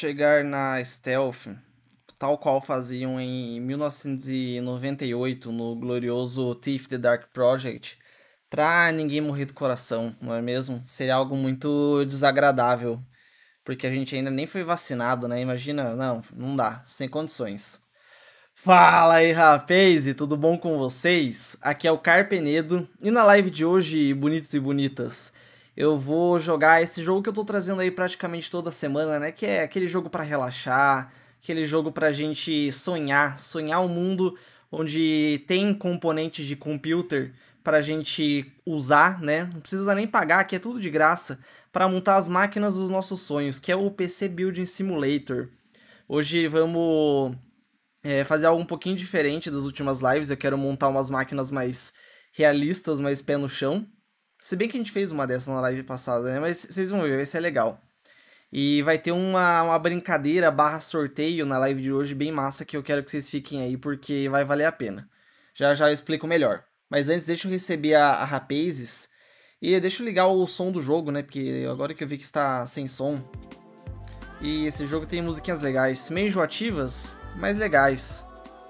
chegar na Stealth, tal qual faziam em 1998 no glorioso Thief the Dark Project, pra ninguém morrer do coração, não é mesmo? Seria algo muito desagradável, porque a gente ainda nem foi vacinado, né? Imagina, não dá, sem condições. Fala aí, rapaz, tudo bom com vocês? Aqui é o Carpenedo e na live de hoje, bonitos e bonitas, eu vou jogar esse jogo que eu tô trazendo aí praticamente toda semana, né? Que é aquele jogo pra relaxar, aquele jogo pra gente sonhar um mundo onde tem componentes de computer pra gente usar, né? Não precisa nem pagar, que é tudo de graça, pra montar as máquinas dos nossos sonhos, que é o PC Building Simulator. Hoje vamos fazer algo um pouquinho diferente das últimas lives. Eu quero montar umas máquinas mais realistas, mais pé no chão. Se bem que a gente fez uma dessa na live passada, né? Mas vocês vão ver, vai ser legal. E vai ter uma brincadeira barra sorteio na live de hoje bem massa que eu quero que vocês fiquem aí porque vai valer a pena. Já já eu explico melhor. Mas antes deixa eu receber a Rapazes e deixa eu ligar o som do jogo, né? Porque agora que eu vi que está sem som. E esse jogo tem musiquinhas legais, meio enjoativas, mas legais.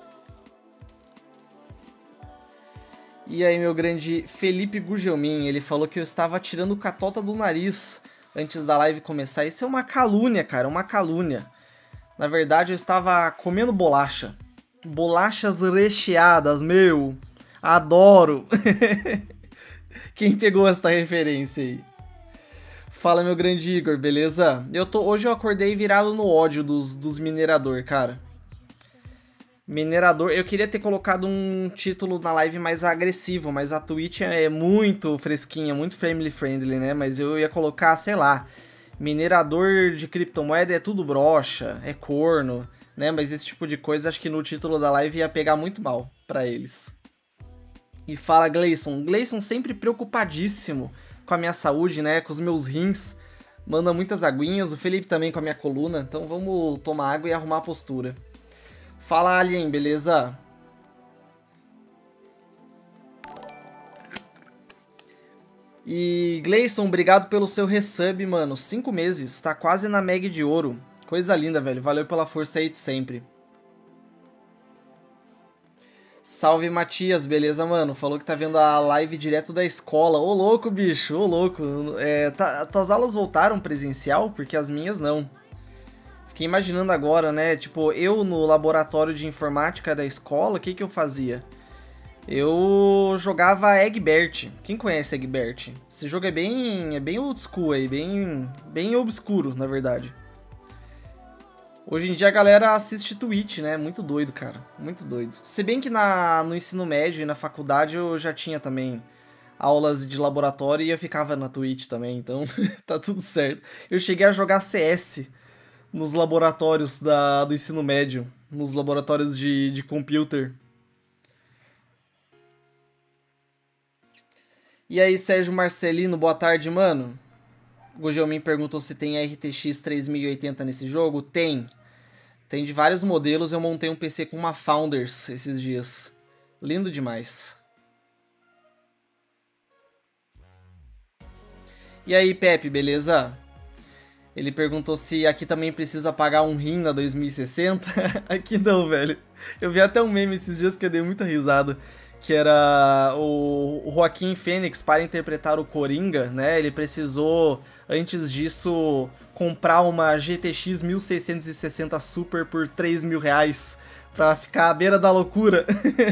E aí, meu grande Felipe Gugelmin, ele falou que eu estava tirando catota do nariz antes da live começar. Isso é uma calúnia, cara, uma calúnia. Na verdade, eu estava comendo bolacha. Bolachas recheadas, meu. Adoro. Quem pegou essa referência aí? Fala, meu grande Igor, beleza? Hoje eu acordei virado no ódio dos minerador, cara. Minerador, eu queria ter colocado um título na live mais agressivo, mas a Twitch é muito fresquinha, muito family friendly, né? Mas eu ia colocar, sei lá, minerador de criptomoeda é tudo broxa, é corno, né? Mas esse tipo de coisa acho que no título da live ia pegar muito mal pra eles. E fala, Gleison. Gleison sempre preocupadíssimo com a minha saúde, né? Com os meus rins. Manda muitas aguinhas. O Felipe também com a minha coluna. Então vamos tomar água e arrumar a postura. Fala, Alien, beleza? E Gleison, obrigado pelo seu resub, mano. 5 meses, tá quase na Meg de ouro. Coisa linda, velho. Valeu pela força aí de sempre. Salve, Matias, beleza, mano? Falou que tá vendo a live direto da escola. Ô, louco, bicho, ô, louco. Tuas aulas voltaram presencial? Porque as minhas não. Fiquei imaginando agora, né? Tipo, eu no laboratório de informática da escola, o que que eu fazia? Eu jogava Egbert. Quem conhece Egbert? Esse jogo é bem old school aí, bem obscuro, na verdade. Hoje em dia a galera assiste Twitch, né? Muito doido, cara. Muito doido. Se bem que no ensino médio e na faculdade eu já tinha também aulas de laboratório e eu ficava na Twitch também, então tá tudo certo. Eu cheguei a jogar CS nos laboratórios do ensino médio, nos laboratórios de computer. E aí, Sérgio Marcelino, boa tarde, mano. O Gogelmin perguntou se tem RTX 3080 nesse jogo. Tem. Tem de vários modelos. Eu montei um PC com uma Founders esses dias. Lindo demais. E aí, Pepe, beleza? Ele perguntou se aqui também precisa pagar um rim na 2060. Aqui não, velho. Eu vi até um meme esses dias que eu dei muita risada. Que era o Joaquim Fênix para interpretar o Coringa, né? Ele precisou, antes disso, comprar uma GTX 1660 Super por 3 mil reais pra ficar à beira da loucura.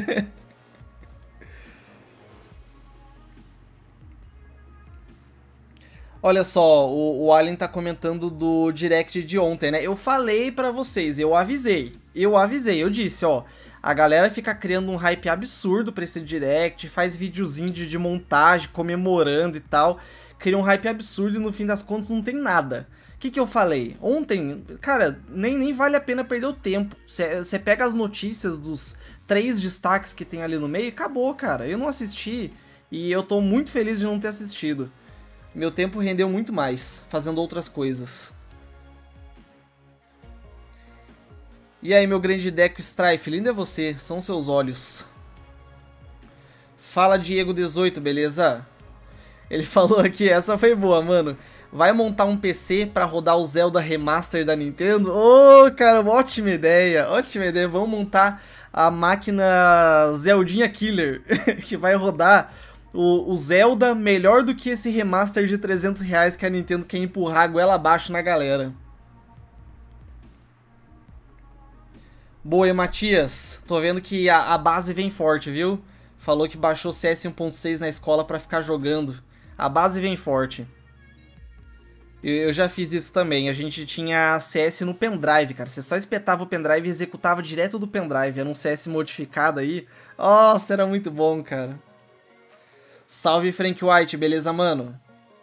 Olha só, o Alien tá comentando do direct de ontem, né? Eu falei pra vocês, eu avisei, eu disse, ó, a galera fica criando um hype absurdo pra esse direct, faz videozinho de montagem, comemorando e tal, cria um hype absurdo e no fim das contas não tem nada. O que eu falei? Ontem, cara, nem vale a pena perder o tempo. Você pega as notícias dos 3 destaques que tem ali no meio e acabou, cara. Eu não assisti e eu tô muito feliz de não ter assistido. Meu tempo rendeu muito mais, fazendo outras coisas. E aí, meu grande Deco Strife, lindo é você, são seus olhos. Fala, Diego18, beleza? Ele falou aqui, essa foi boa, mano. vai montar um PC pra rodar o Zelda Remaster da Nintendo? Ô, cara, uma ótima ideia, ótima ideia. Vamos montar a máquina Zeldinha Killer, que vai rodar o Zelda melhor do que esse remaster de R$ 300 que a Nintendo quer empurrar a goela abaixo na galera. Boa, Matias. Tô vendo que a base vem forte, viu? Falou que baixou CS 1.6 na escola pra ficar jogando. A base vem forte. Eu já fiz isso também. A gente tinha CS no pendrive, cara. Você só espetava o pendrive e executava direto do pendrive. Era um CS modificado aí. Nossa, era muito bom, cara. Salve, Frank White. Beleza, mano?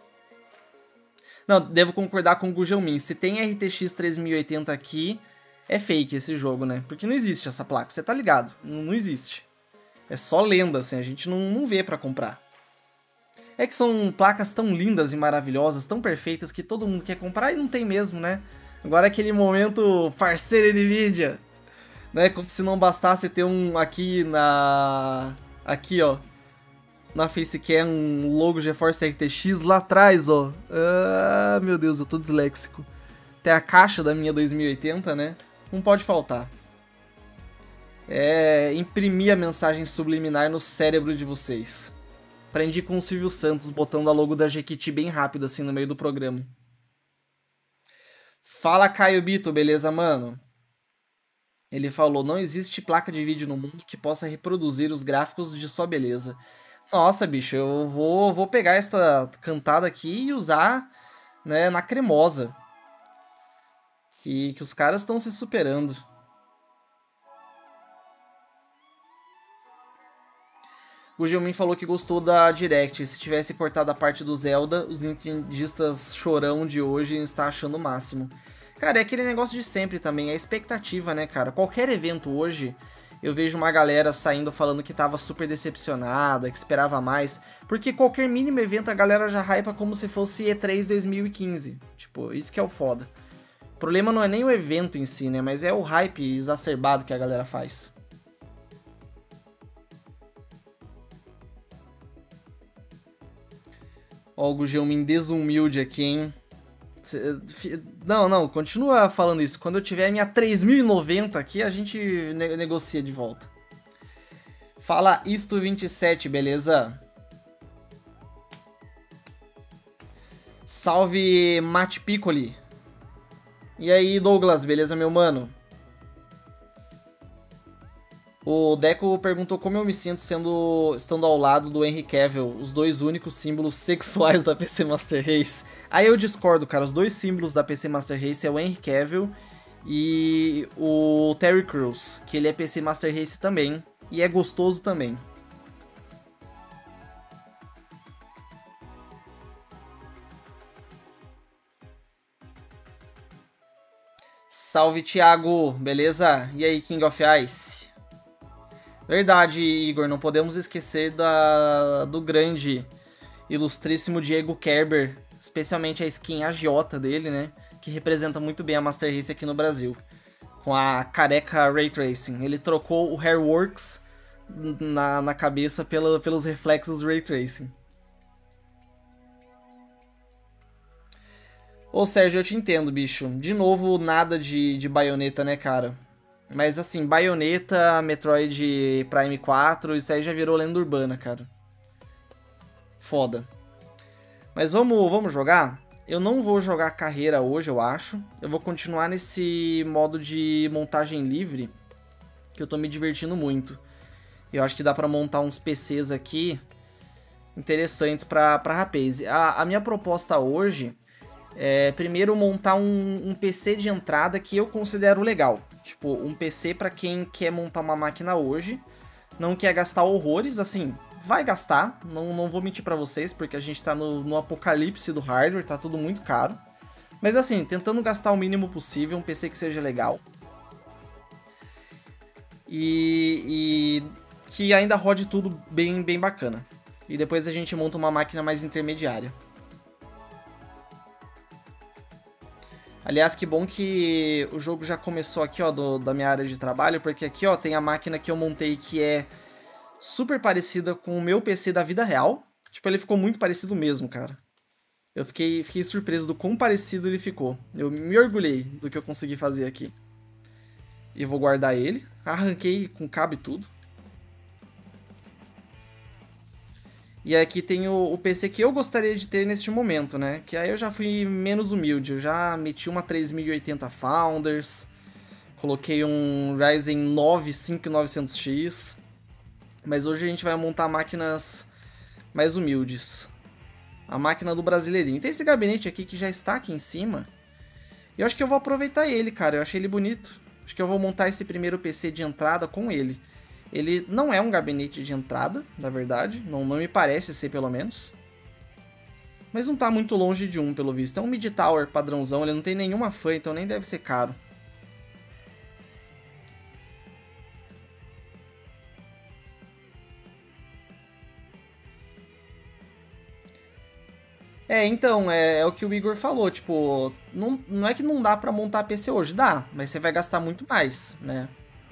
Não, devo concordar com o Gugelmin. Se tem RTX 3080 aqui, é fake esse jogo, né? Porque não existe essa placa, você tá ligado? Não existe. É só lenda, assim, a gente não vê pra comprar. É que são placas tão lindas e maravilhosas, tão perfeitas, que todo mundo quer comprar e não tem mesmo, né? Agora é aquele momento parceiro NVIDIA, né? Como se não bastasse ter um aqui na... Aqui, ó. Na Facecam, um logo GeForce RTX lá atrás, ó. Ah, meu Deus, eu tô disléxico. Tem a caixa da minha 2080, né? Não pode faltar. É imprimir a mensagem subliminar no cérebro de vocês. Aprendi com o Silvio Santos botando a logo da Jequiti bem rápido assim no meio do programa. Fala, Caio Bito, beleza, mano? Ele falou, não existe placa de vídeo no mundo que possa reproduzir os gráficos de sua beleza. Nossa, bicho, eu vou pegar esta cantada aqui e usar, né, na cremosa. Que os caras estão se superando. O Gilmin falou que gostou da Direct. Se tivesse cortado a parte do Zelda, os nintendistas chorão de hoje está achando o máximo. Cara, é aquele negócio de sempre também, é a expectativa, né, cara? Qualquer evento hoje, eu vejo uma galera saindo falando que tava super decepcionada, que esperava mais. Porque qualquer mínimo evento a galera já hypa como se fosse E3 2015. Tipo, isso que é o foda. O problema não é nem o evento em si, né? Mas é o hype exacerbado que a galera faz. Ó, o Gugelmin desumilde aqui, hein? Não, continua falando isso. Quando eu tiver minha 3090 aqui, a gente negocia de volta. Fala isto 27, beleza? Salve, Mate Piccoli. E aí, Douglas, beleza, meu mano? O Deco perguntou como eu me sinto estando ao lado do Henry Cavill, os dois únicos símbolos sexuais da PC Master Race. Aí eu discordo, cara, os dois símbolos da PC Master Race é o Henry Cavill e o Terry Crews, que ele é PC Master Race também, e é gostoso também. Salve, Thiago, beleza? E aí, King of Ice? Verdade, Igor, não podemos esquecer do grande, ilustríssimo Diego Kerber, especialmente a skin agiota dele, né? Que representa muito bem a Master Race aqui no Brasil, com a careca Ray Tracing. Ele trocou o Hairworks na cabeça pelos reflexos Ray Tracing. Ô Sérgio, eu te entendo, bicho. De novo, nada de baioneta, né, cara? Mas assim, Bayonetta, Metroid Prime 4, isso aí já virou lenda urbana, cara. Foda. Mas vamos jogar? Eu não vou jogar carreira hoje, eu acho. Eu vou continuar nesse modo de montagem livre, que eu tô me divertindo muito. Eu acho que dá pra montar uns PCs aqui interessantes pra rapaz. A minha proposta hoje é primeiro montar um PC de entrada que eu considero legal. Tipo, um PC pra quem quer montar uma máquina hoje, não quer gastar horrores, assim, vai gastar, não vou mentir pra vocês, porque a gente tá no apocalipse do hardware, tá tudo muito caro. Mas assim, tentando gastar o mínimo possível, um PC que seja legal. E que ainda rode tudo bem bacana. E depois a gente monta uma máquina mais intermediária. Aliás, que bom que o jogo já começou aqui, ó, da minha área de trabalho, porque aqui, ó, tem a máquina que eu montei que é super parecida com o meu PC da vida real. Tipo, ele ficou muito parecido mesmo, cara. Fiquei surpreso do quão parecido ele ficou. Eu me orgulhei do que eu consegui fazer aqui. E eu vou guardar ele. Arranquei com cabo e tudo. E aqui tem o PC que eu gostaria de ter neste momento, né? Que aí eu já fui menos humilde. Eu já meti uma 3080 Founders. Coloquei um Ryzen 9 5900X. Mas hoje a gente vai montar máquinas mais humildes. A máquina do brasileirinho. Tem esse gabinete aqui que já está aqui em cima. E eu acho que eu vou aproveitar ele, cara. Eu achei ele bonito. Acho que eu vou montar esse primeiro PC de entrada com ele. Ele não é um gabinete de entrada, na verdade. Não me parece ser, pelo menos. Mas não tá muito longe de um, pelo visto. É um mid tower padrãozão. Ele não tem nenhuma fan, então nem deve ser caro. Então, é o que o Igor falou, tipo, não é que não dá pra montar PC hoje, dá, mas você vai gastar muito mais, né?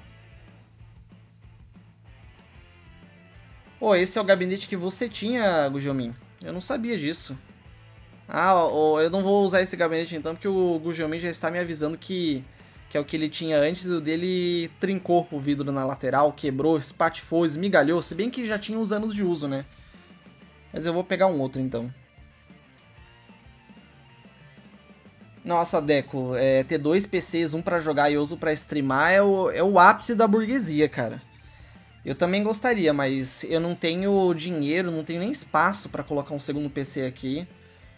Pô, esse é o gabinete que você tinha, Gugelmin. Eu não sabia disso. Ah, eu não vou usar esse gabinete então, porque o Gugelmin já está me avisando que é o que ele tinha antes, e o dele trincou o vidro na lateral, quebrou, espatifou, esmigalhou, se bem que já tinha uns anos de uso, né? Mas eu vou pegar um outro então. Nossa, Deco, ter dois PCs, um pra jogar e outro pra streamar, é o ápice da burguesia, cara. Eu também gostaria, mas eu não tenho dinheiro, não tenho nem espaço pra colocar um segundo PC aqui.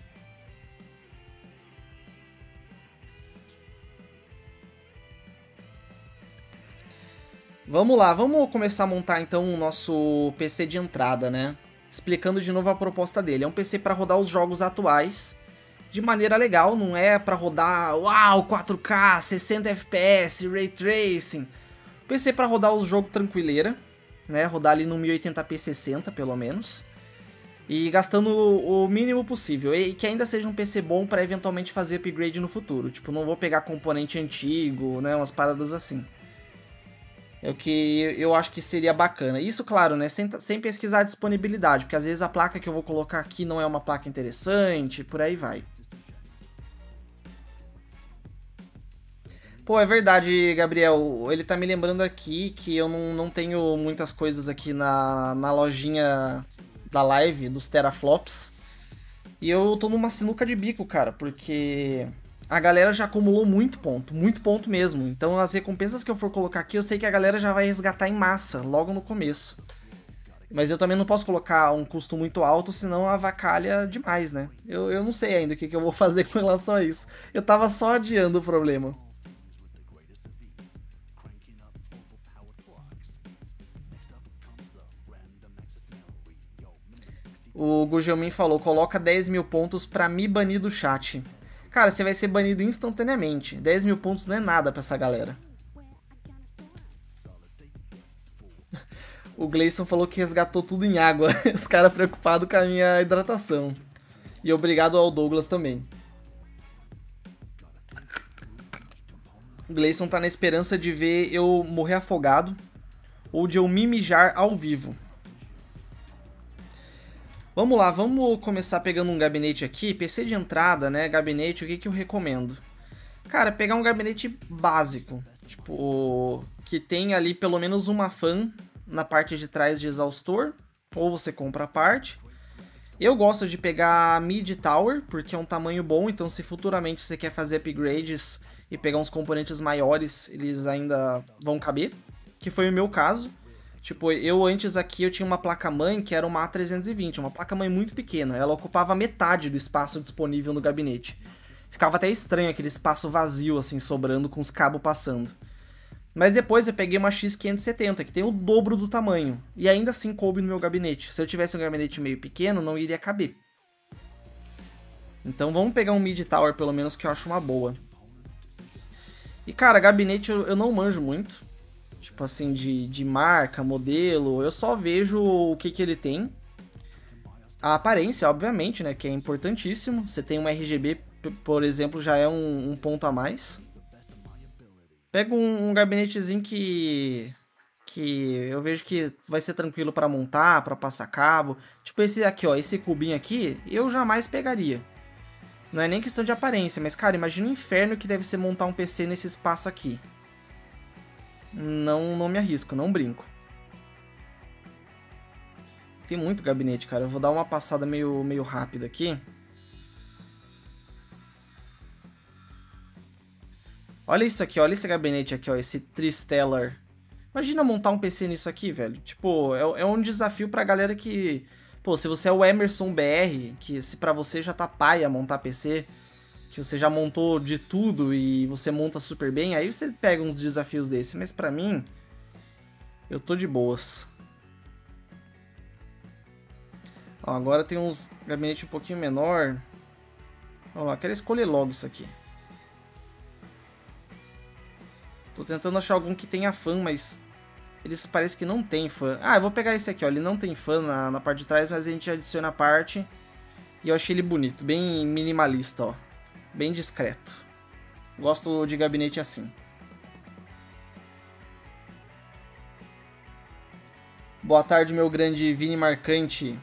Vamos lá, vamos começar a montar então o nosso PC de entrada, né? Explicando de novo a proposta dele. É um PC para rodar os jogos atuais de maneira legal, não é para rodar, uau, 4K, 60 FPS, Ray Tracing. PC para rodar os jogos tranquileira, né? Rodar ali no 1080p 60, pelo menos. E gastando o mínimo possível. E que ainda seja um PC bom para eventualmente fazer upgrade no futuro. Tipo, não vou pegar componente antigo, né? Umas paradas assim. É o que eu acho que seria bacana. Isso, claro, né? Sem pesquisar a disponibilidade, porque às vezes a placa que eu vou colocar aqui não é uma placa interessante, por aí vai. Pô, é verdade, Gabriel. Ele tá me lembrando aqui que eu não tenho muitas coisas aqui na lojinha da live dos teraflops. E eu tô numa sinuca de bico, cara, porque a galera já acumulou muito ponto mesmo. Então as recompensas que eu for colocar aqui, eu sei que a galera já vai resgatar em massa, logo no começo. Mas eu também não posso colocar um custo muito alto, senão avacalha demais, né? Eu não sei ainda o que eu vou fazer com relação a isso. Eu tava só adiando o problema. O Gugelmin falou, coloca 10 mil pontos pra me banir do chat. Cara, você vai ser banido instantaneamente. 10 mil pontos não é nada pra essa galera. O Gleison falou que resgatou tudo em água. Os caras preocupados com a minha hidratação. E obrigado ao Douglas também. O Gleison tá na esperança de ver eu morrer afogado ou de eu me mijar ao vivo. Vamos lá, vamos começar pegando um gabinete aqui. PC de entrada, né? Gabinete, o que eu recomendo? Cara, pegar um gabinete básico. Tipo, que tem ali pelo menos uma fan na parte de trás de exaustor. Ou você compra a parte. Eu gosto de pegar mid tower, porque é um tamanho bom. Então, se futuramente você quer fazer upgrades e pegar uns componentes maiores, eles ainda vão caber. Que foi o meu caso. Tipo, eu antes aqui eu tinha uma placa-mãe que era uma A320, uma placa-mãe muito pequena. Ela ocupava metade do espaço disponível no gabinete. Ficava até estranho aquele espaço vazio, assim, sobrando com os cabos passando. Mas depois eu peguei uma X570, que tem o dobro do tamanho. E ainda assim coube no meu gabinete. Se eu tivesse um gabinete meio pequeno, não iria caber. Então vamos pegar um mid tower, pelo menos, que eu acho uma boa. E cara, gabinete eu não manjo muito. Tipo assim, de marca, modelo, eu só vejo o que ele tem. A aparência, obviamente, né, que é importantíssimo. Você tem uma RGB, por exemplo, já é um ponto a mais. Pega um gabinetezinho que eu vejo que vai ser tranquilo para montar, para passar cabo. Tipo esse aqui, ó, esse cubinho aqui, eu jamais pegaria. Não é nem questão de aparência, mas, cara, imagina o inferno que deve ser montar um PC nesse espaço aqui. Não me arrisco, não brinco. Tem muito gabinete, cara. Eu vou dar uma passada meio rápida aqui. Olha isso aqui, olha esse gabinete aqui, ó, esse Tristellar. Imagina montar um PC nisso aqui, velho. Tipo, é um desafio pra galera que... Pô, se você é o Emerson BR, que se pra você já tá paia montar PC, que você já montou de tudo e você monta super bem, aí você pega uns desafios desses. Mas pra mim, eu tô de boas. Ó, agora tem uns gabinetes um pouquinho menor. Vamos lá, quero escolher logo isso aqui. Tô tentando achar algum que tenha fã, mas eles parecem que não tem fã. Ah, eu vou pegar esse aqui, ó. Ele não tem fã na parte de trás, mas a gente adiciona a parte. E eu achei ele bonito, bem minimalista, ó. Bem discreto. Gosto de gabinete assim. Boa tarde, meu grande Vini Marcante.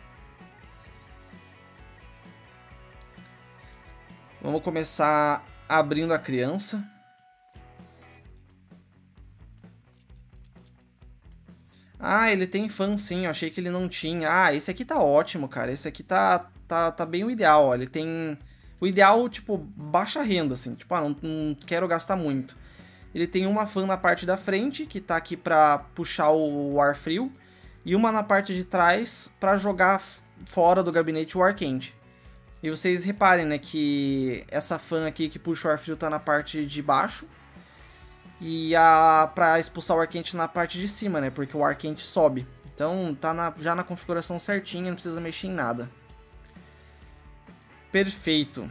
Vamos começar abrindo a criança. Ah, ele tem fã sim, eu achei que ele não tinha. Ah, esse aqui tá ótimo, cara. Esse aqui tá bem o ideal, ó. Ele tem... O ideal, tipo, baixa renda, assim. Tipo, ah, não quero gastar muito. Ele tem uma fã na parte da frente, que tá aqui pra puxar o ar frio. E uma na parte de trás pra jogar fora do gabinete o ar quente. E vocês reparem, né, que essa fã aqui que puxa o ar frio tá na parte de baixo. E pra expulsar o ar quente na parte de cima, né? Porque o ar quente sobe. Então tá já na configuração certinha, não precisa mexer em nada. Perfeito.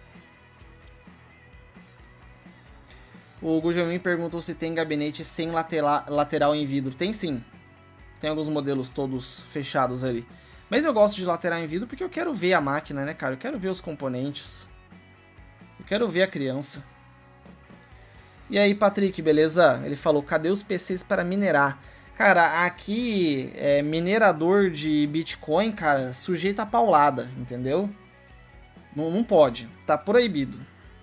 O Gujamin perguntou se tem gabinete sem lateral em vidro. Tem sim. Tem alguns modelos todos fechados ali. Mas eu gosto de lateral em vidro porque eu quero ver a máquina, né, cara? Eu quero ver os componentes. Eu quero ver a criança. E aí, Patrick, beleza? Ele falou, cadê os PCs para minerar? Cara, aqui, minerador de Bitcoin, cara, sujeito a paulada, entendeu? Não pode, tá proibido.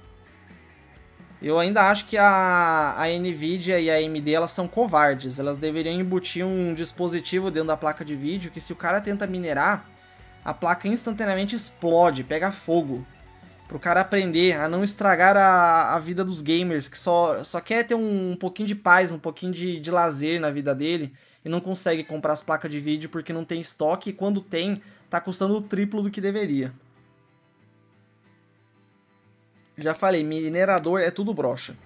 Eu ainda acho que a Nvidia e a AMD, elas são covardes. Elas deveriam embutir um dispositivo dentro da placa de vídeo que se o cara tenta minerar, a placa instantaneamente explode, pega fogo. Pro cara aprender a não estragar a vida dos gamers, que só quer ter um pouquinho de paz, um pouquinho de lazer na vida dele, e não consegue comprar as placas de vídeo porque não tem estoque, e quando tem, tá custando o triplo do que deveria. Já falei, minerador é tudo broxa.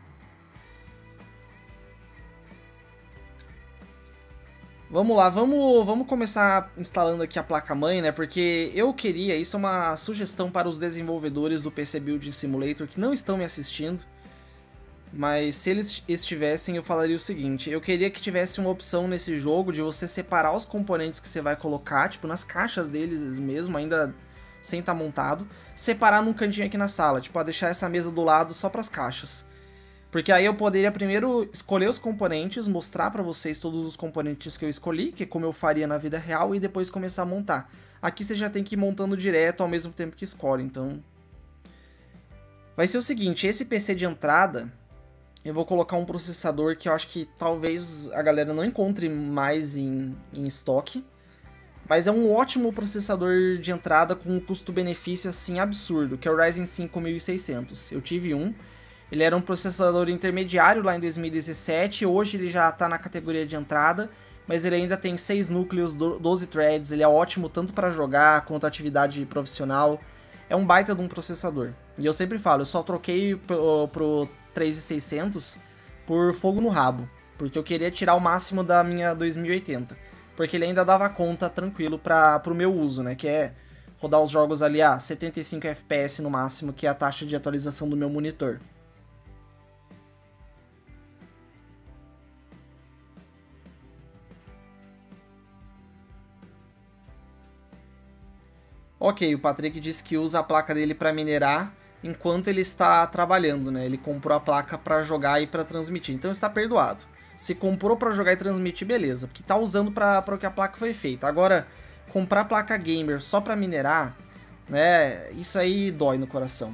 Vamos lá, vamos começar instalando aqui a placa-mãe, né? Porque eu queria, isso é uma sugestão para os desenvolvedores do PC Building Simulator que não estão me assistindo, mas se eles estivessem, eu falaria o seguinte: eu queria que tivesse uma opção nesse jogo de você separar os componentes que você vai colocar, tipo nas caixas deles mesmo, ainda sem estar montado, separar num cantinho aqui na sala, tipo, deixar essa mesa do lado só para as caixas. Porque aí eu poderia primeiro escolher os componentes, mostrar pra vocês todos os componentes que eu escolhi, que é como eu faria na vida real, e depois começar a montar. Aqui você já tem que ir montando direto ao mesmo tempo que escolhe, então... Vai ser o seguinte, esse PC de entrada, eu vou colocar um processador que eu acho que talvez a galera não encontre mais em estoque, mas é um ótimo processador de entrada com um custo-benefício assim absurdo, que é o Ryzen 5 1600. Eu tive um. Ele era um processador intermediário lá em 2017, hoje ele já está na categoria de entrada, mas ele ainda tem 6 núcleos, 12 threads, ele é ótimo tanto para jogar quanto atividade profissional, é um baita de um processador. E eu sempre falo, eu só troquei pro 3600 por fogo no rabo, porque eu queria tirar o máximo da minha 2080, porque ele ainda dava conta tranquilo para o meu uso, né, que é rodar os jogos ali a 75 FPS no máximo, que é a taxa de atualização do meu monitor. Ok, o Patrick disse que usa a placa dele para minerar enquanto ele está trabalhando, né? Ele comprou a placa para jogar e para transmitir, então está perdoado. Se comprou para jogar e transmitir, beleza, porque tá usando para o que a placa foi feita. Agora, comprar placa gamer só para minerar, né? Isso aí dói no coração.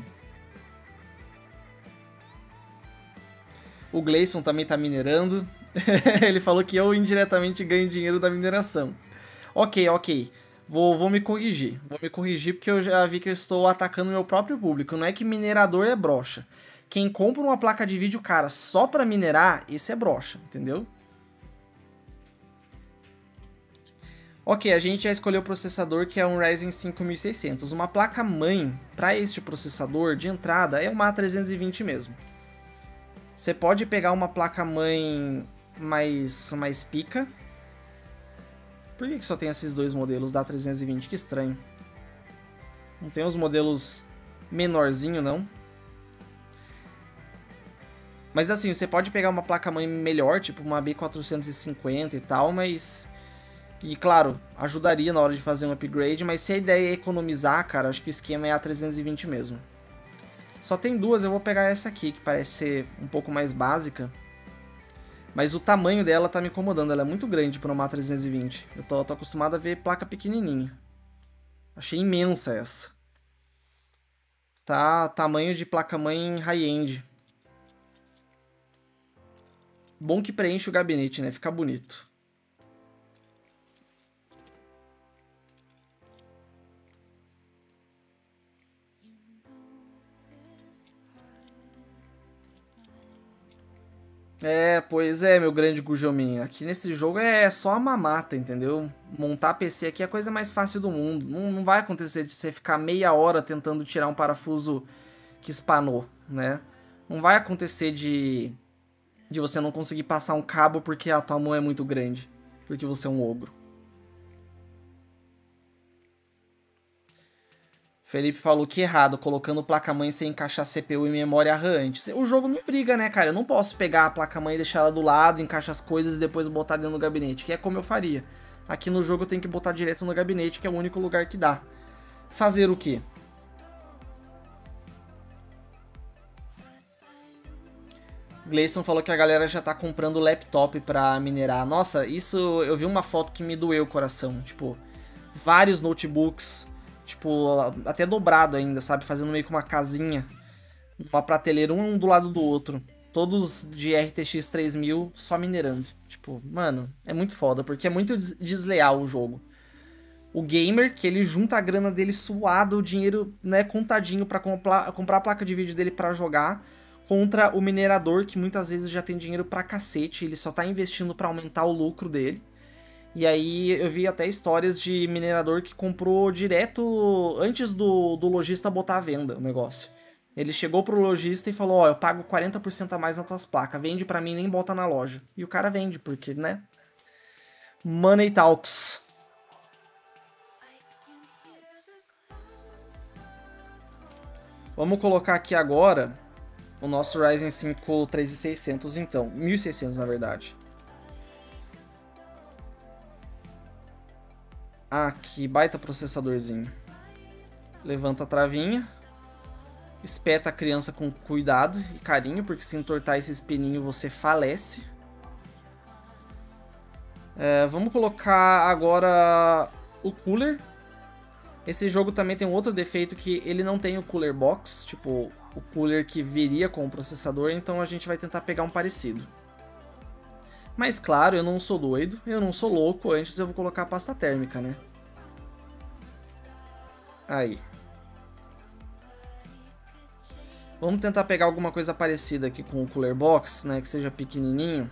O Gleison também tá minerando. Ele falou que eu indiretamente ganho dinheiro da mineração. Ok, ok. Vou me corrigir. Vou me corrigir porque eu já vi que eu estou atacando meu próprio público. Não é que minerador é broxa. Quem compra uma placa de vídeo, cara, só pra minerar, esse é broxa, entendeu? Ok, a gente já escolheu o processador que é um Ryzen 5600. Uma placa-mãe para este processador de entrada é uma A320 mesmo. Você pode pegar uma placa-mãe mais pica. Por que só tem esses dois modelos da A320? Que estranho. Não tem os modelos menorzinho, não. Mas assim, você pode pegar uma placa-mãe melhor, tipo uma B450 e tal, mas... E claro, ajudaria na hora de fazer um upgrade, mas se a ideia é economizar, cara, acho que o esquema é a 320 mesmo. Só tem duas, eu vou pegar essa aqui, que parece ser um pouco mais básica. Mas o tamanho dela tá me incomodando, ela é muito grande para uma 320. Eu tô acostumado a ver placa pequenininha. Achei imensa essa. Tá tamanho de placa-mãe high-end. Bom que preenche o gabinete, né? Fica bonito. É, pois é, meu grande Gujomin. Aqui nesse jogo é só a mamata, entendeu? Montar PC aqui é a coisa mais fácil do mundo. Não vai acontecer de você ficar meia hora tentando tirar um parafuso que espanou, né? Não vai acontecer de você não conseguir passar um cabo porque a tua mão é muito grande. Porque você é um ogro. Felipe falou que errado, colocando placa-mãe sem encaixar CPU e memória RAM antes. O jogo me obriga, né, cara? Eu não posso pegar a placa-mãe e deixar ela do lado, encaixar as coisas e depois botar dentro do gabinete, que é como eu faria. Aqui no jogo eu tenho que botar direto no gabinete, que é o único lugar que dá. Fazer o quê? Gleison falou que a galera já tá comprando laptop pra minerar. Nossa, isso eu vi uma foto que me doeu o coração. Tipo, vários notebooks, tipo, até dobrado ainda, sabe? Fazendo meio que uma casinha, uma prateleira, um do lado do outro. Todos de RTX 3000 só minerando. Tipo, mano, é muito foda, porque é muito desleal o jogo. O gamer, que ele junta a grana dele suado, o dinheiro, né, contadinho pra comprar a placa de vídeo dele pra jogar, contra o minerador, que muitas vezes já tem dinheiro pra cacete, ele só tá investindo pra aumentar o lucro dele. E aí eu vi até histórias de minerador que comprou direto antes do lojista botar à venda o negócio. Ele chegou pro lojista e falou, ó, eu pago 40% a mais nas tuas placas, vende pra mim e nem bota na loja. E o cara vende, porque, né? Money talks. Vamos colocar aqui agora o nosso Ryzen 5 3600, então. 1600, na verdade. Ah, que baita processadorzinho. Levanta a travinha. Espeta a criança com cuidado e carinho, porque se entortar esse espininho você falece. Vamos colocar agora o cooler. Esse jogo também tem um outro defeito que ele não tem o cooler box, tipo o cooler que viria com o processador, então a gente vai tentar pegar um parecido. Mas claro, eu não sou doido, eu não sou louco, antes eu vou colocar a pasta térmica, né? Aí. Vamos tentar pegar alguma coisa parecida aqui com o cooler box, né, que seja pequenininho.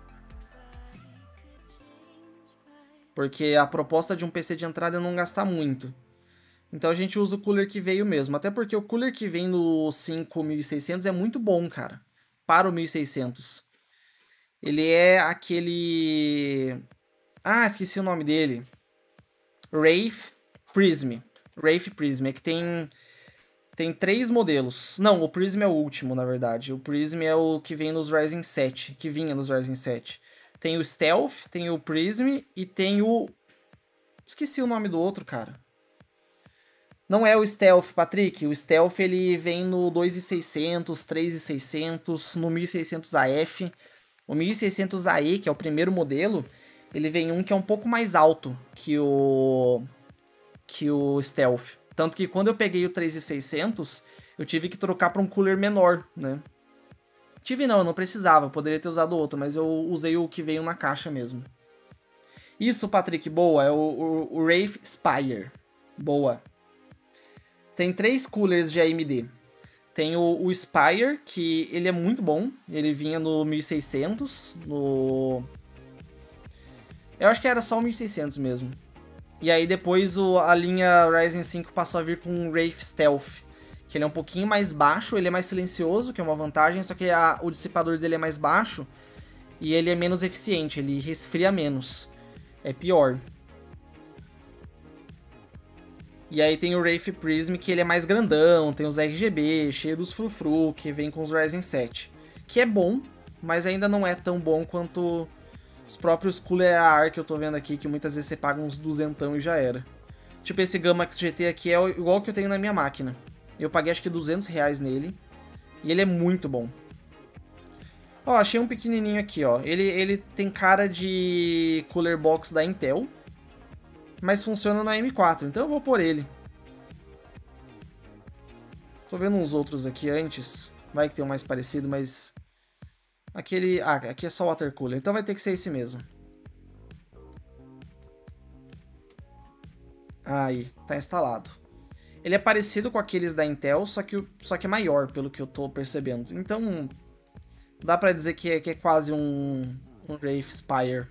Porque a proposta de um PC de entrada é não gastar muito. Então a gente usa o cooler que veio mesmo. Até porque o cooler que vem no 5600 é muito bom, cara. Para o 1600. Ele é aquele... Ah, esqueci o nome dele. Wraith Prism. Wraith Prism. É que tem 3 modelos. Não, o Prism é o último, na verdade. O Prism é o que vem nos Ryzen 7. Que vinha nos Ryzen 7. Tem o Stealth, tem o Prism e tem o... Esqueci o nome do outro, cara. Não é o Stealth, Patrick. O Stealth ele vem no 2600, 3600, no 1600 AF. O 1600 AE, que é o primeiro modelo, ele vem um que é um pouco mais alto que o Stealth. Tanto que quando eu peguei o 3600, eu tive que trocar para um cooler menor, né? Eu não precisava, eu poderia ter usado outro, mas eu usei o que veio na caixa mesmo. Isso, Patrick, boa, é o Wraith Spire. Boa. Tem 3 coolers de AMD. Tem o Spire, que ele é muito bom. Ele vinha no 1600, no... Eu acho que era só o 1600 mesmo. E aí depois a linha Ryzen 5 passou a vir com o Wraith Stealth, que ele é um pouquinho mais baixo, ele é mais silencioso, que é uma vantagem, só que o dissipador dele é mais baixo e ele é menos eficiente, ele resfria menos. É pior. E aí tem o Wraith Prism, que ele é mais grandão, tem os RGB, cheio dos frufru, que vem com os Ryzen 7. Que é bom, mas ainda não é tão bom quanto os próprios Cooler AR que eu tô vendo aqui, que muitas vezes você paga uns duzentão e já era. Tipo, esse Gamma XGT aqui é igual que eu tenho na minha máquina. Eu paguei acho que R$200 nele, e ele é muito bom. Ó, achei um pequenininho aqui, ó. Ele tem cara de Cooler Box da Intel, mas funciona na M4, então eu vou por ele. Tô vendo uns outros aqui antes. Vai que tem um mais parecido, mas... aquele... ah, aqui é só Water Cooler, então vai ter que ser esse mesmo. Aí, tá instalado. Ele é parecido com aqueles da Intel, só que é maior, pelo que eu tô percebendo. Então, dá pra dizer que é quase um Wraith Spire.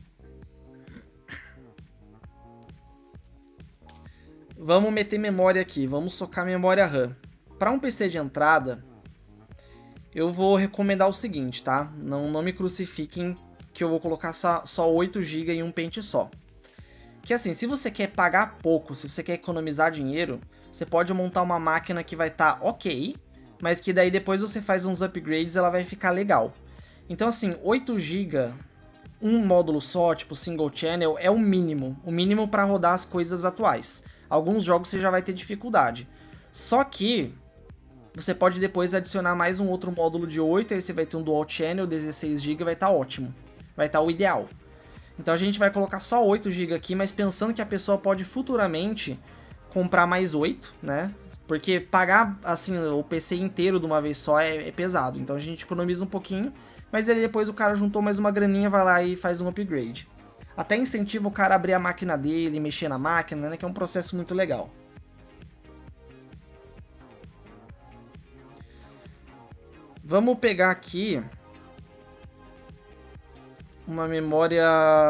Vamos meter memória aqui, vamos socar memória RAM. Para um PC de entrada, eu vou recomendar o seguinte, tá? Não me crucifiquem que eu vou colocar só 8 GB em um pente só. Que assim, se você quer pagar pouco, se você quer economizar dinheiro, você pode montar uma máquina que vai estar ok, mas que daí depois você faz uns upgrades e ela vai ficar legal. Então assim, 8 GB, um módulo só, tipo single channel, é o mínimo para rodar as coisas atuais. Alguns jogos você já vai ter dificuldade. Só que você pode depois adicionar mais um outro módulo de 8, aí você vai ter um dual channel, 16 GB, vai estar ótimo. Vai estar o ideal. Então a gente vai colocar só 8 GB aqui, mas pensando que a pessoa pode futuramente comprar mais 8, né? Porque pagar assim o PC inteiro de uma vez só é pesado. Então a gente economiza um pouquinho, mas daí depois o cara juntou mais uma graninha, vai lá e faz um upgrade. Até incentiva o cara a abrir a máquina dele, mexer na máquina, né? Que é um processo muito legal. Vamos pegar aqui uma memória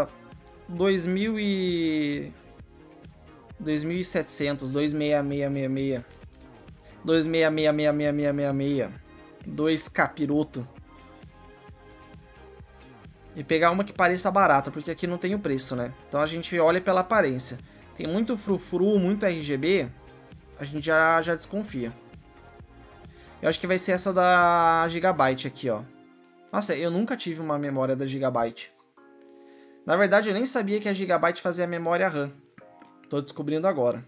2700, 26666, 2666666, 2 capiroto. E pegar uma que pareça barata, porque aqui não tem o preço, né? Então a gente olha pela aparência. Tem muito frufru, muito RGB, a gente já desconfia. Eu acho que vai ser essa da Gigabyte aqui, ó. Nossa, eu nunca tive uma memória da Gigabyte. Na verdade, eu nem sabia que a Gigabyte fazia memória RAM. Tô descobrindo agora.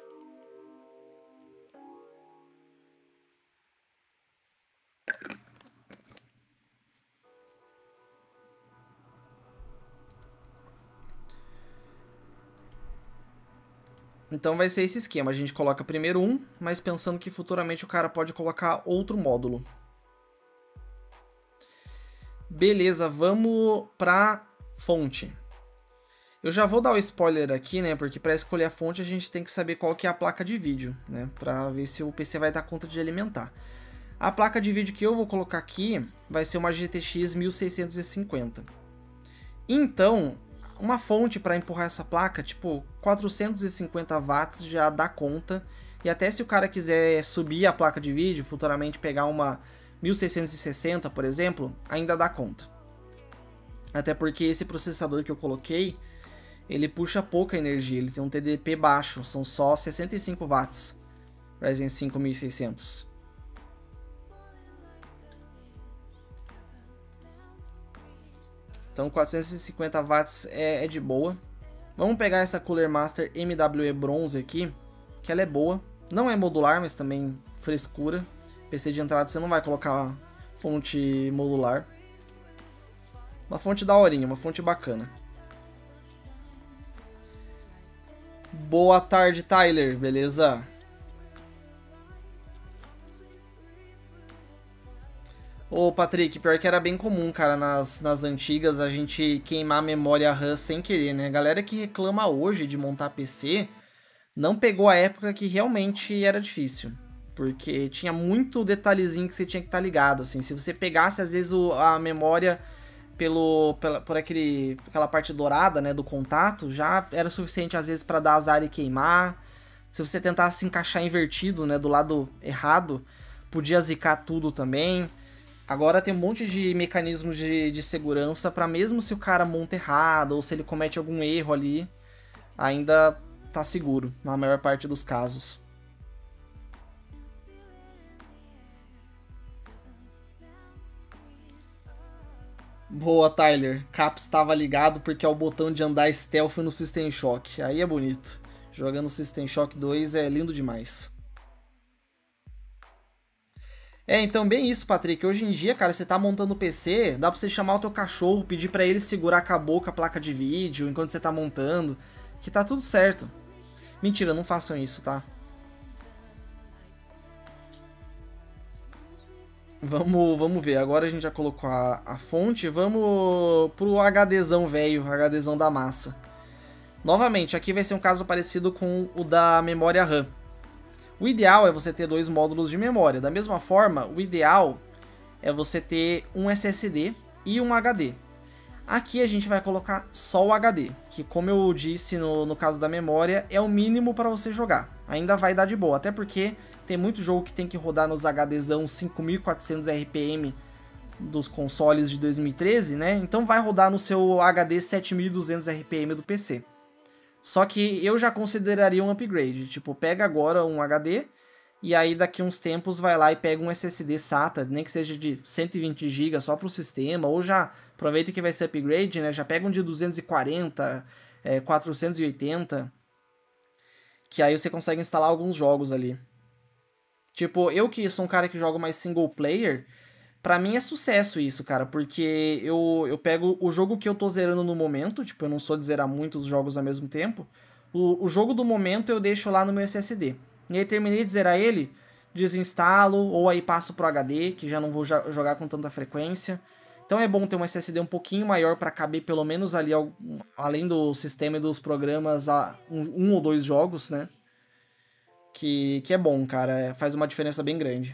Então vai ser esse esquema, a gente coloca primeiro um, mas pensando que futuramente o cara pode colocar outro módulo. Beleza, vamos pra fonte. Eu já vou dar o spoiler aqui, né, porque para escolher a fonte a gente tem que saber qual que é a placa de vídeo, né, para ver se o PC vai dar conta de alimentar. A placa de vídeo que eu vou colocar aqui vai ser uma GTX 1650. Então, uma fonte para empurrar essa placa, tipo 450 watts já dá conta. E até se o cara quiser subir a placa de vídeo, futuramente pegar uma 1660, por exemplo, ainda dá conta. Até porque esse processador que eu coloquei, ele puxa pouca energia, ele tem um TDP baixo, são só 65 watts. Ryzen 5 1600. Então 450 watts é de boa. Vamos pegar essa Cooler Master MWE Bronze aqui, que ela é boa. Não é modular, mas também frescura. PC de entrada você não vai colocar fonte modular. Uma fonte daorinha, uma fonte bacana. Boa tarde, Tyler, beleza? Ô, Patrick, pior que era bem comum, cara, nas antigas a gente queimar a memória RAM sem querer, né? A galera que reclama hoje de montar PC não pegou a época que realmente era difícil. Porque tinha muito detalhezinho que você tinha que estar ligado, assim. Se você pegasse, às vezes, a memória por aquela parte dourada, né, do contato, já era suficiente, às vezes, para dar azar e queimar. Se você tentasse encaixar invertido, né, do lado errado, podia zicar tudo também. Agora tem um monte de mecanismos de segurança para mesmo se o cara monta errado ou se ele comete algum erro ali, ainda tá seguro, na maior parte dos casos. Boa, Tyler. Caps estava ligado porque é o botão de andar stealth no System Shock. Aí é bonito. Jogando System Shock 2 é lindo demais. Então, bem isso, Patrick. Hoje em dia, cara, você tá montando o PC, dá pra você chamar o teu cachorro, pedir pra ele segurar com a boca a placa de vídeo enquanto você tá montando, que tá tudo certo. Mentira, não façam isso, tá? Vamos ver. Agora a gente já colocou a fonte. Vamos pro HDzão velho, HDzão da massa. Novamente, aqui vai ser um caso parecido com o da memória RAM. O ideal é você ter dois módulos de memória. Da mesma forma, o ideal é você ter um SSD e um HD. Aqui a gente vai colocar só o HD, que como eu disse no caso da memória, é o mínimo para você jogar. Ainda vai dar de boa, até porque tem muito jogo que tem que rodar nos HDzão 5400 RPM dos consoles de 2013, né? Então vai rodar no seu HD 7200 RPM do PC. Só que eu já consideraria um upgrade, tipo, pega agora um HD e aí daqui uns tempos vai lá e pega um SSD SATA, nem que seja de 120 GB só para o sistema, ou já aproveita que vai ser upgrade, né? Já pega um de 240, 480, que aí você consegue instalar alguns jogos ali. Tipo, eu que sou um cara que joga mais single player, pra mim é sucesso isso, cara, porque eu pego o jogo que eu tô zerando no momento, tipo, eu não sou de zerar muitos jogos ao mesmo tempo, o jogo do momento eu deixo lá no meu SSD. E aí terminei de zerar ele, desinstalo, ou aí passo pro HD, que já não vou jogar com tanta frequência. Então é bom ter um SSD um pouquinho maior para caber pelo menos ali, além do sistema e dos programas, um ou dois jogos, né? Que é bom, cara, faz uma diferença bem grande.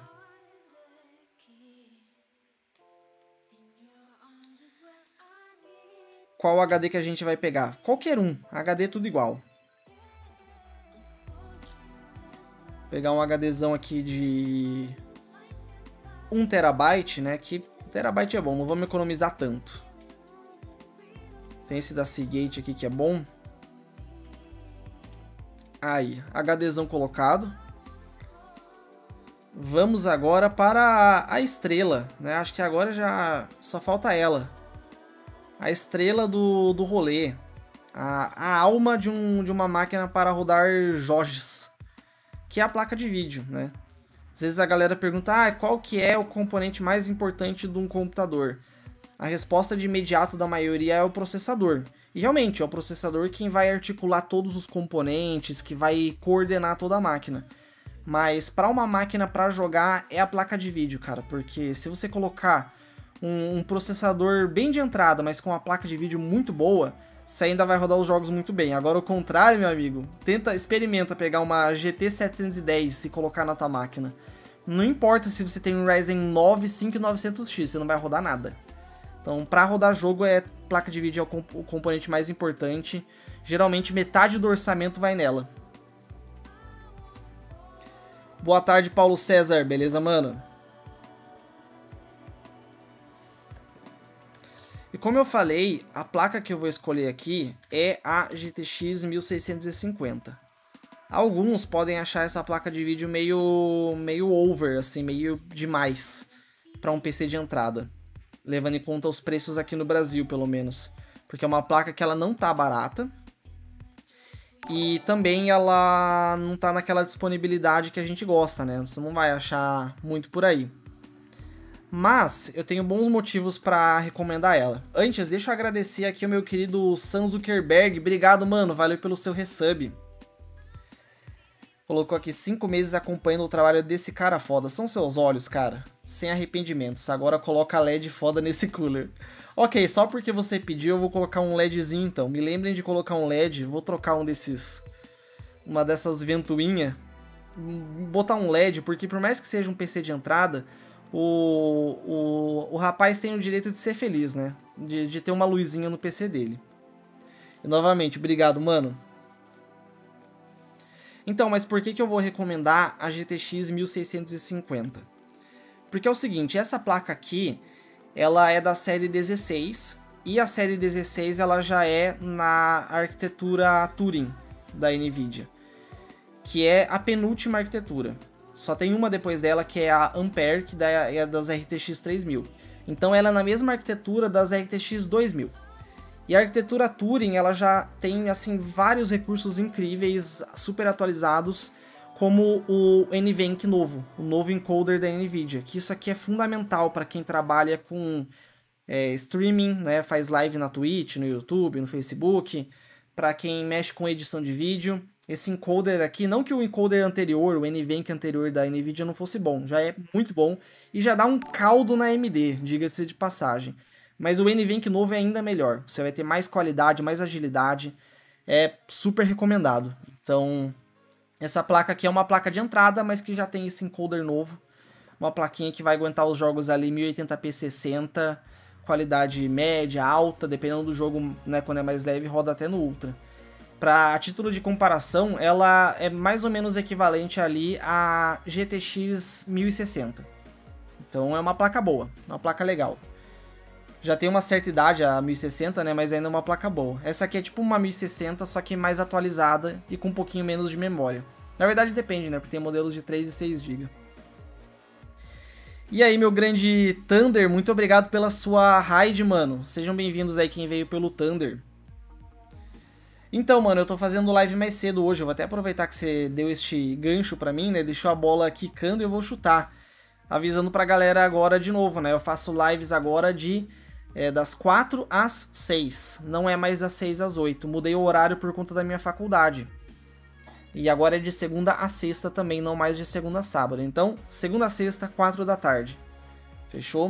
Qual HD que a gente vai pegar? Qualquer um, HD tudo igual. Pegar um HDzão aqui de 1 TB, né? Que 1 TB é bom, não vamos economizar tanto. Tem esse da Seagate aqui que é bom. Aí, HDzão colocado. Vamos agora para a estrela, né? Acho que agora já só falta ela. A estrela do rolê. A alma de uma máquina para rodar jogos. Que é a placa de vídeo, né? Às vezes a galera pergunta, qual que é o componente mais importante de um computador? A resposta de imediato da maioria é o processador. E realmente, é o processador quem vai articular todos os componentes, que vai coordenar toda a máquina. Mas para uma máquina para jogar é a placa de vídeo, cara. Porque se você colocar um processador bem de entrada, mas com uma placa de vídeo muito boa, você ainda vai rodar os jogos muito bem. Agora, o contrário, meu amigo, experimenta pegar uma GT 710 e colocar na tua máquina. Não importa se você tem um Ryzen 9 5900X, você não vai rodar nada. Então, para rodar jogo, placa de vídeo é o componente mais importante. Geralmente, metade do orçamento vai nela. Boa tarde, Paulo César. Beleza, mano? E como eu falei, a placa que eu vou escolher aqui é a GTX 1650. Alguns podem achar essa placa de vídeo meio over, assim, meio demais para um PC de entrada, levando em conta os preços aqui no Brasil, pelo menos, porque é uma placa que ela não tá barata e também ela não tá naquela disponibilidade que a gente gosta, né? Você não vai achar muito por aí. Mas eu tenho bons motivos para recomendar ela. Antes, deixa eu agradecer aqui ao meu querido Sam Zuckerberg. Obrigado, mano. Valeu pelo seu resub. Colocou aqui 5 meses acompanhando o trabalho desse cara foda. São seus olhos, cara. Sem arrependimentos. Agora coloca LED foda nesse cooler. Ok, só porque você pediu eu vou colocar um LEDzinho então. Me lembrem de colocar um LED. Vou trocar um desses... uma dessas ventoinhas. Botar um LED, porque por mais que seja um PC de entrada, o rapaz tem o direito de ser feliz, né? De ter uma luzinha no PC dele. E novamente, obrigado, mano. Então, mas por que eu vou recomendar a GTX 1650? Porque é o seguinte, essa placa aqui, ela é da série 16, e a série 16 ela já é na arquitetura Turing da NVIDIA, que é a penúltima arquitetura. Só tem uma depois dela, que é a Ampere, que é das RTX 3000. Então ela é na mesma arquitetura das RTX 2000. E a arquitetura Turing, ela já tem assim vários recursos incríveis, super atualizados, como o NVENC novo, o novo encoder da NVIDIA, que isso aqui é fundamental para quem trabalha com streaming, né, faz live na Twitch, no YouTube, no Facebook, para quem mexe com edição de vídeo. Esse encoder aqui, não que o encoder anterior, o NVENC anterior da NVIDIA não fosse bom, já é muito bom e já dá um caldo na AMD, diga-se de passagem. Mas o NVENC novo é ainda melhor. Você vai ter mais qualidade, mais agilidade. É super recomendado. Então, essa placa aqui é uma placa de entrada, mas que já tem esse encoder novo. Uma plaquinha que vai aguentar os jogos ali 1080p 60, qualidade média, alta, dependendo do jogo, né, quando é mais leve, roda até no Ultra. Para título de comparação, ela é mais ou menos equivalente ali à GTX 1060. Então é uma placa boa, uma placa legal. Já tem uma certa idade, a 1060, né, mas ainda é uma placa boa. Essa aqui é tipo uma 1060, só que mais atualizada e com um pouquinho menos de memória. Na verdade depende, né, porque tem modelos de 3 e 6 GB. E aí, meu grande Thunder, muito obrigado pela sua raid, mano. Sejam bem-vindos aí quem veio pelo Thunder. Então, mano, eu tô fazendo live mais cedo hoje. Eu vou até aproveitar que você deu este gancho pra mim, né, deixou a bola quicando e eu vou chutar. Avisando pra galera agora de novo, né, eu faço lives agora das 4 às 6, não é mais das 6 às 8, mudei o horário por conta da minha faculdade. E agora é de segunda a sexta também, não mais de segunda a sábado. Então, segunda a sexta, 4 da tarde. Fechou?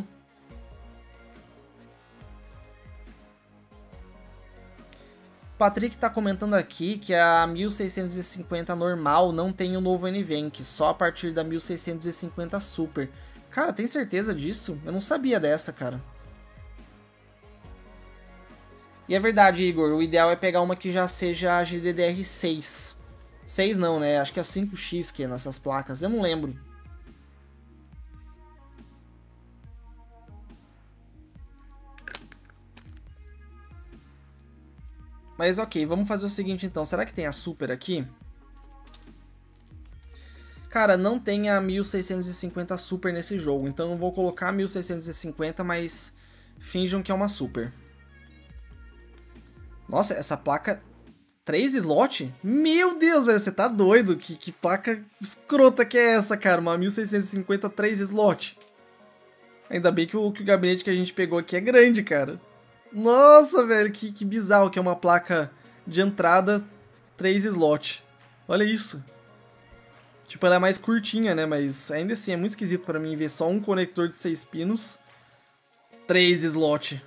Patrick tá comentando aqui que a 1650 normal não tem o novo NVENC, só a partir da 1650 Super. Cara, tem certeza disso? Eu não sabia dessa, cara. E é verdade, Igor, o ideal é pegar uma que já seja a GDDR6. 6 não, né? Acho que é 5X que é nessas placas, eu não lembro. Mas ok, vamos fazer o seguinte então, será que tem a Super aqui? Cara, não tem a 1650 Super nesse jogo, então eu vou colocar a 1650, mas finjam que é uma Super. Nossa, essa placa... 3 slot? Meu Deus, velho, você tá doido? Que placa escrota que é essa, cara? Uma 1650 3 slot. Ainda bem que o gabinete que a gente pegou aqui é grande, cara. Nossa, velho, que bizarro que é uma placa de entrada 3 slot. Olha isso. Tipo, ela é mais curtinha, né? Mas ainda assim é muito esquisito pra mim ver só um conector de 6 pinos. 3 slot.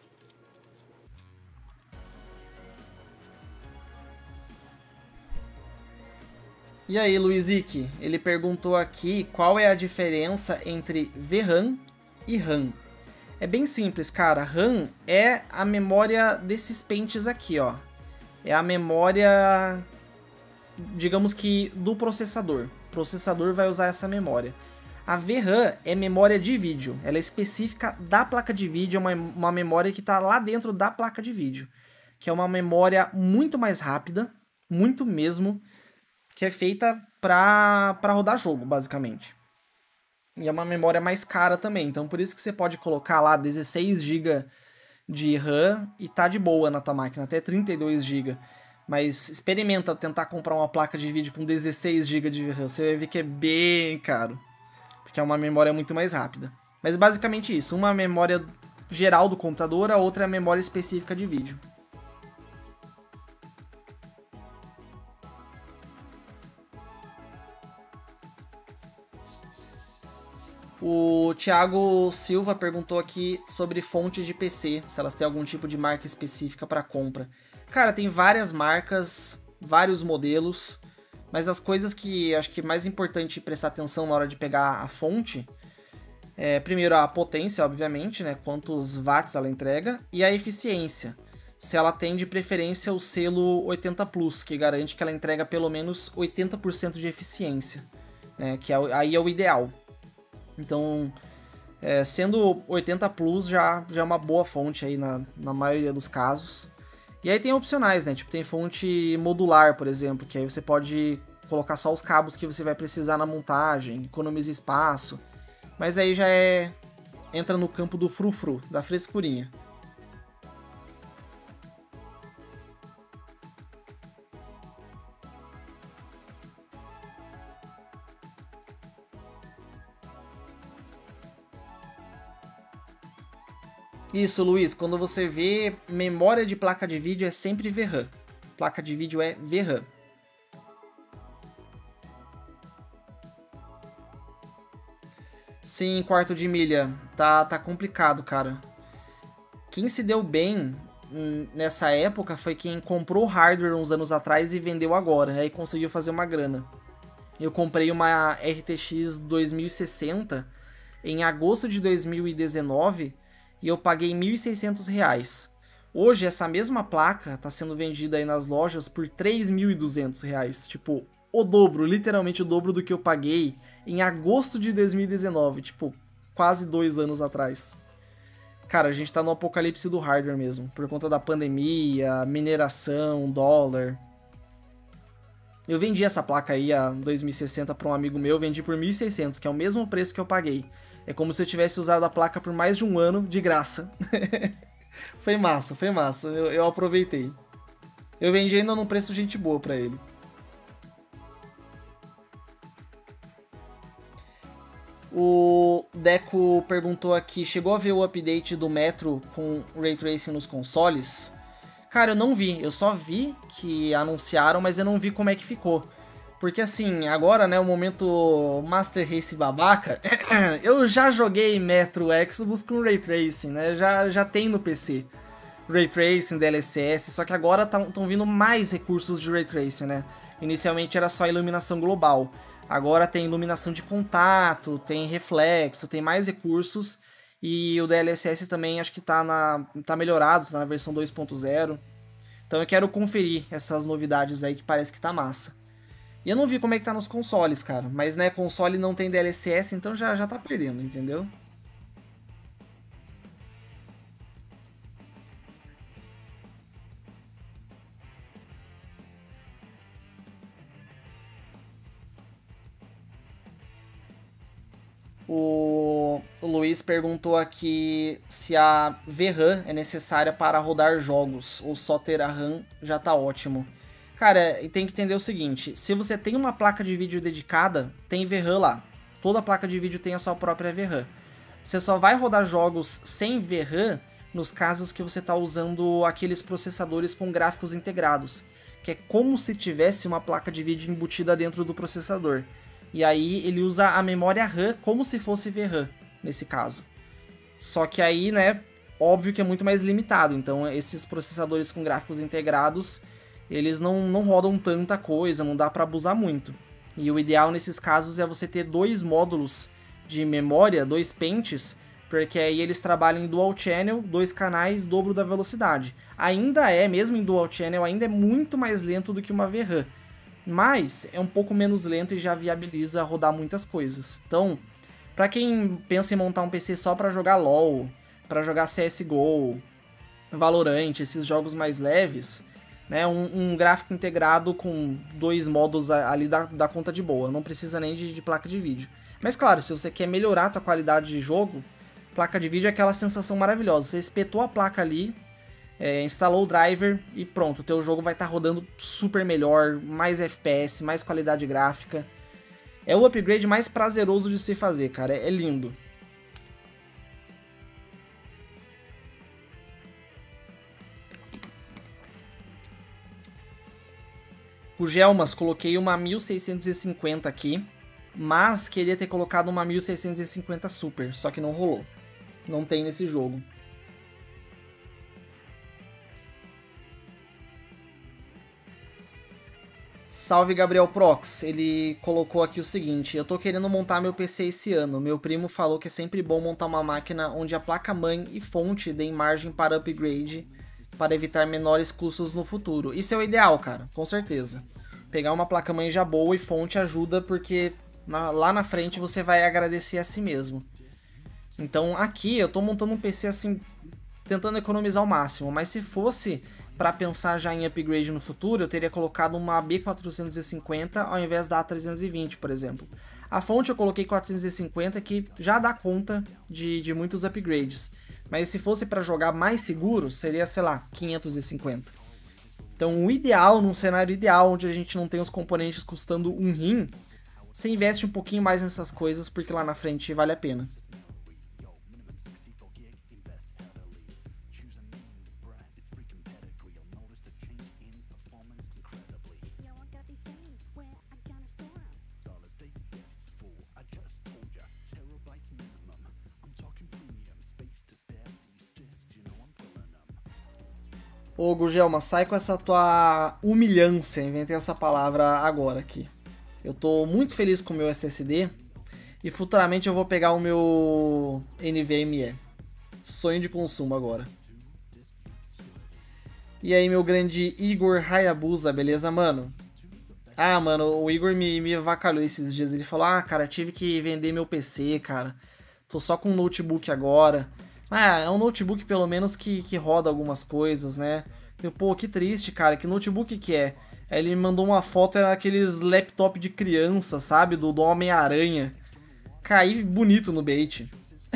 E aí, Luizic, ele perguntou aqui qual é a diferença entre VRAM e RAM. É bem simples, cara. RAM é a memória desses pentes aqui, ó. É a memória, digamos que, do processador. O processador vai usar essa memória. A VRAM é memória de vídeo. Ela é específica da placa de vídeo, é uma memória que está lá dentro da placa de vídeo. Que é uma memória muito mais rápida, muito mesmo, que é feita para rodar jogo, basicamente. E é uma memória mais cara também, então por isso que você pode colocar lá 16 GB de RAM e tá de boa na tua máquina, até 32 GB. Mas experimenta tentar comprar uma placa de vídeo com 16 GB de RAM, você vai ver que é bem caro, porque é uma memória muito mais rápida. Mas basicamente isso, uma memória geral do computador, a outra é a memória específica de vídeo. O Thiago Silva perguntou aqui sobre fontes de PC, se elas têm algum tipo de marca específica para compra. Cara, tem várias marcas, vários modelos, mas as coisas que acho que é mais importante prestar atenção na hora de pegar a fonte é, primeiro, a potência, obviamente, né? Quantos watts ela entrega, e a eficiência. Se ela tem de preferência o selo 80 Plus, que garante que ela entrega pelo menos 80% de eficiência, né? Que aí é o ideal. Então, sendo 80 Plus já é uma boa fonte aí na maioria dos casos. E aí tem opcionais, né? Tipo, tem fonte modular, por exemplo, que aí você pode colocar só os cabos que você vai precisar na montagem, economiza espaço. Mas aí já entra no campo do frufru, da frescurinha. Isso, Luiz, quando você vê memória de placa de vídeo é sempre VRAM. Placa de vídeo é VRAM. Sim, quarto de milha. Tá complicado, cara. Quem se deu bem nessa época foi quem comprou hardware uns anos atrás e vendeu agora. Aí conseguiu fazer uma grana. Eu comprei uma RTX 2060 em agosto de 2019 e eu paguei R$ 1.600. Hoje, essa mesma placa está sendo vendida aí nas lojas por R$ 3.200. Tipo, o dobro, literalmente o dobro do que eu paguei em agosto de 2019. Tipo, quase 2 anos atrás. Cara, a gente tá no apocalipse do hardware mesmo. Por conta da pandemia, mineração, dólar. Eu vendi essa placa aí, a 2060, para um amigo meu, vendi por 1.600, que é o mesmo preço que eu paguei. É como se eu tivesse usado a placa por mais de um ano de graça. Foi massa, foi massa. Eu aproveitei. Eu vendi ainda num preço gente boa pra ele. O Deco perguntou aqui, chegou a ver o update do Metro com Ray Tracing nos consoles? Cara, eu não vi, eu só vi que anunciaram, mas eu não vi como é que ficou. Porque assim, agora, né, o momento Master Race babaca, eu já joguei Metro Exodus com Ray Tracing, né, já tem no PC. Ray Tracing, DLSS, só que agora estão vindo mais recursos de Ray Tracing, né. Inicialmente era só iluminação global, agora tem iluminação de contato, tem reflexo, tem mais recursos. E o DLSS também acho que tá melhorado, tá na versão 2.0. Então eu quero conferir essas novidades aí que parece que tá massa. E eu não vi como é que tá nos consoles, cara. Mas, né, console não tem DLSS, então já tá perdendo, entendeu? O Luiz perguntou aqui se a VRAM é necessária para rodar jogos ou só ter a RAM já tá ótimo. Cara, e tem que entender o seguinte, se você tem uma placa de vídeo dedicada, tem VRAM lá. Toda placa de vídeo tem a sua própria VRAM. Você só vai rodar jogos sem VRAM nos casos que você está usando aqueles processadores com gráficos integrados, que é como se tivesse uma placa de vídeo embutida dentro do processador. E aí ele usa a memória RAM como se fosse VRAM, nesse caso. Só que aí, né, óbvio que é muito mais limitado. Então esses processadores com gráficos integrados, eles não rodam tanta coisa, não dá para abusar muito. E o ideal nesses casos é você ter dois módulos de memória, dois pentes, porque aí eles trabalham em dual channel, dois canais, dobro da velocidade. Ainda é, mesmo em dual channel, ainda é muito mais lento do que uma VRAM. Mas é um pouco menos lento e já viabiliza rodar muitas coisas. Então, para quem pensa em montar um PC só para jogar LoL, para jogar CSGO, Valorant, esses jogos mais leves, né, um gráfico integrado com dois modos ali dá conta de boa, não precisa nem de placa de vídeo. Mas claro, se você quer melhorar a tua qualidade de jogo, placa de vídeo é aquela sensação maravilhosa. Você espetou a placa ali, instalou o driver e pronto, o teu jogo vai estar rodando super melhor, mais FPS, mais qualidade gráfica. É o upgrade mais prazeroso de se fazer, cara, é lindo. O Gelmas, coloquei uma 1650 aqui. mas queria ter colocado uma 1650 Super, só que não rolou. Não tem nesse jogo. Salve Gabriel Prox, ele colocou aqui o seguinte: eu tô querendo montar meu PC esse ano, meu primo falou que é sempre bom montar uma máquina onde a placa-mãe e fonte deem margem para upgrade, para evitar menores custos no futuro. Isso é o ideal, cara, com certeza. Pegar uma placa-mãe já boa e fonte ajuda, porque lá na frente você vai agradecer a si mesmo. Então aqui eu tô montando um PC assim, tentando economizar o máximo, mas se fosse para pensar já em upgrade no futuro, eu teria colocado uma B450 ao invés da A320, por exemplo. A fonte eu coloquei 450, que já dá conta de muitos upgrades. Mas se fosse para jogar mais seguro, seria, sei lá, 550. Então o ideal, num cenário ideal, onde a gente não tem os componentes custando um rim, você investe um pouquinho mais nessas coisas, porque lá na frente vale a pena. Ô Gugelma, sai com essa tua humilhância, inventei essa palavra agora aqui. Eu tô muito feliz com o meu SSD e futuramente eu vou pegar o meu NVMe. Sonho de consumo agora. E aí, meu grande Igor Hayabusa, beleza, mano? Ah, mano, o Igor me avacalhou esses dias. Ele falou, cara, tive que vender meu PC, cara. Tô só com um notebook agora. Ah, é um notebook pelo menos que roda algumas coisas, né? Eu, pô, que triste, cara, que notebook que é? Aí ele me mandou uma foto, era aqueles laptop de criança, sabe? Do Homem-Aranha. Caí bonito no bait.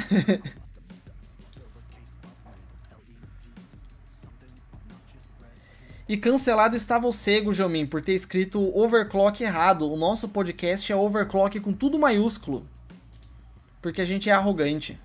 E cancelado está você, Gujomin, por ter escrito overclock errado. O nosso podcast é overclock com tudo maiúsculo. Porque a gente é arrogante.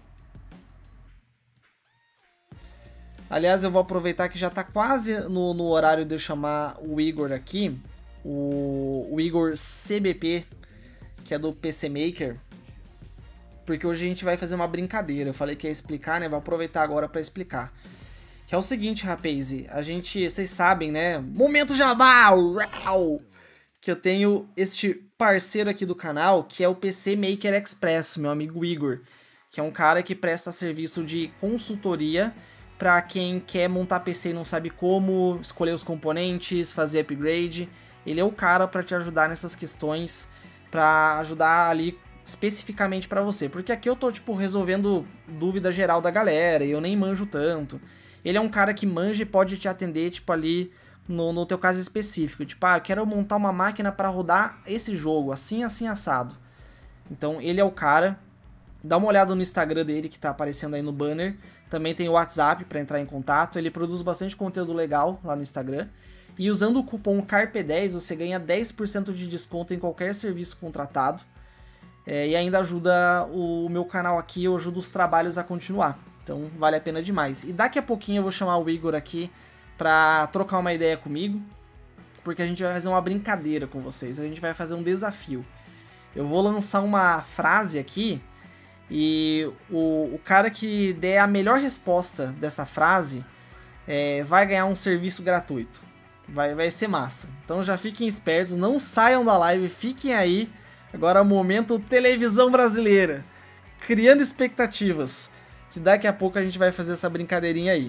Aliás, eu vou aproveitar que já tá quase no horário de eu chamar o Igor aqui. O Igor CBP, que é do PC Maker. Porque hoje a gente vai fazer uma brincadeira. Eu falei que ia explicar, né? Vou aproveitar agora para explicar. Que é o seguinte, rapaz. Vocês sabem, né? Momento jabá! Uau! Que eu tenho este parceiro aqui do canal, que é o PC Maker Express, meu amigo Igor. Que é um cara que presta serviço de consultoria para quem quer montar PC e não sabe como, escolher os componentes, fazer upgrade. Ele é o cara para te ajudar nessas questões, para ajudar ali especificamente para você. Porque aqui eu tô, tipo, resolvendo dúvida geral da galera e eu nem manjo tanto. Ele é um cara que manja e pode te atender, tipo, ali no teu caso específico. Tipo, eu quero montar uma máquina para rodar esse jogo, assim, assim, assado. Então, ele é o cara. Dá uma olhada no Instagram dele, que tá aparecendo aí no banner. Também tem o WhatsApp para entrar em contato. Ele produz bastante conteúdo legal lá no Instagram. E usando o cupom CARPE10, você ganha 10% de desconto em qualquer serviço contratado. E ainda ajuda o meu canal aqui, eu ajudo os trabalhos a continuar. Então vale a pena demais. E daqui a pouquinho eu vou chamar o Igor aqui pra trocar uma ideia comigo, porque a gente vai fazer uma brincadeira com vocês, a gente vai fazer um desafio. Eu vou lançar uma frase aqui e o cara que der a melhor resposta dessa frase vai ganhar um serviço gratuito. Vai ser massa. Então já fiquem espertos, não saiam da live, fiquem aí. Agora é o momento televisão brasileira, criando expectativas, que daqui a pouco a gente vai fazer essa brincadeirinha aí.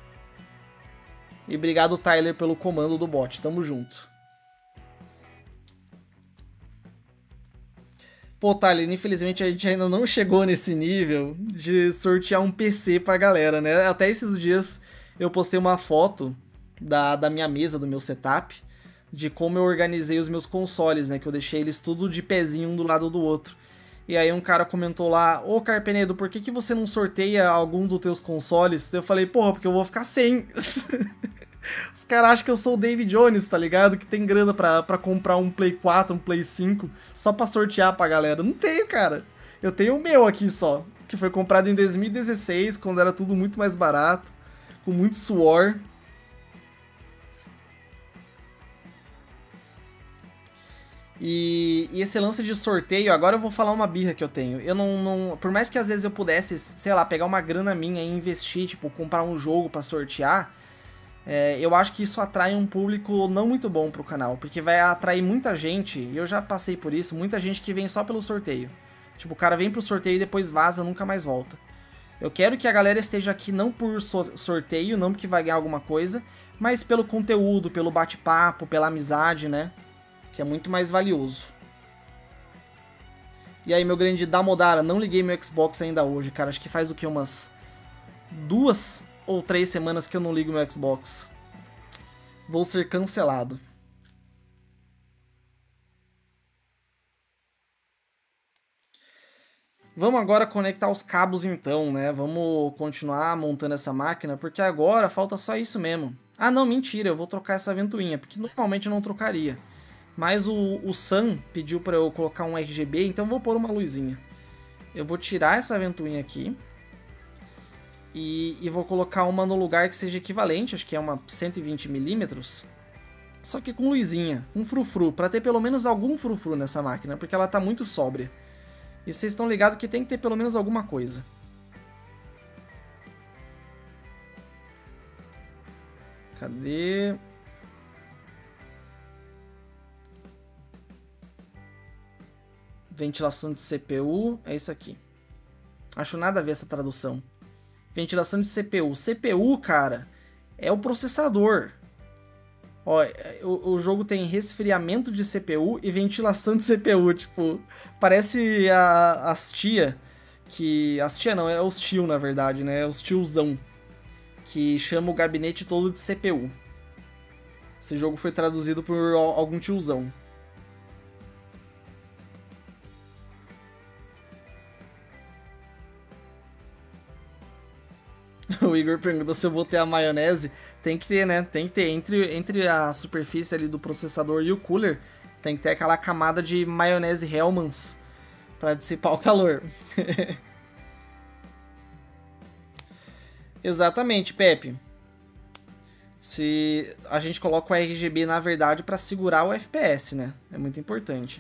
E obrigado, Tyler, pelo comando do bot, tamo junto. Pô, Tyler, infelizmente a gente ainda não chegou nesse nível de sortear um PC pra galera, né? Até esses dias eu postei uma foto da minha mesa, do meu setup, de como eu organizei os meus consoles, né? Que eu deixei eles tudo de pezinho um do lado do outro. E aí um cara comentou lá, ô Carpenedo, por que você não sorteia algum dos teus consoles? Eu falei, porra, porque eu vou ficar sem. Os caras acham que eu sou o David Jones, tá ligado? Que tem grana pra comprar um Play 4, um Play 5, só pra sortear pra galera. Não tenho, cara. Eu tenho o meu aqui só, que foi comprado em 2016, quando era tudo muito mais barato, com muito suor. E esse lance de sorteio, agora eu vou falar uma birra que eu tenho. Eu não. Por mais que às vezes eu pudesse, sei lá, pegar uma grana minha e investir, tipo, comprar um jogo pra sortear, eu acho que isso atrai um público não muito bom pro canal. Porque vai atrair muita gente, e eu já passei por isso, muita gente que vem só pelo sorteio. Tipo, o cara vem pro sorteio e depois vaza, nunca mais volta. Eu quero que a galera esteja aqui não por sorteio, não porque vai ganhar alguma coisa, mas pelo conteúdo, pelo bate-papo, pela amizade, né? Que é muito mais valioso. E aí, meu grande Damodara, não liguei meu Xbox ainda hoje, cara. Acho que faz o que? Umas 2 ou 3 semanas que eu não ligo meu Xbox. Vou ser cancelado. Vamos agora conectar os cabos então, né? Vamos continuar montando essa máquina, porque agora falta só isso mesmo. Ah, não, mentira, eu vou trocar essa ventoinha, porque normalmente eu não trocaria. Mas o Sam pediu para eu colocar um RGB, então eu vou pôr uma luzinha. Eu vou tirar essa ventoinha aqui. E vou colocar uma no lugar que seja equivalente, acho que é uma 120mm. Só que com luzinha, com frufru, para ter pelo menos algum frufru nessa máquina, porque ela tá muito sóbria. E vocês estão ligados que tem que ter pelo menos alguma coisa. Cadê? Ventilação de CPU, é isso aqui. Acho nada a ver essa tradução. Ventilação de CPU. CPU, cara, é o processador. Ó, o jogo tem resfriamento de CPU e ventilação de CPU. Tipo, parece as tia que... As tia não, é os tio, na verdade, né? É os tiozão. Que chama o gabinete todo de CPU. Esse jogo foi traduzido por algum tiozão. O Igor perguntou se eu vou ter a maionese. Tem que ter, né? Tem que ter. Entre a superfície ali do processador e o cooler, tem que ter aquela camada de maionese Hellmann's para dissipar o calor. Exatamente, Pepe. Se a gente coloca o RGB, na verdade, para segurar o FPS, né? É muito importante.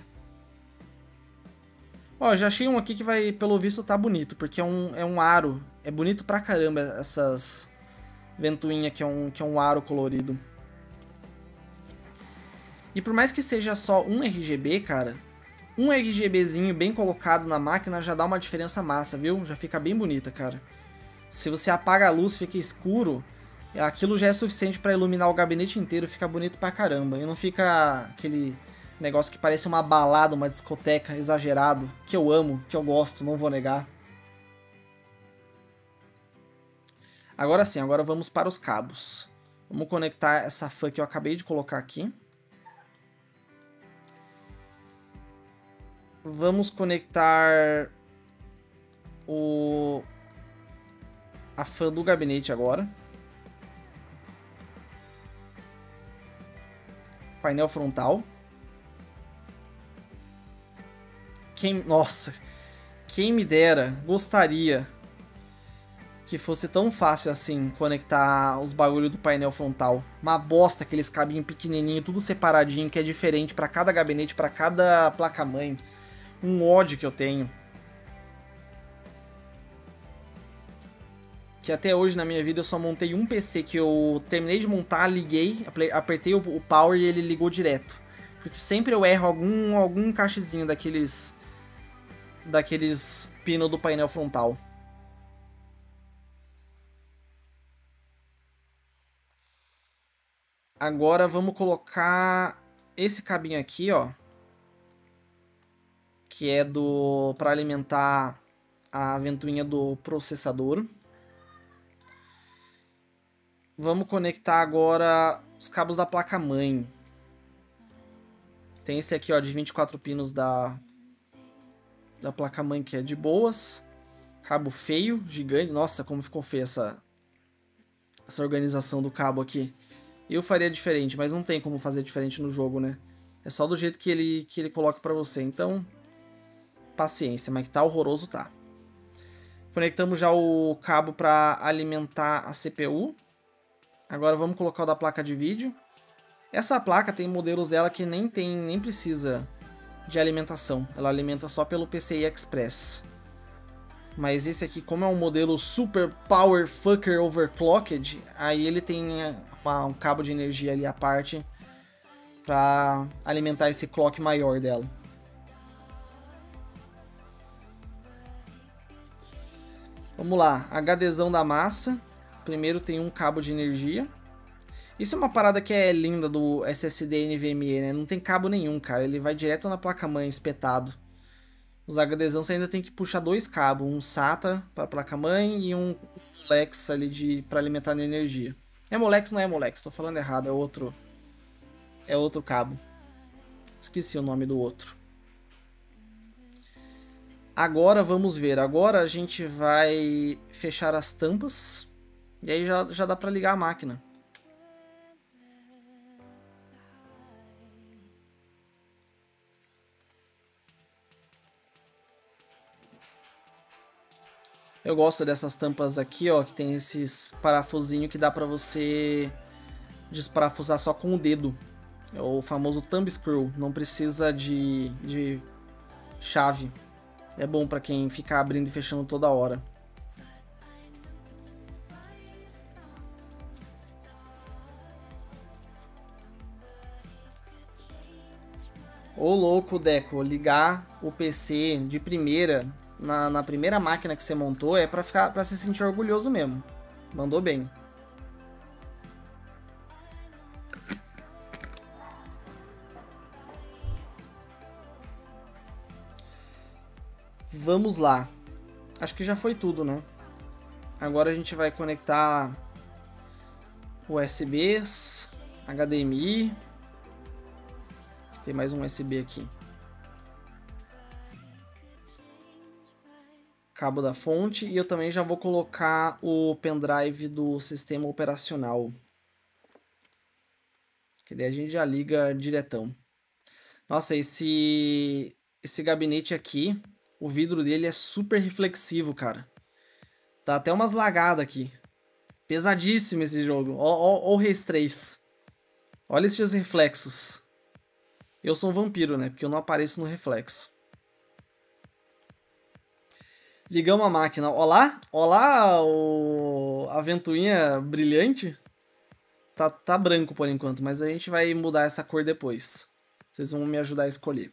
Ó, já achei um aqui que vai, pelo visto, tá bonito, porque é um aro. É bonito pra caramba essas ventoinhas que é um aro colorido. E por mais que seja só um RGB, cara, um RGBzinho bem colocado na máquina já dá uma diferença massa, viu? Já fica bem bonita, cara. Se você apaga a luz, fica escuro, aquilo já é suficiente pra iluminar o gabinete inteiro, fica bonito pra caramba. E não fica aquele negócio que parece uma balada, uma discoteca exagerado, que eu amo, que eu gosto, não vou negar. Agora sim, agora vamos para os cabos. Vamos conectar essa fan que eu acabei de colocar aqui. Vamos conectar a fan do gabinete agora. Painel frontal. Nossa, quem me dera, gostaria que fosse tão fácil assim conectar os bagulho do painel frontal. Uma bosta aqueles cabinhos pequenininhos, tudo separadinho, que é diferente para cada gabinete, para cada placa-mãe. Um ódio que eu tenho. Que até hoje na minha vida eu só montei um PC que eu terminei de montar, liguei, apertei o power e ele ligou direto. Porque sempre eu erro algum encaixezinho daqueles pinos do painel frontal. Agora vamos colocar esse cabinho aqui, ó. Que é para alimentar a ventoinha do processador. Vamos conectar agora os cabos da placa-mãe. Tem esse aqui, ó, de 24 pinos da placa-mãe, que é de boas. Cabo feio, gigante. Nossa, como ficou feia essa organização do cabo aqui. Eu faria diferente, mas não tem como fazer diferente no jogo, né? É só do jeito que ele coloca pra você. Então, paciência, mas que tá horroroso, tá. Conectamos já o cabo para alimentar a CPU. Agora vamos colocar o da placa de vídeo. Essa placa tem modelos dela que nem precisa de alimentação. Ela alimenta só pelo PCI Express. Mas esse aqui, como é um modelo Super Power Fucker Overclocked, aí ele tem um cabo de energia ali à parte para alimentar esse clock maior dela. Vamos lá, HDzão da massa. Primeiro tem um cabo de energia. Isso é uma parada que é linda do SSD NVMe, né? Não tem cabo nenhum, cara. Ele vai direto na placa-mãe, espetado. Os HDzão você ainda tem que puxar dois cabos. Um SATA para placa-mãe e um Molex ali para alimentar a energia. É Molex, não é Molex, tô falando errado. É outro cabo. Esqueci o nome do outro. Agora vamos ver. Agora a gente vai fechar as tampas. E aí já dá para ligar a máquina. Eu gosto dessas tampas aqui, ó, que tem esses parafusinhos que dá pra você desparafusar só com o dedo. É o famoso thumb screw, não precisa de chave. É bom pra quem fica abrindo e fechando toda hora. Ô louco, Deco, ligar o PC de primeira na primeira máquina que você montou é pra se sentir orgulhoso mesmo. Mandou bem. Vamos lá. Acho que já foi tudo, né? Agora a gente vai conectar USBs, HDMI. Tem mais um USB aqui. Cabo da fonte, e eu também já vou colocar o pendrive do sistema operacional. Que daí a gente já liga diretão. Nossa, esse gabinete aqui, o vidro dele é super reflexivo, cara. Tá até umas lagadas aqui. Pesadíssimo esse jogo. Ó o Reis 3. Olha esses reflexos. Eu sou um vampiro, né? Porque eu não apareço no reflexo. Ligamos a máquina. Olá, a ventoinha brilhante. Tá branco por enquanto, mas a gente vai mudar essa cor depois. Vocês vão me ajudar a escolher.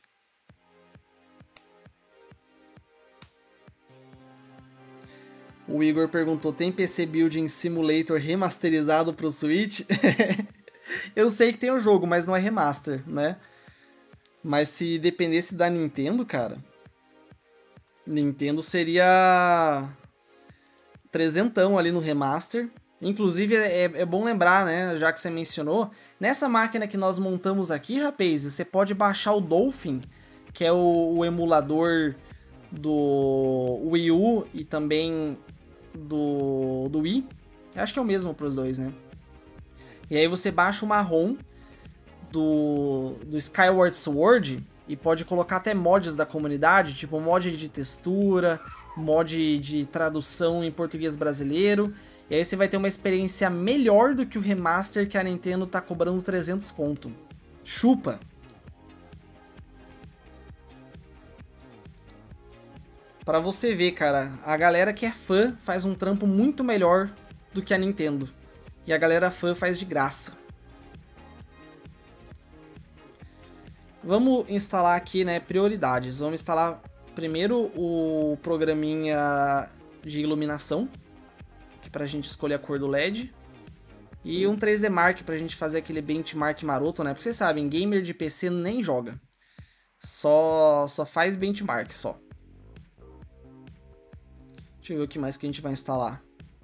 O Igor perguntou, tem PC Building Simulator remasterizado pro Switch? Eu sei que tem o jogo, mas não é remaster, né? Mas se dependesse da Nintendo, cara... Nintendo seria... trezentão ali no remaster. Inclusive, é bom lembrar, né? Já que você mencionou. Nessa máquina que nós montamos aqui, rapaz, você pode baixar o Dolphin, que é o emulador do Wii U e também do Wii. Acho que é o mesmo para os dois, né? E aí você baixa uma ROM do Skyward Sword e pode colocar até mods da comunidade, tipo mod de textura, mod de tradução em português brasileiro. E aí você vai ter uma experiência melhor do que o remaster que a Nintendo tá cobrando 300 conto. Chupa! Pra você ver, cara, a galera que é fã faz um trampo muito melhor do que a Nintendo. E a galera fã faz de graça. Vamos instalar aqui, né, prioridades. Vamos instalar primeiro o programinha de iluminação, que é pra gente escolher a cor do LED. E um 3D Mark pra gente fazer aquele benchmark maroto, né? Porque vocês sabem, gamer de PC nem joga. Só faz benchmark, só. Deixa eu ver o que mais que a gente vai instalar.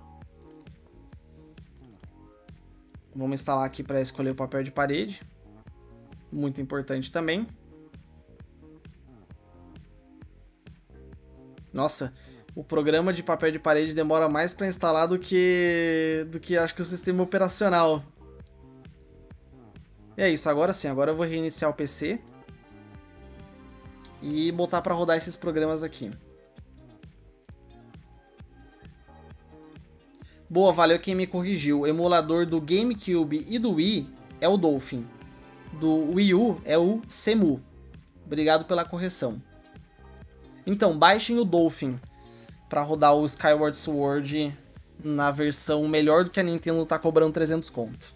Vamos instalar aqui para escolher o papel de parede. Muito importante também. Nossa, o programa de papel de parede demora mais para instalar do que acho que o sistema operacional. E é isso, agora sim, agora eu vou reiniciar o PC e botar para rodar esses programas aqui. Boa, valeu quem me corrigiu. O emulador do GameCube e do Wii é o Dolphin. Do Wii U é o Cemu. Obrigado pela correção. Então, baixem o Dolphin para rodar o Skyward Sword na versão melhor do que a Nintendo tá cobrando 300 conto.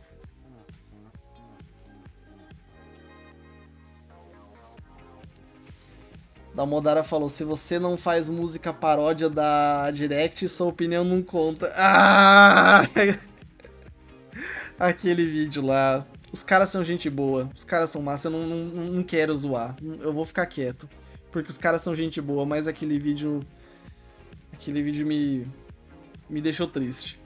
Damodara falou, se você não faz música paródia da Direct, sua opinião não conta. Ah! Aquele vídeo lá. Os caras são gente boa, os caras são massa, eu não quero zoar. Eu vou ficar quieto. Porque os caras são gente boa, mas aquele vídeo... Aquele vídeo me deixou triste.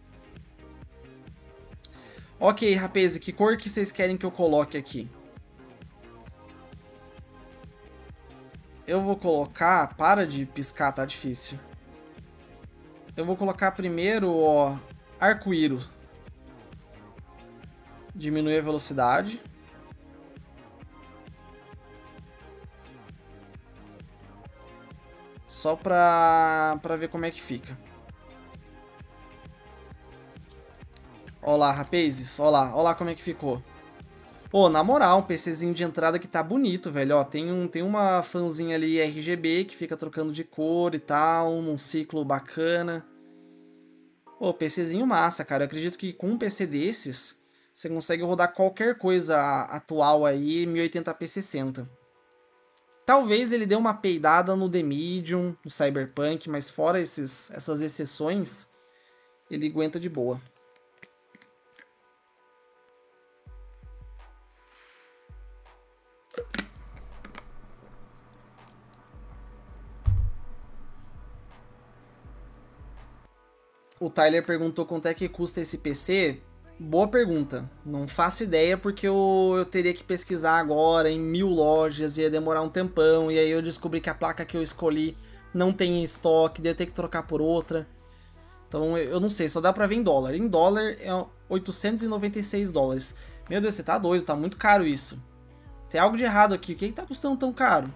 Ok, rapaz, que cor que vocês querem que eu coloque aqui? Eu vou colocar... Para de piscar, tá difícil. Eu vou colocar primeiro, ó, arco-íris. Diminuir a velocidade. Só pra ver como é que fica. Ó lá, rapazes. Ó lá como é que ficou. Pô, na moral, um PCzinho de entrada que tá bonito, velho. Ó, tem uma fanzinha ali RGB que fica trocando de cor e tal, num ciclo bacana. Pô, PCzinho massa, cara. Eu acredito que com um PC desses, você consegue rodar qualquer coisa atual aí, 1080p 60. Talvez ele dê uma peidada no The Medium, no Cyberpunk, mas fora essas exceções, ele aguenta de boa. O Tyler perguntou quanto é que custa esse PC. Boa pergunta. Não faço ideia porque eu teria que pesquisar agora em 1000 lojas, ia demorar um tempão, e aí eu descobri que a placa que eu escolhi não tem em estoque, daí eu tenho que trocar por outra. Então eu não sei, só dá pra ver em dólar. Em dólar é 896 dólares. Meu Deus, você tá doido, tá muito caro isso. Tem algo de errado aqui, o que tá custando tão caro?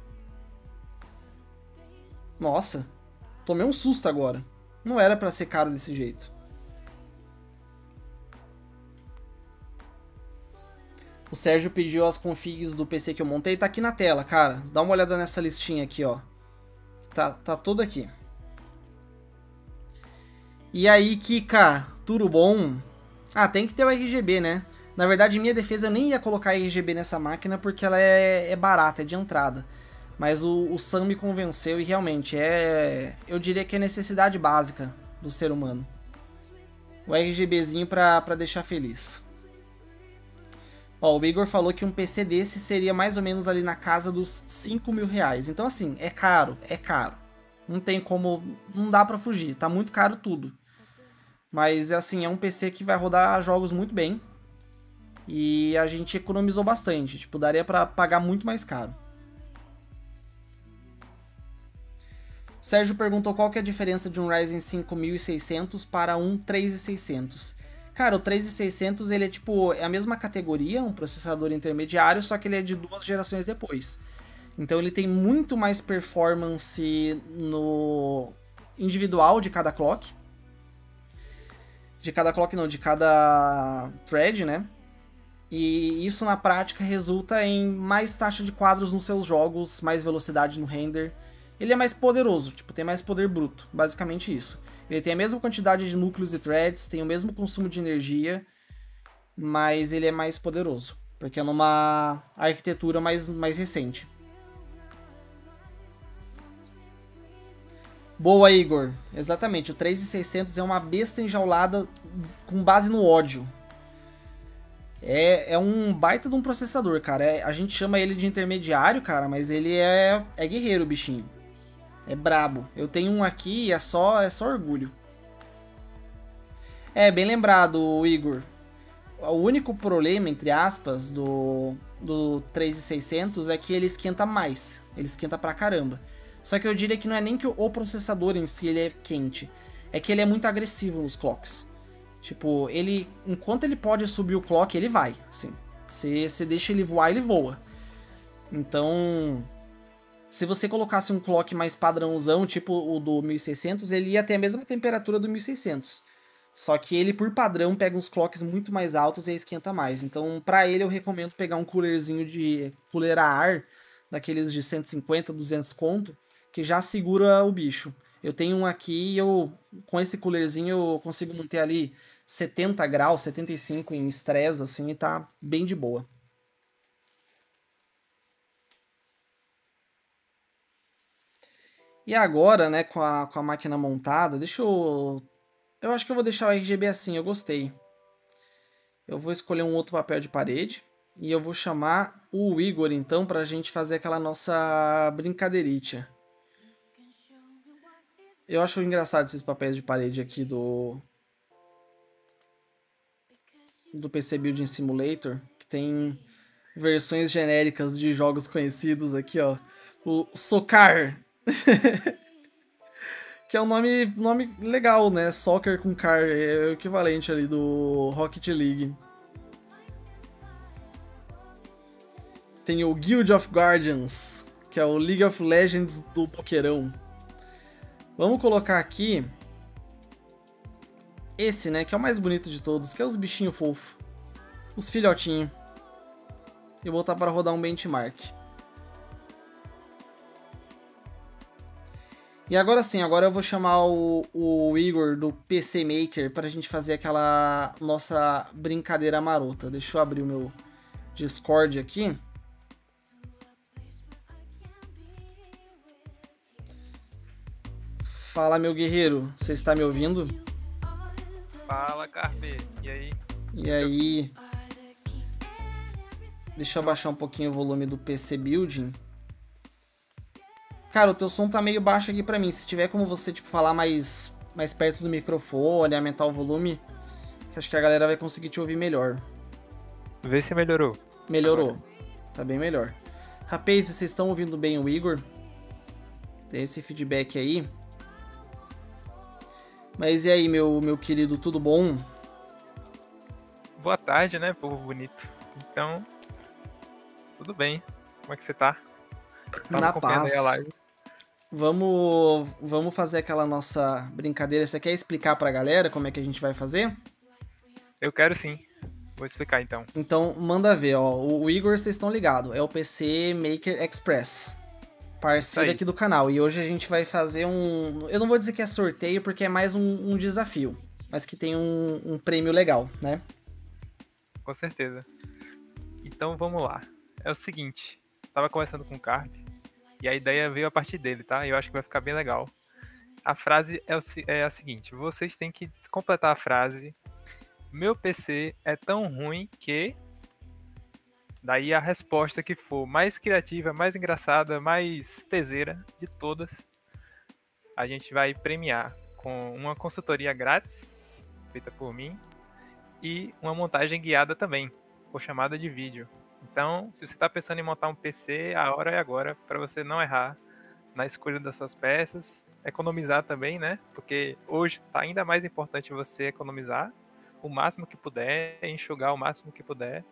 Nossa, tomei um susto agora. Não era pra ser caro desse jeito. O Sérgio pediu as configs do PC que eu montei, tá aqui na tela, cara. Dá uma olhada nessa listinha aqui, ó. Tá tudo aqui. E aí, Kika, tudo bom? Ah, tem que ter o RGB, né? Na verdade, em minha defesa, eu nem ia colocar RGB nessa máquina porque ela é barata, é de entrada. Mas o Sam me convenceu e realmente eu diria que é necessidade básica do ser humano. O RGBzinho pra deixar feliz. Ó, o Igor falou que um PC desse seria mais ou menos ali na casa dos 5 mil reais. Então assim, é caro, é caro. Não tem como, não dá pra fugir, tá muito caro tudo. Mas assim, é um PC que vai rodar jogos muito bem. E a gente economizou bastante, tipo, daria pra pagar muito mais caro. O Sérgio perguntou qual que é a diferença de um Ryzen 5600 para um 3600. Cara, o 3600 ele é tipo, é a mesma categoria, um processador intermediário, só que ele é de 2 gerações depois. Então ele tem muito mais performance no individual de cada clock. De cada clock não, de cada thread, né? E isso na prática resulta em mais taxa de quadros nos seus jogos, mais velocidade no render. Ele é mais poderoso, tipo, tem mais poder bruto, basicamente isso. Ele tem a mesma quantidade de núcleos e threads, tem o mesmo consumo de energia, mas ele é mais poderoso, porque é numa arquitetura mais recente. Boa, Igor. Exatamente, o 3600 é uma besta enjaulada com base no ódio. É um baita de um processador, cara. A gente chama ele de intermediário, cara, mas ele é guerreiro, o bichinho. É brabo. Eu tenho um aqui e é só orgulho. É, bem lembrado, Igor. O único problema, entre aspas, do 3600 é que ele esquenta mais. Ele esquenta pra caramba. Só que eu diria que não é nem que o processador em si ele é quente. É que ele é muito agressivo nos clocks. Tipo, ele, enquanto ele pode subir o clock, ele vai, assim. Você deixa ele voar, ele voa. Então, se você colocasse um clock mais padrãozão, tipo o do 1600, ele ia ter a mesma temperatura do 1600. Só que ele, por padrão, pega uns clocks muito mais altos e esquenta mais. Então, pra ele, eu recomendo pegar um coolerzinho de cooler a ar daqueles de 150, 200 conto, que já segura o bicho. Eu tenho um aqui e com esse coolerzinho eu consigo manter ali 70 graus, 75 em estresse, assim, e tá bem de boa. E agora, né, com a máquina montada, deixa eu... Eu acho que eu vou deixar o RGB assim, eu gostei. Eu vou escolher um outro papel de parede. E eu vou chamar o Igor, então, pra gente fazer aquela nossa brincadeirita. Eu acho engraçado esses papéis de parede aqui do PC Building Simulator, que tem versões genéricas de jogos conhecidos aqui, ó. O Socar, que é um nome legal, né? Soccer com car, é o equivalente ali do Rocket League. Tem o Guild of Guardians, que é o League of Legends do Pokerão. Vamos colocar aqui esse, né, que é o mais bonito de todos, que é os bichinhos fofos. Os filhotinhos. E botar para rodar um benchmark. E agora sim, agora eu vou chamar o Igor do PC Maker pra gente fazer aquela nossa brincadeira marota. Deixa eu abrir o meu Discord aqui. Fala, meu guerreiro, você está me ouvindo? Fala, Carpe. E aí? E aí? Deixa eu abaixar um pouquinho o volume do PC Building. Cara, o teu som tá meio baixo aqui pra mim. Se tiver como você, tipo, falar mais perto do microfone, aumentar o volume, que acho que a galera vai conseguir te ouvir melhor. Vê se melhorou. Melhorou. Agora. Tá bem melhor. Rapaz, vocês estão ouvindo bem o Igor? Tem esse feedback aí. Mas e aí, meu querido, tudo bom? Boa tarde, né, povo bonito? Então, tudo bem. Como é que você tá? Tava Na acompanhando aí a paz. live. Vamos fazer aquela nossa brincadeira. Você quer explicar pra galera como é que a gente vai fazer? Eu quero sim. Vou explicar então. Então, manda ver, ó. O Igor, vocês estão ligados, é o PC Maker Express, Isso parceiro aí. aqui do canal. E hoje a gente vai fazer um... Eu não vou dizer que é sorteio, porque é mais um desafio, mas que tem um prêmio legal, né? Com certeza. Então, vamos lá. É o seguinte. Tava conversando com o Carpe e a ideia veio a partir dele, tá? Eu acho que vai ficar bem legal. A frase é a seguinte. Vocês têm que completar a frase. Meu PC é tão ruim que... Daí a resposta que for mais criativa, mais engraçada, mais teseira de todas, a gente vai premiar com uma consultoria grátis, feita por mim, e uma montagem guiada também, por chamada de vídeo. Então, se você está pensando em montar um PC, a hora é agora, para você não errar na escolha das suas peças, economizar também, né? Porque hoje está ainda mais importante você economizar o máximo que puder, enxugar o máximo que puder,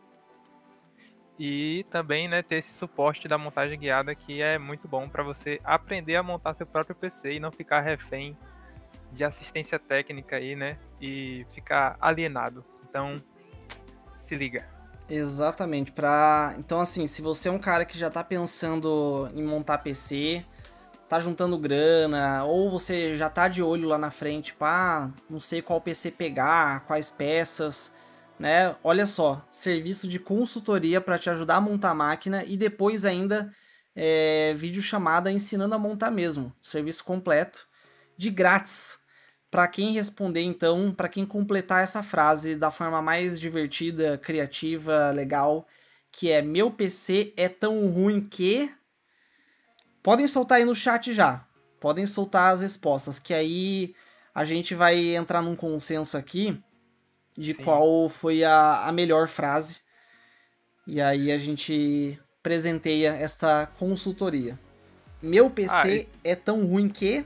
e também, né, ter esse suporte da montagem guiada, que é muito bom para você aprender a montar seu próprio PC e não ficar refém de assistência técnica aí, né, e ficar alienado. Então, se liga. Exatamente, Então, assim, se você é um cara que já tá pensando em montar PC, tá juntando grana, ou você já tá de olho lá na frente, pá, não sei qual PC pegar, quais peças, né? Olha só, serviço de consultoria para te ajudar a montar a máquina e depois ainda videochamada ensinando a montar mesmo, serviço completo, de grátis. Para quem responder então, para quem completar essa frase da forma mais divertida, criativa, legal, que é meu PC é tão ruim que... Podem soltar aí no chat já. Podem soltar as respostas, que aí a gente vai entrar num consenso aqui de Sim. qual foi a melhor frase. E aí a gente presenteia esta consultoria. Meu Ah, PC é tão ruim que...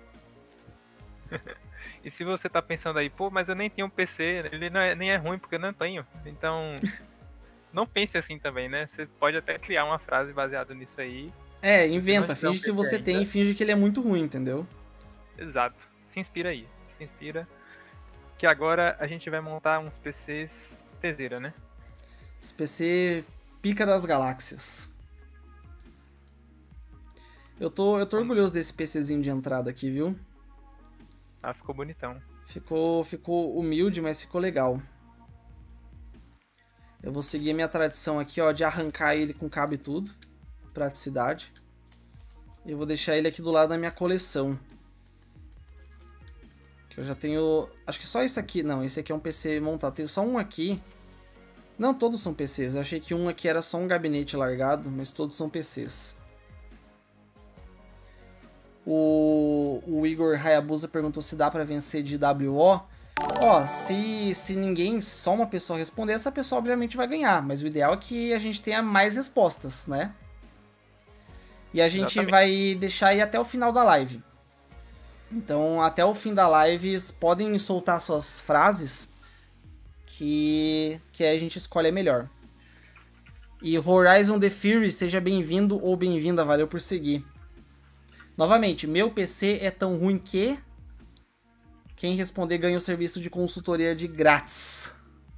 e se você tá pensando aí, pô, mas eu nem tenho um PC, ele não é, nem é ruim porque eu não tenho. Então, não pense assim também, né? Você pode até criar uma frase baseada nisso aí. Se você não Inventa, tiver um finge que PC você tem e ainda, finge que ele é muito ruim, entendeu? exato. Se inspira aí. Se inspira. Que agora a gente vai montar uns PCs teseira, né? Esse PC pica das galáxias. Eu tô orgulhoso desse PCzinho de entrada aqui, viu? Ah, ficou bonitão. Ficou humilde, mas ficou legal. Eu vou seguir a minha tradição aqui, ó, de arrancar ele com cabo e tudo. Praticidade. E eu vou deixar ele aqui do lado da minha coleção. Que eu já tenho... Acho que só esse aqui... Não, esse aqui é um PC montado. Tem só um aqui. Não, todos são PCs. Eu achei que um aqui era só um gabinete largado, mas todos são PCs. O Igor Hayabusa perguntou se dá pra vencer de WO. Ó, se ninguém, se só uma pessoa responder, essa pessoa obviamente vai ganhar. Mas o ideal é que a gente tenha mais respostas, né? E a gente vai deixar aí até o final da live. Então, até o fim da live, podem soltar suas frases que a gente escolhe a melhor. E Horizon The Fury, seja bem-vindo ou bem-vinda, valeu por seguir. Novamente, meu PC é tão ruim que... Quem responder ganha o serviço de consultoria de grátis.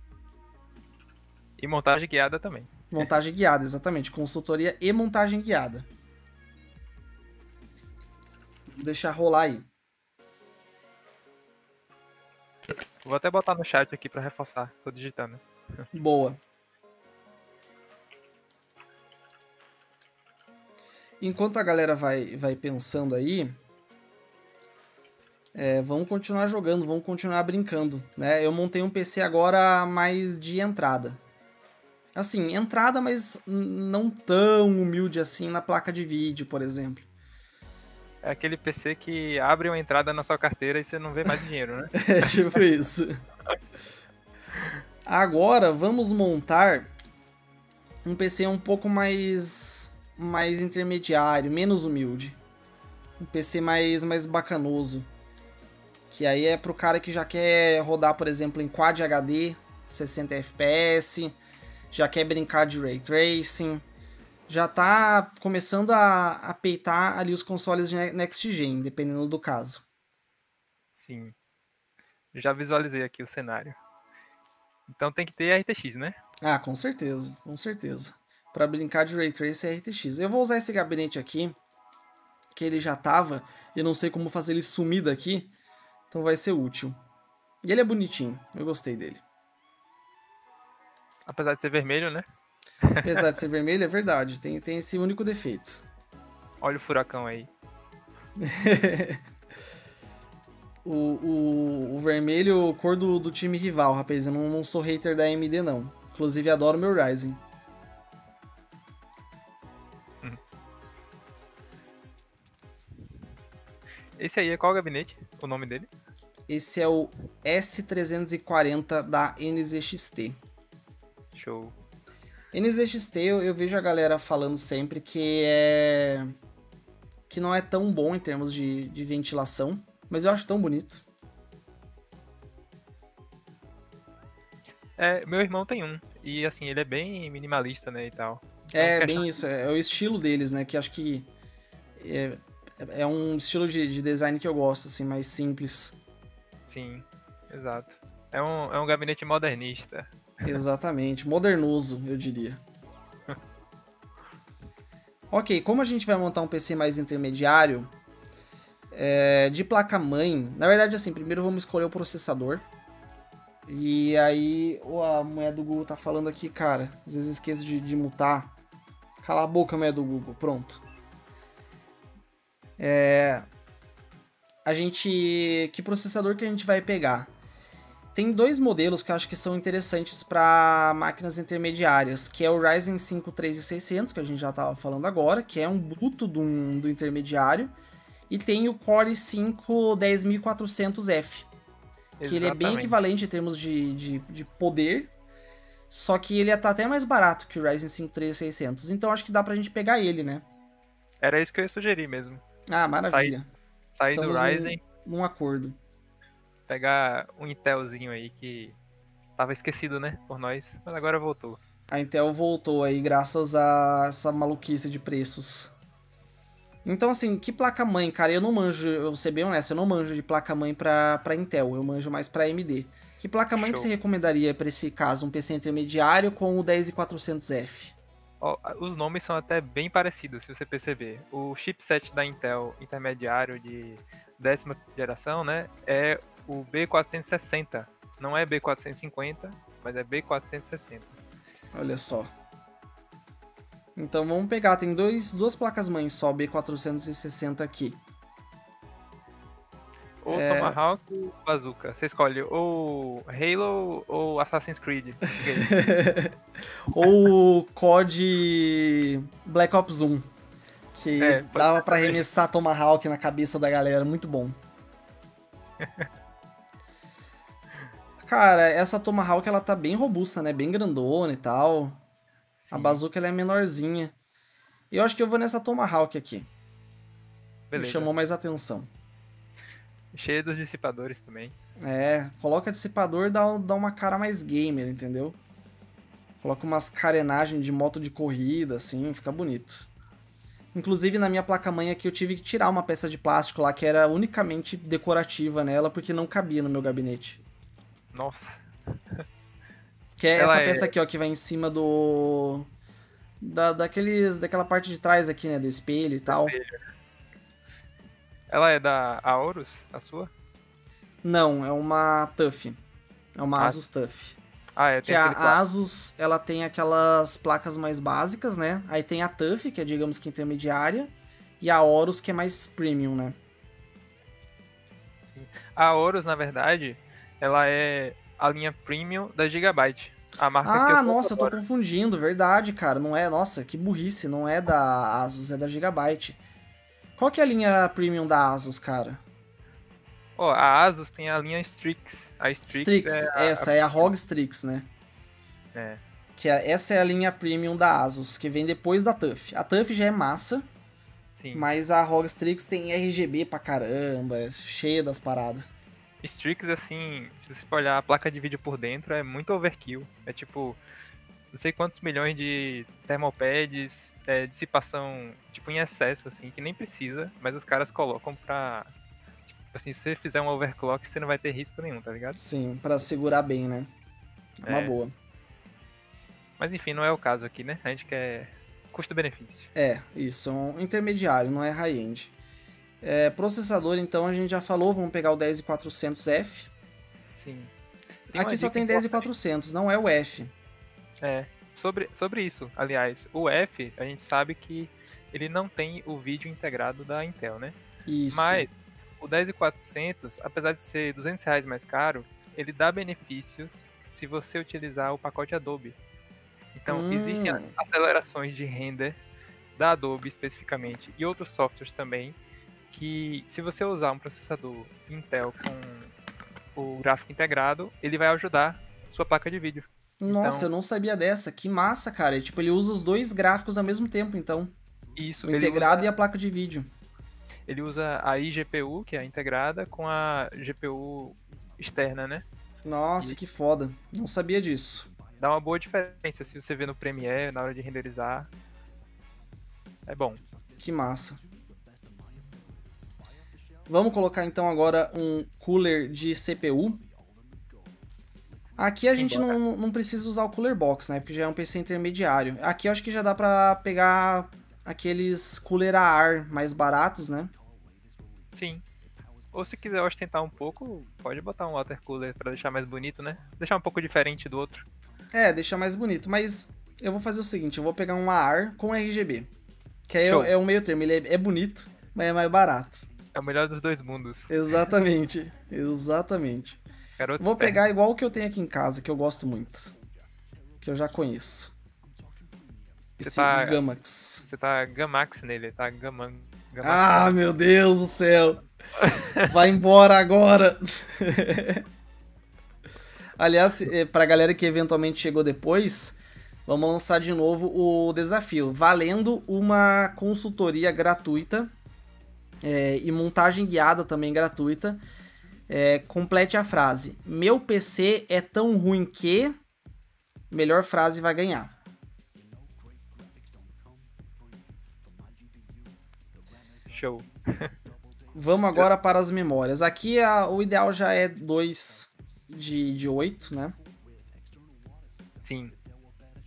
E montagem guiada também. Montagem guiada, exatamente. Consultoria e montagem guiada. Vou deixar rolar aí. Vou até botar no chat aqui pra reforçar. Tô digitando. Boa. Enquanto a galera vai pensando aí, vamos continuar jogando, vamos continuar brincando, né? Eu montei um PC agora mais de entrada. Assim, entrada, mas não tão humilde assim na placa de vídeo, por exemplo. É aquele PC que abre uma entrada na sua carteira e você não vê mais dinheiro, né? É tipo isso. Agora vamos montar um PC um pouco mais intermediário, menos humilde. Um PC mais bacanoso. Que aí é pro cara que já quer rodar, por exemplo, em Quad HD, 60 FPS, já quer brincar de Ray Tracing, já tá começando a peitar ali os consoles de Next Gen, dependendo do caso. Sim. Já visualizei aqui o cenário. Então tem que ter a RTX, né? Ah, com certeza, com certeza. Pra brincar de Ray Tracing é RTX. Eu vou usar esse gabinete aqui, que ele já tava, e eu não sei como fazer ele sumir daqui, então vai ser útil. E ele é bonitinho, eu gostei dele. Apesar de ser vermelho, né? Apesar de ser vermelho, é verdade, tem esse único defeito. Olha o furacão aí. o vermelho, cor do time rival, rapaz. Eu não sou hater da AMD, não. Inclusive, adoro meu Ryzen. Esse aí é qual gabinete? O nome dele? Esse é o S340 da NZXT. Show. NZXT eu vejo a galera falando sempre que não é tão bom em termos de ventilação, mas eu acho tão bonito. Meu irmão tem um, e assim, ele é bem minimalista, né, e tal. Então, É bem isso, é o estilo deles, né, que acho que é um estilo de design que eu gosto, assim, mais simples. Sim, exato. É um gabinete modernista. Exatamente, modernoso, eu diria. Ok, como a gente vai montar um PC mais intermediário, de placa-mãe, na verdade assim, primeiro vamos escolher o processador. E aí, a mulher do Google tá falando aqui, cara, às vezes esqueço de mutar. Cala a boca, mulher do Google, pronto. Que processador que a gente vai pegar? Tem dois modelos que eu acho que são interessantes para máquinas intermediárias, que é o Ryzen 5 3600, que a gente já estava falando agora, que é um bruto do intermediário, e tem o Core i5 10400F, que ele é bem equivalente em termos de poder, só que ele tá até mais barato que o Ryzen 5 3600, então acho que dá pra gente pegar ele, né? Era isso que eu ia sugerir mesmo. Ah, maravilha. Sair do Ryzen. Num acordo. Pegar um Intelzinho aí que tava esquecido, né, por nós, mas agora voltou. A Intel voltou aí graças a essa maluquice de preços. Então, assim, que placa-mãe, cara? Eu não manjo, eu vou ser bem honesto, eu não manjo de placa-mãe pra Intel, eu manjo mais pra AMD. Que placa-mãe que você recomendaria pra esse caso? Um PC intermediário com o 10400F? Ó, os nomes são até bem parecidos, se você perceber. O chipset da Intel intermediário de 10ª geração, né, é o B460. Não é B450, mas é B460. Olha só. Então vamos pegar, tem duas placas-mães só, B460 aqui. Ou Tomahawk ou Bazooka. Você escolhe ou Halo ou Assassin's Creed. Ou COD Black Ops 1, que dava pra arremessar Tomahawk na cabeça da galera, muito bom. Cara, essa Tomahawk ela tá bem robusta, né? Bem grandona e tal. Sim. A Bazooka ela é menorzinha. E eu acho que eu vou nessa Tomahawk aqui. Beleza. Me chamou mais atenção. Cheio dos dissipadores também. É, coloca dissipador, dá uma cara mais gamer, entendeu? Coloca umas carenagens de moto de corrida, assim, fica bonito. Inclusive, na minha placa-mãe aqui, eu tive que tirar uma peça de plástico lá, que era unicamente decorativa nela, porque não cabia no meu gabinete. Nossa. Que é essa peça aqui, ó, que vai em cima do... daquela parte de trás aqui, né, do espelho e tal. Ela é da Aorus, a sua? Não, é uma TUF. É uma Asus TUF. É, que a Asus, ela tem aquelas placas mais básicas, né? Aí tem a TUF, que é, digamos que intermediária, e a Aorus, que é mais premium, né? A Aorus, na verdade, ela é a linha premium da Gigabyte. A marca que eu nossa, eu tô confundindo, verdade, cara. Não é, nossa, que burrice, não é da Asus, é da Gigabyte. Qual que é a linha premium da Asus, cara? A Asus tem a linha Strix. A Strix é a ROG Strix, né? É. Essa é a linha premium da Asus, que vem depois da TUF. A TUF já é massa, sim, mas a ROG Strix tem RGB pra caramba, é cheia das paradas. Strix, assim, se você for olhar a placa de vídeo por dentro, é muito overkill. É tipo, não sei quantos milhões de thermalpads, dissipação, tipo, em excesso, assim, que nem precisa, mas os caras colocam pra... Assim, se você fizer um overclock, você não vai ter risco nenhum, tá ligado? Sim, pra segurar bem, né? Uma boa. Mas enfim, não é o caso aqui, né? A gente quer custo-benefício. Isso, é um intermediário, não é high-end. Processador, então, a gente já falou, vamos pegar o 10400F. Sim. Aqui só tem 10400, não é o F. Sobre isso, aliás, o F, a gente sabe que ele não tem o vídeo integrado da Intel, né? Isso. Mas o 10400, apesar de ser R$200 mais caro, ele dá benefícios se você utilizar o pacote Adobe. Então, existem acelerações de render da Adobe especificamente e outros softwares também, que se você usar um processador Intel com o gráfico integrado, ele vai ajudar sua placa de vídeo. Nossa, então, eu não sabia dessa. Que massa, cara. Tipo, ele usa os dois gráficos ao mesmo tempo, então. Isso. O integrado e a placa de vídeo. Ele usa a iGPU, que é a integrada, com a GPU externa, né? Nossa, que foda. Não sabia disso. Dá uma boa diferença se você vê no Premiere, na hora de renderizar. É bom. Que massa. Vamos colocar então agora um cooler de CPU. Aqui a gente não precisa usar o cooler box, né? Porque já é um PC intermediário. Aqui eu acho que já dá pra pegar aqueles cooler a ar mais baratos, né? Sim. Ou se quiser ostentar um pouco, pode botar um water cooler pra deixar mais bonito, né? Deixar um pouco diferente do outro. Deixar mais bonito. Mas eu vou fazer o seguinte, eu vou pegar um AR com RGB. Que aí é o meio termo. Ele é bonito, mas é mais barato. É o melhor dos dois mundos. Exatamente. Exatamente. Vou pegar igual o que eu tenho aqui em casa, que eu gosto muito. Que eu já conheço. Esse Gamax. Você tá Gamax nele, tá Gamax. Meu Deus do céu. Vai embora agora. Aliás, pra galera que eventualmente chegou depois, vamos lançar de novo o desafio. Valendo uma consultoria gratuita e montagem guiada também gratuita. Complete a frase. Meu PC é tão ruim que... Melhor frase vai ganhar. Show. Vamos agora para as memórias. Aqui o ideal já é 2 de 8, né? Sim.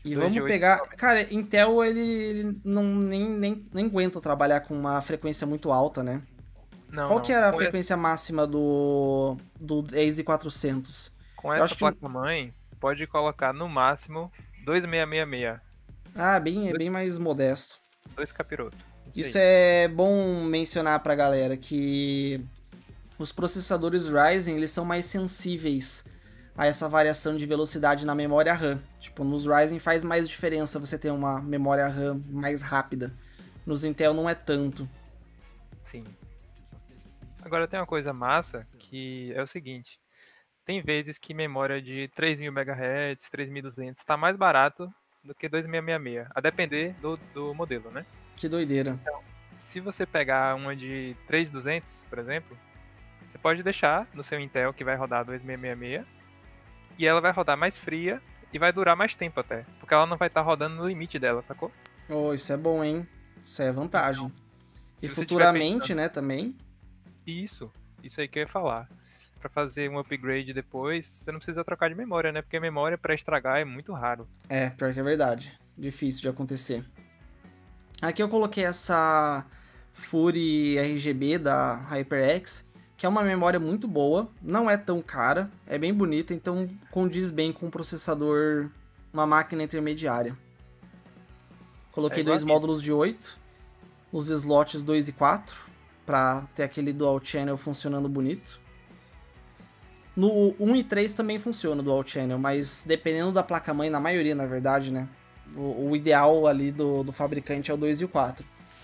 E 2 de vamos 8. pegar... Cara, Intel, ele não, nem aguenta trabalhar com uma frequência muito alta, né? Não, Qual que não. era a frequência máxima do 10400? Com Eu essa acho que... placa-mãe, pode colocar no máximo 2666. Ah, é Dois, bem mais modesto. dois capiroto. Isso Isso aí. é bom mencionar pra galera, que os processadores Ryzen, eles são mais sensíveis a essa variação de velocidade na memória RAM. Tipo, nos Ryzen faz mais diferença você ter uma memória RAM mais rápida. Nos Intel não é tanto. Sim. Agora tem uma coisa massa que é o seguinte. Tem vezes que memória de 3000 MHz, 3200 está mais barato do que 2666, a depender do modelo, né? Que doideira. Se você pegar uma de 3200, por exemplo, você pode deixar no seu Intel que vai rodar 2666 e ela vai rodar mais fria e vai durar mais tempo até, porque ela não vai estar rodando no limite dela, sacou? Oh, isso é bom, hein? Isso é vantagem. E Se você tiver futuramente, pensando né, também. isso aí que eu ia falar. Pra fazer um upgrade depois, você não precisa trocar de memória, né? Porque memória pra estragar é muito raro. É, pior que é verdade. Difícil de acontecer. Aqui eu coloquei essa Fury RGB da HyperX, que é uma memória muito boa, não é tão cara, é bem bonita, então condiz bem com o processador, uma máquina intermediária. Coloquei igual dois aqui. módulos de 8, os slots 2 e 4, para ter aquele dual channel funcionando bonito. No 1 e 3 também funciona o dual channel, mas dependendo da placa-mãe, na maioria, na verdade, né? O ideal ali do fabricante é o 2 e o 4.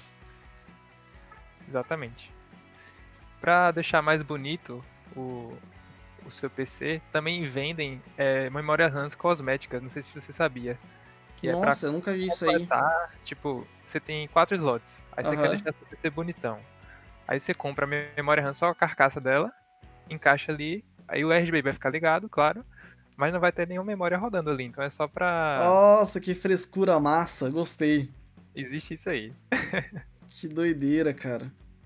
Exatamente. Pra deixar mais bonito o seu PC, também vendem memória RAMs cosméticas, não sei se você sabia. Que é pra Nossa, eu nunca vi isso aí. completar, tipo, você tem 4 slots, aí você quer Aham. deixar seu PC bonitão. Aí você compra a memória RAM, só a carcaça dela, encaixa ali, aí o RGB vai ficar ligado, claro, mas não vai ter nenhuma memória rodando ali, então é só pra... Nossa, que frescura massa, gostei. Existe isso aí. Que doideira, cara.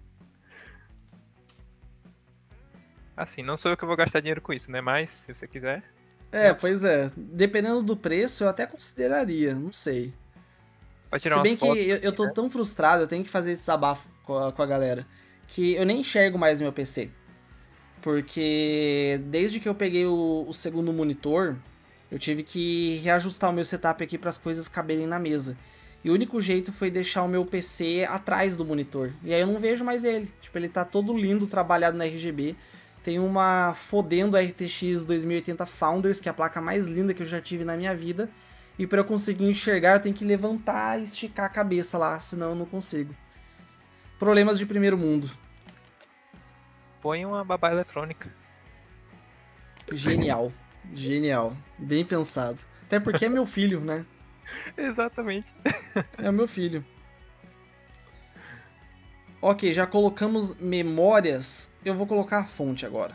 Assim, não sou eu que vou gastar dinheiro com isso, né? Mas, se você quiser, tem É, opção. pois é. Dependendo do preço, eu até consideraria, não sei. Vai tirar Se umas bem que fotos eu assim, tô né? tão frustrado, eu tenho que fazer esse desabafo com a galera, que eu nem enxergo mais meu PC. Porque desde que eu peguei o segundo monitor, eu tive que reajustar o meu setup aqui para as coisas caberem na mesa. E o único jeito foi deixar o meu PC atrás do monitor. E aí eu não vejo mais ele. Tipo, ele tá todo lindo, trabalhado na RGB. Tem uma fodendo RTX 2080 Founders, que é a placa mais linda que eu já tive na minha vida. E para eu conseguir enxergar, eu tenho que levantar e esticar a cabeça lá, senão eu não consigo. Problemas de primeiro mundo. Põe uma babá eletrônica. Genial. Genial. Bem pensado. Até porque é meu filho, né? Exatamente. É o meu filho. Ok, já colocamos memórias. Eu vou colocar a fonte agora.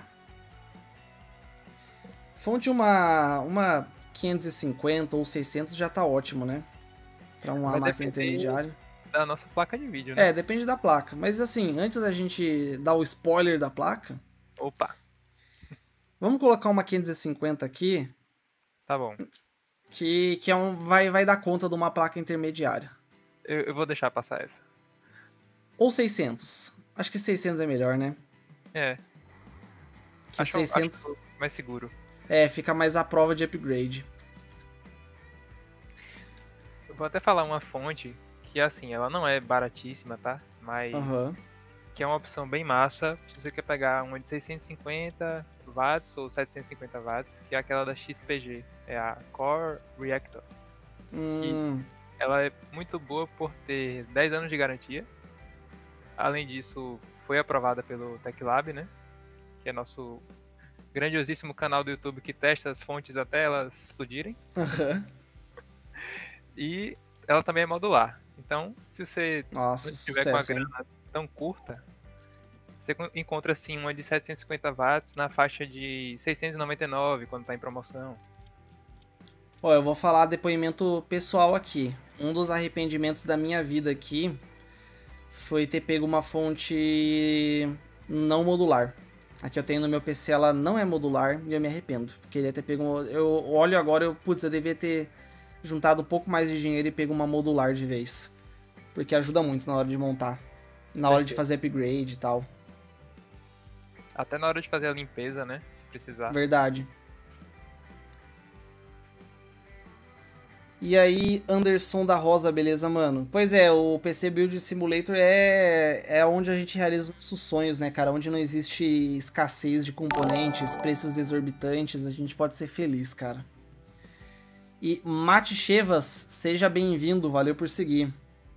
Fonte uma 550 ou 600 já tá ótimo, né? Pra uma Vai máquina depender intermediária. da nossa placa de vídeo, né? É, depende da placa. Mas assim, antes da gente dar o spoiler da placa, Opa, vamos colocar uma 550 aqui, tá bom. que é vai dar conta de uma placa intermediária. Eu vou deixar passar essa. Ou 600. Acho que 600 é melhor, né? É, Que acho 600 mais seguro. fica mais à prova de upgrade. Eu vou até falar uma fonte que, assim, ela não é baratíssima, tá? Mas Aham. que é uma opção bem massa. Se você quer pegar uma de 650 watts ou 750 watts, que é aquela da XPG, é a Core Reactor. E ela é muito boa por ter 10 anos de garantia. Além disso, foi aprovada pelo TechLab, né? Que é nosso grandiosíssimo canal do YouTube que testa as fontes até elas explodirem. Aham. E ela também é modular. Então, se você Nossa, não estiver com a sucesso, hein? grana tão curta, você encontra assim uma de 750 watts na faixa de 699 quando tá em promoção. Ó, eu vou falar depoimento pessoal aqui. Um dos arrependimentos da minha vida aqui foi ter pego uma fonte não modular. Aqui eu tenho no meu PC, ela não é modular e eu me arrependo. Queria ter pego. Eu olho agora, putz, eu devia ter juntado um pouco mais de dinheiro e pego uma modular de vez. Porque ajuda muito na hora de montar. Na hora de fazer upgrade e tal. Até na hora de fazer a limpeza, né? Se precisar. Verdade. E aí, Anderson da Rosa, beleza, mano? Pois é, o PC Build Simulator é onde a gente realiza os nossos sonhos, né, cara? Onde não existe escassez de componentes, preços exorbitantes, a gente pode ser feliz, cara. E Mate Chevas, seja bem-vindo, valeu por seguir.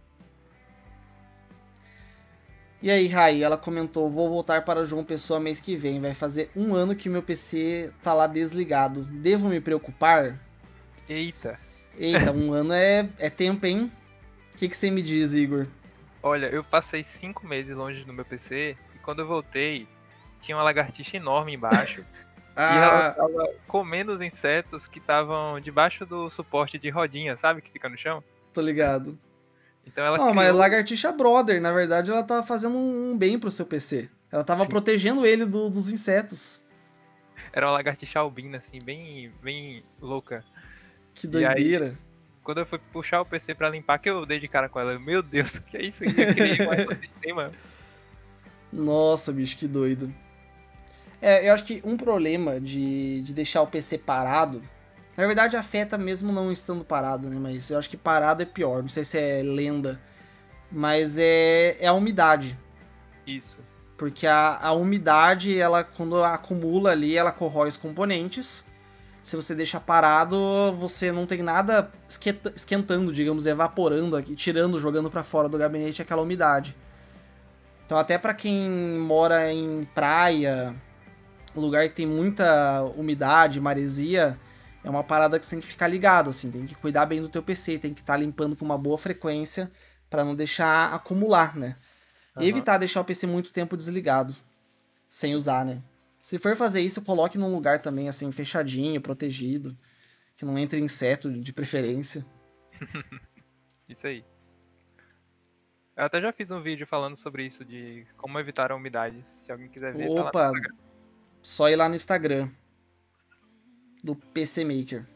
E aí, Rai, ela comentou, vou voltar para João Pessoa mês que vem, vai fazer 1 ano que meu PC tá lá desligado. Devo me preocupar? Eita. Eita, 1 ano é tempo, hein? O que você me diz, Igor? Olha, eu passei 5 meses longe do meu PC e quando eu voltei, tinha uma lagartixa enorme embaixo. E ela tava comendo os insetos que estavam debaixo do suporte de rodinha, sabe? Que fica no chão. Tô ligado. Então ela Não, mas lagartixa brother, na verdade ela tava fazendo um bem pro seu PC. Ela tava protegendo ele dos insetos. Era uma lagartixa albina, assim, bem louca. Que doideira. Aí, quando eu fui puxar o PC pra limpar, que eu dei de cara com ela. Meu Deus, o que é isso? Eu criei mais um sistema. Nossa, bicho, que doido. Eu acho que um problema de deixar o PC parado, na verdade afeta mesmo não estando parado, né? Mas eu acho que parado é pior. Não sei se é lenda, mas é a umidade. Isso. Porque a umidade, ela quando acumula ali, ela corrói os componentes. Se você deixa parado, você não tem nada esquentando, digamos, evaporando aqui, tirando, jogando pra fora do gabinete aquela umidade. Então até pra quem mora em praia, lugar que tem muita umidade, maresia, é uma parada que você tem que ficar ligado, assim, tem que cuidar bem do teu PC, tem que estar limpando com uma boa frequência pra não deixar acumular, né? E evitar deixar o PC muito tempo desligado, sem usar, né? Se for fazer isso, coloque num lugar também, assim, fechadinho, protegido, que não entre inseto de preferência. Isso aí. Eu até já fiz um vídeo falando sobre isso, de como evitar a umidade. Se alguém quiser ver, Opa, tá lá no Instagram. Só ir lá no Instagram do PC Maker.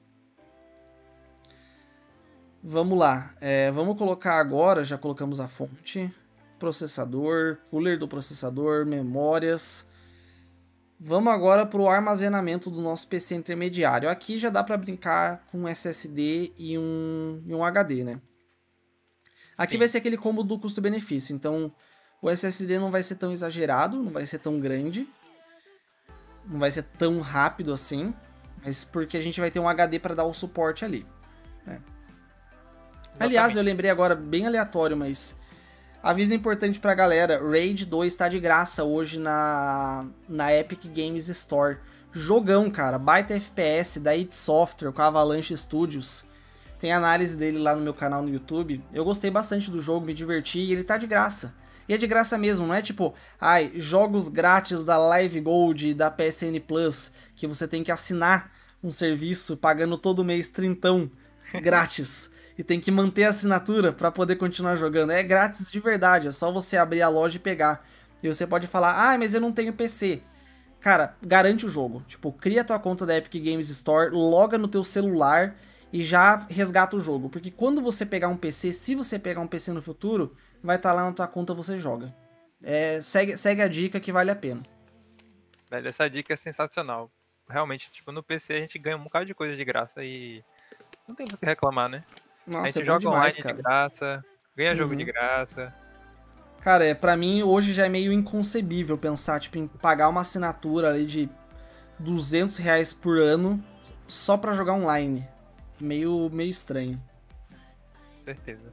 Vamos lá. Vamos colocar agora, já colocamos a fonte, processador, cooler do processador, memórias. Vamos agora para o armazenamento do nosso PC intermediário. Aqui já dá para brincar com um SSD e um HD, né? Aqui vai ser aquele combo do custo-benefício. Então, o SSD não vai ser tão exagerado, não vai ser tão grande, não vai ser tão rápido assim, mas porque a gente vai ter um HD para dar o suporte ali, né? Aliás, eu lembrei agora, bem aleatório, mas aviso importante pra galera, Raid 2 tá de graça hoje na Epic Games Store. Jogão, cara, baita FPS da id Software com a Avalanche Studios. Tem análise dele lá no meu canal no YouTube. Eu gostei bastante do jogo, me diverti e ele tá de graça. E é de graça mesmo, não é tipo, jogos grátis da Live Gold e da PSN Plus, que você tem que assinar um serviço pagando todo mês trintão grátis. E tem que manter a assinatura para poder continuar jogando. É grátis de verdade, é só você abrir a loja e pegar. E você pode falar, mas eu não tenho PC. Cara, garante o jogo. Tipo, cria tua conta da Epic Games Store, loga no teu celular e já resgata o jogo. Porque quando você pegar um PC, se você pegar um PC no futuro, vai estar lá na tua conta, você joga. Segue a dica que vale a pena. Velho, essa dica é sensacional. Realmente, tipo, no PC a gente ganha um bocado de coisa de graça e não tem do que reclamar, né? Nossa, a gente é joga demais, online cara. de graça, ganha jogo de graça. Cara, pra mim hoje já é meio inconcebível pensar, tipo, em pagar uma assinatura ali de R$200 por ano só pra jogar online. Meio estranho. Certeza.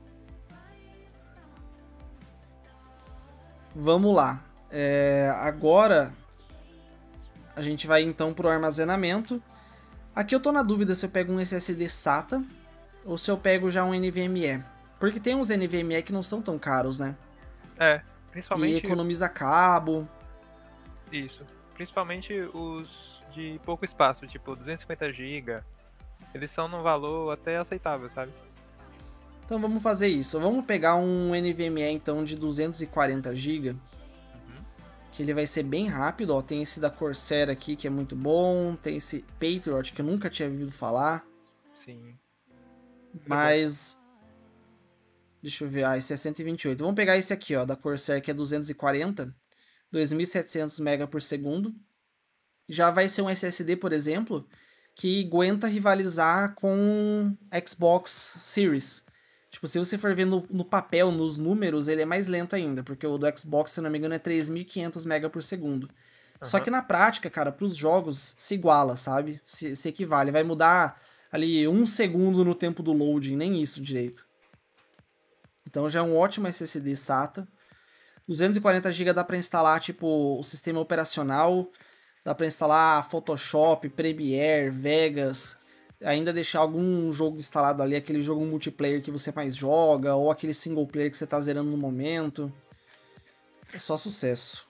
Vamos lá. Agora a gente vai então pro armazenamento. Aqui eu tô na dúvida se eu pego um SSD SATA ou se eu pego já um NVMe. Porque tem uns NVMe que não são tão caros, né? Principalmente... E economiza cabo. Isso. Principalmente os de pouco espaço, tipo 250 GB. Eles são num valor até aceitável, sabe? Então vamos fazer isso. Vamos pegar um NVMe então de 240 GB. Que ele vai ser bem rápido, ó. Tem esse da Corsair aqui que é muito bom. Tem esse Patriot que eu nunca tinha ouvido falar. Sim. Mas... Deixa eu ver, esse é 128. Vamos pegar esse aqui, ó, da Corsair, que é 240, 2.700 MB por segundo. Já vai ser um SSD, por exemplo, que aguenta rivalizar com Xbox Series. Tipo, se você for ver no papel, nos números, ele é mais lento ainda, porque o do Xbox, se não me engano, é 3.500 MB por segundo. Só que na prática, cara, pros jogos se iguala, sabe? Se equivale. Vai mudar ali 1 segundo no tempo do loading, nem isso direito. Então já é um ótimo SSD SATA. 240 GB dá para instalar tipo o sistema operacional, dá para instalar Photoshop, Premiere, Vegas, ainda deixar algum jogo instalado ali, aquele jogo multiplayer que você mais joga, ou aquele single player que você tá zerando no momento. É só sucesso.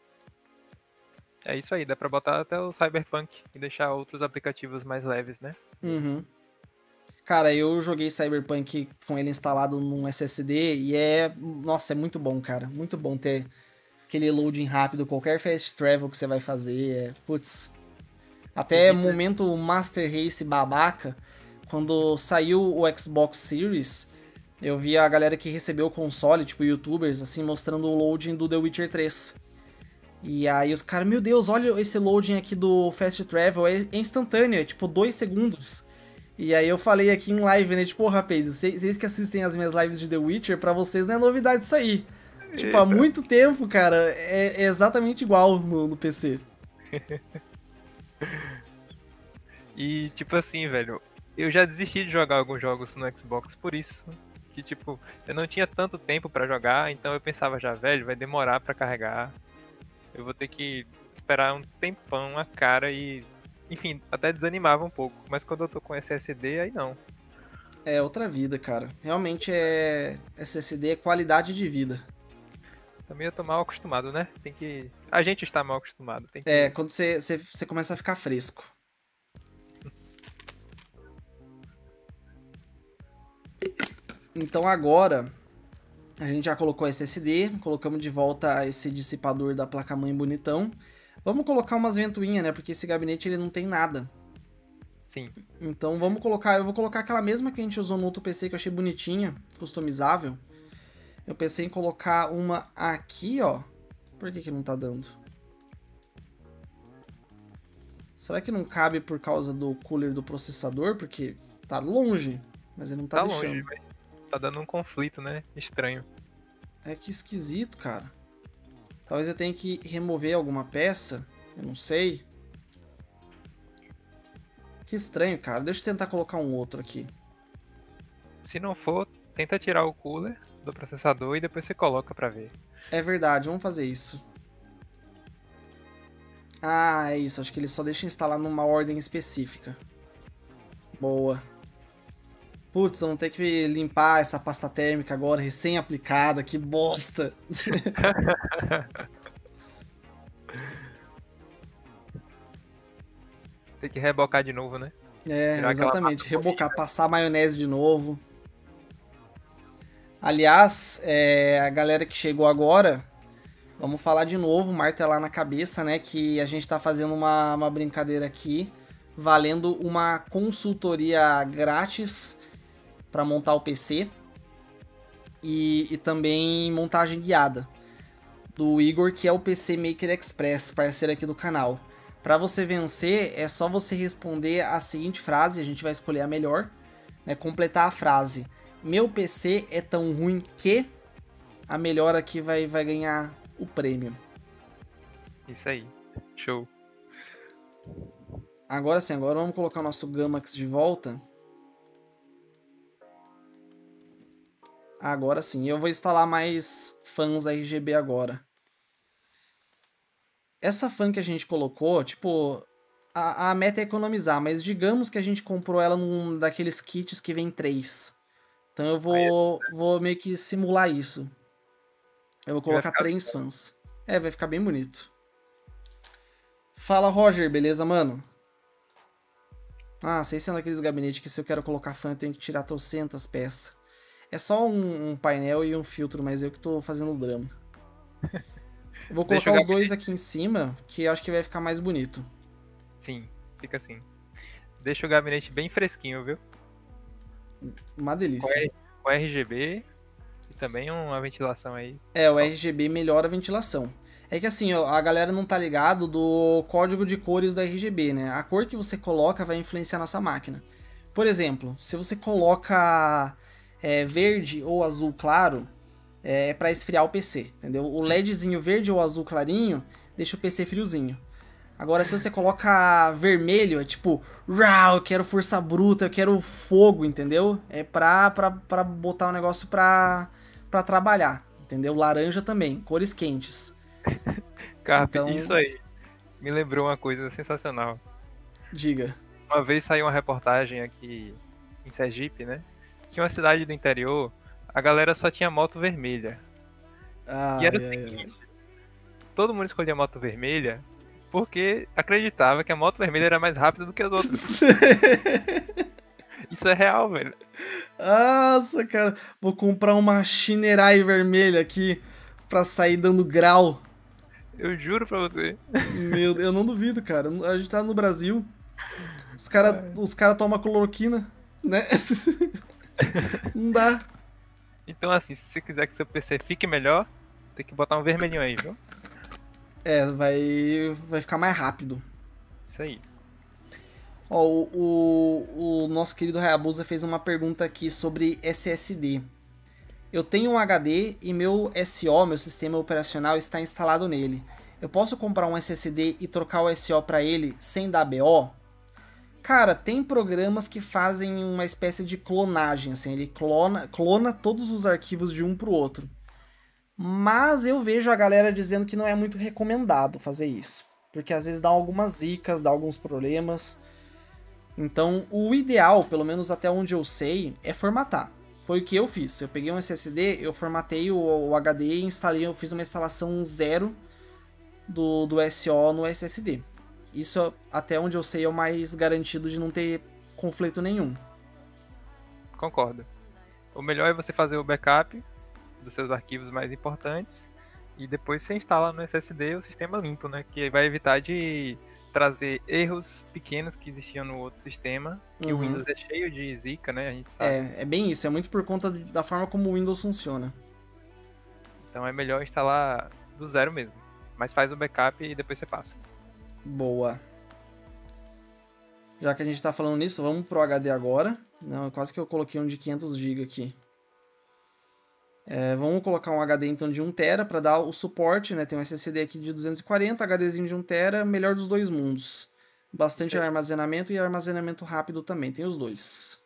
É isso aí, dá pra botar até o Cyberpunk e deixar outros aplicativos mais leves, né? Uhum. Cara, eu joguei Cyberpunk com ele instalado num SSD e nossa, é muito bom, cara. Muito bom ter aquele loading rápido, qualquer fast travel que você vai fazer. Putz. Até Evita. momento Master Race babaca, quando saiu o Xbox Series, eu vi a galera que recebeu o console, tipo youtubers, assim, mostrando o loading do The Witcher 3. E aí os caras, meu Deus, olha esse loading aqui do Fast Travel, é instantâneo, é tipo 2 segundos. E aí eu falei aqui em live, né, tipo, rapaz, vocês que assistem as minhas lives de The Witcher, pra vocês não é novidade isso aí. Tipo, há Eita. muito tempo, cara, é exatamente igual no PC. E tipo assim, velho, eu já desisti de jogar alguns jogos no Xbox por isso. Que tipo, eu não tinha tanto tempo pra jogar, então eu pensava já, velho, vai demorar pra carregar. Eu vou ter que esperar um tempão a cara e. Enfim, até desanimava um pouco. Mas quando eu tô com SSD, aí não. É outra vida, cara. Realmente SSD é qualidade de vida. Também eu tô mal acostumado, né? Tem que. A gente está mal acostumado. Tem É, que. quando você começa a ficar fresco. Então agora, a gente já colocou SSD, colocamos de volta esse dissipador da placa-mãe bonitão. Vamos colocar umas ventoinhas, né? Porque esse gabinete ele não tem nada. Sim. Então eu vou colocar aquela mesma que a gente usou no outro PC que eu achei bonitinha, customizável. Eu pensei em colocar uma aqui, ó. Por que não tá dando? Será que não cabe por causa do cooler do processador? Porque tá longe, mas ele não tá deixando. Longe, mas tá dando um conflito, né? Estranho. É que esquisito, cara. Talvez eu tenha que remover alguma peça. Eu não sei. Que estranho, cara. Deixa eu tentar colocar um outro aqui. Se não for, tenta tirar o cooler do processador e depois você coloca pra ver. É verdade, vamos fazer isso. Ah, é isso. Acho que ele só deixa instalar numa ordem específica. Boa. Putz, vamos ter que limpar essa pasta térmica agora, recém-aplicada. Que bosta. Tem que rebocar de novo, né? É, Tirar aquela exatamente. massa Rebocar, passar maionese de novo. Aliás, a galera que chegou agora, vamos falar de novo, martelar na cabeça, né? Que a gente tá fazendo uma brincadeira aqui, valendo uma consultoria grátis para montar o PC e também montagem guiada do Igor, que é o PC Maker Express, parceiro aqui do canal. Para você vencer, é só você responder a seguinte frase, a gente vai escolher a melhor, né? Completar a frase: meu PC é tão ruim que a melhor aqui vai ganhar o prêmio. Isso aí. Show. Agora sim, agora vamos colocar o nosso Gamax de volta. Agora sim, eu vou instalar mais fãs RGB agora. Essa fan que a gente colocou, tipo, a meta é economizar, mas digamos que a gente comprou ela num daqueles kits que vem 3. Então eu vou meio que simular isso. Eu vou colocar 3 fãs. É, vai ficar bem bonito. Fala, Roger, beleza, mano? Ah, sei se é naqueles gabinetes que se eu quero colocar fã eu tenho que tirar trocentas peças. É só um painel e um filtro, mas eu que tô fazendo o drama. Eu vou colocar os dois aqui em cima, que eu acho que vai ficar mais bonito. Sim, fica assim. Deixa o gabinete bem fresquinho, viu? Uma Com, delícia. com RGB e também uma ventilação aí. É, o RGB melhora a ventilação. É que assim, ó, a galera não tá ligado do código de cores do RGB, né? A cor que você coloca vai influenciar na sua máquina. Por exemplo, se você coloca verde ou azul claro, é para esfriar o PC, entendeu? O LEDzinho verde ou azul clarinho deixa o PC friozinho. Agora, se você coloca vermelho, é tipo, rau, eu quero força bruta, eu quero fogo, entendeu? É pra botar o negócio pra trabalhar, entendeu? Laranja também, cores quentes. Carpe, isso Então, aí me lembrou uma coisa sensacional. diga. Uma vez saiu uma reportagem aqui em Sergipe, né? Que uma cidade do interior, a galera só tinha moto vermelha. E era Ai, o ai, ai. seguinte, todo mundo escolhia moto vermelha porque acreditava que a moto vermelha era mais rápida do que as outras. Isso é real, velho. Nossa, cara. Vou comprar uma Shinerai vermelha aqui pra sair dando grau. Eu juro pra você. Meu, eu não duvido, cara. A gente tá no Brasil. Os cara tomam cloroquina, né? Não dá. Então, assim, se você quiser que seu PC fique melhor, tem que botar um vermelhinho aí, viu? É, vai ficar mais rápido. Isso aí. Ó, o nosso querido Hayabusa fez uma pergunta aqui sobre SSD. Eu tenho um HD e meu SO, meu sistema operacional, está instalado nele. Eu posso comprar um SSD e trocar o SO para ele sem dar BO? Cara, tem programas que fazem uma espécie de clonagem, assim, ele clona todos os arquivos de um pro outro. Mas eu vejo a galera dizendo que não é muito recomendado fazer isso, porque às vezes dá algumas zicas, dá alguns problemas. Então, o ideal, pelo menos até onde eu sei, é formatar. Foi o que eu fiz. Eu peguei um SSD, eu formatei o HD e instalei, eu fiz uma instalação zero do SO no SSD. Isso, até onde eu sei, é o mais garantido de não ter conflito nenhum. Concordo. O melhor é você fazer o backup dos seus arquivos mais importantes e depois você instala no SSD o sistema limpo, né? Que vai evitar de trazer erros pequenos que existiam no outro sistema, que o Uhum. Windows é cheio de zica, né? A gente sabe. É bem isso, é muito por conta da forma como o Windows funciona. Então é melhor instalar do zero mesmo. Mas faz o backup e depois você passa. Boa. Já que a gente tá falando nisso, vamos pro HD agora. Não, quase que eu coloquei um de 500 GB aqui. Vamos colocar um HD então de 1 TB para dar o suporte, né? Tem um SSD aqui de 240, HDzinho de 1 TB, melhor dos dois mundos. Bastante Isso aí. armazenamento e armazenamento rápido também, tem os dois.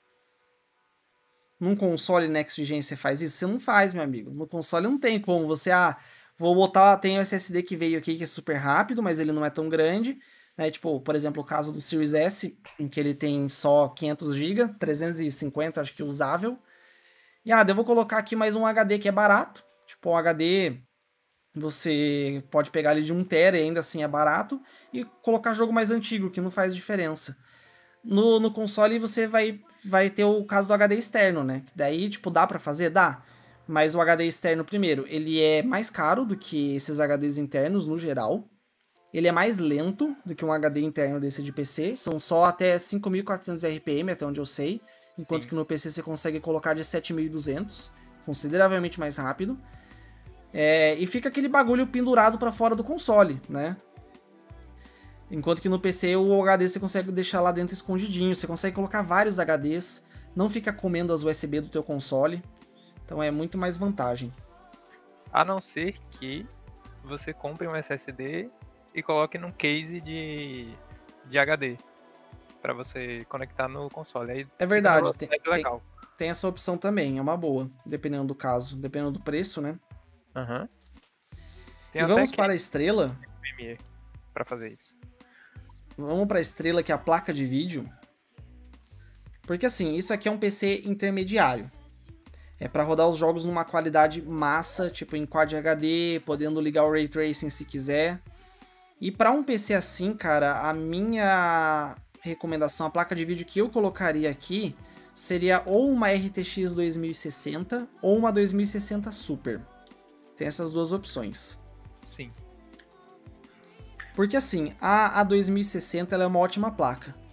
Num console Next Gen você faz isso? Você não faz, meu amigo. No console não tem como. Você, vou botar, tem o SSD que veio aqui que é super rápido, mas ele não é tão grande. Né? Tipo, por exemplo, o caso do Series S, em que ele tem só 500 GB, 350 acho que usável. E eu vou colocar aqui mais um HD que é barato. Tipo, o HD você pode pegar ele de 1 TB e ainda assim é barato. E colocar jogo mais antigo, que não faz diferença. No console você vai ter o caso do HD externo, né? Que daí, tipo, dá pra fazer? Dá. Mas o HD externo, primeiro, ele é mais caro do que esses HDs internos no geral. Ele é mais lento do que um HD interno desse de PC. São só até 5.400 RPM, até onde eu sei. Enquanto Sim. que no PC você consegue colocar de 7.200, consideravelmente mais rápido. E fica aquele bagulho pendurado pra fora do console, né? Enquanto que no PC o HD você consegue deixar lá dentro escondidinho, você consegue colocar vários HDs, não fica comendo as USB do teu console, então é muito mais vantagem. A não ser que você compre um SSD e coloque num case de HD para você conectar no console. Aí É fica um verdade, negócio mais legal. tem essa opção também, é uma boa, dependendo do caso, dependendo do preço, né? Aham. Tem E até vamos que para a estrela, Premiere para fazer isso. vamos para a estrela que é a placa de vídeo, porque assim, isso aqui é um PC intermediário. É para rodar os jogos numa qualidade massa, tipo em Quad HD, podendo ligar o Ray Tracing se quiser. E para um PC assim, cara, a minha recomendação, a placa de vídeo que eu colocaria aqui seria ou uma RTX 2060 ou uma 2060 Super. Tem essas duas opções. Sim. Porque assim, a 2060 ela é uma ótima placa.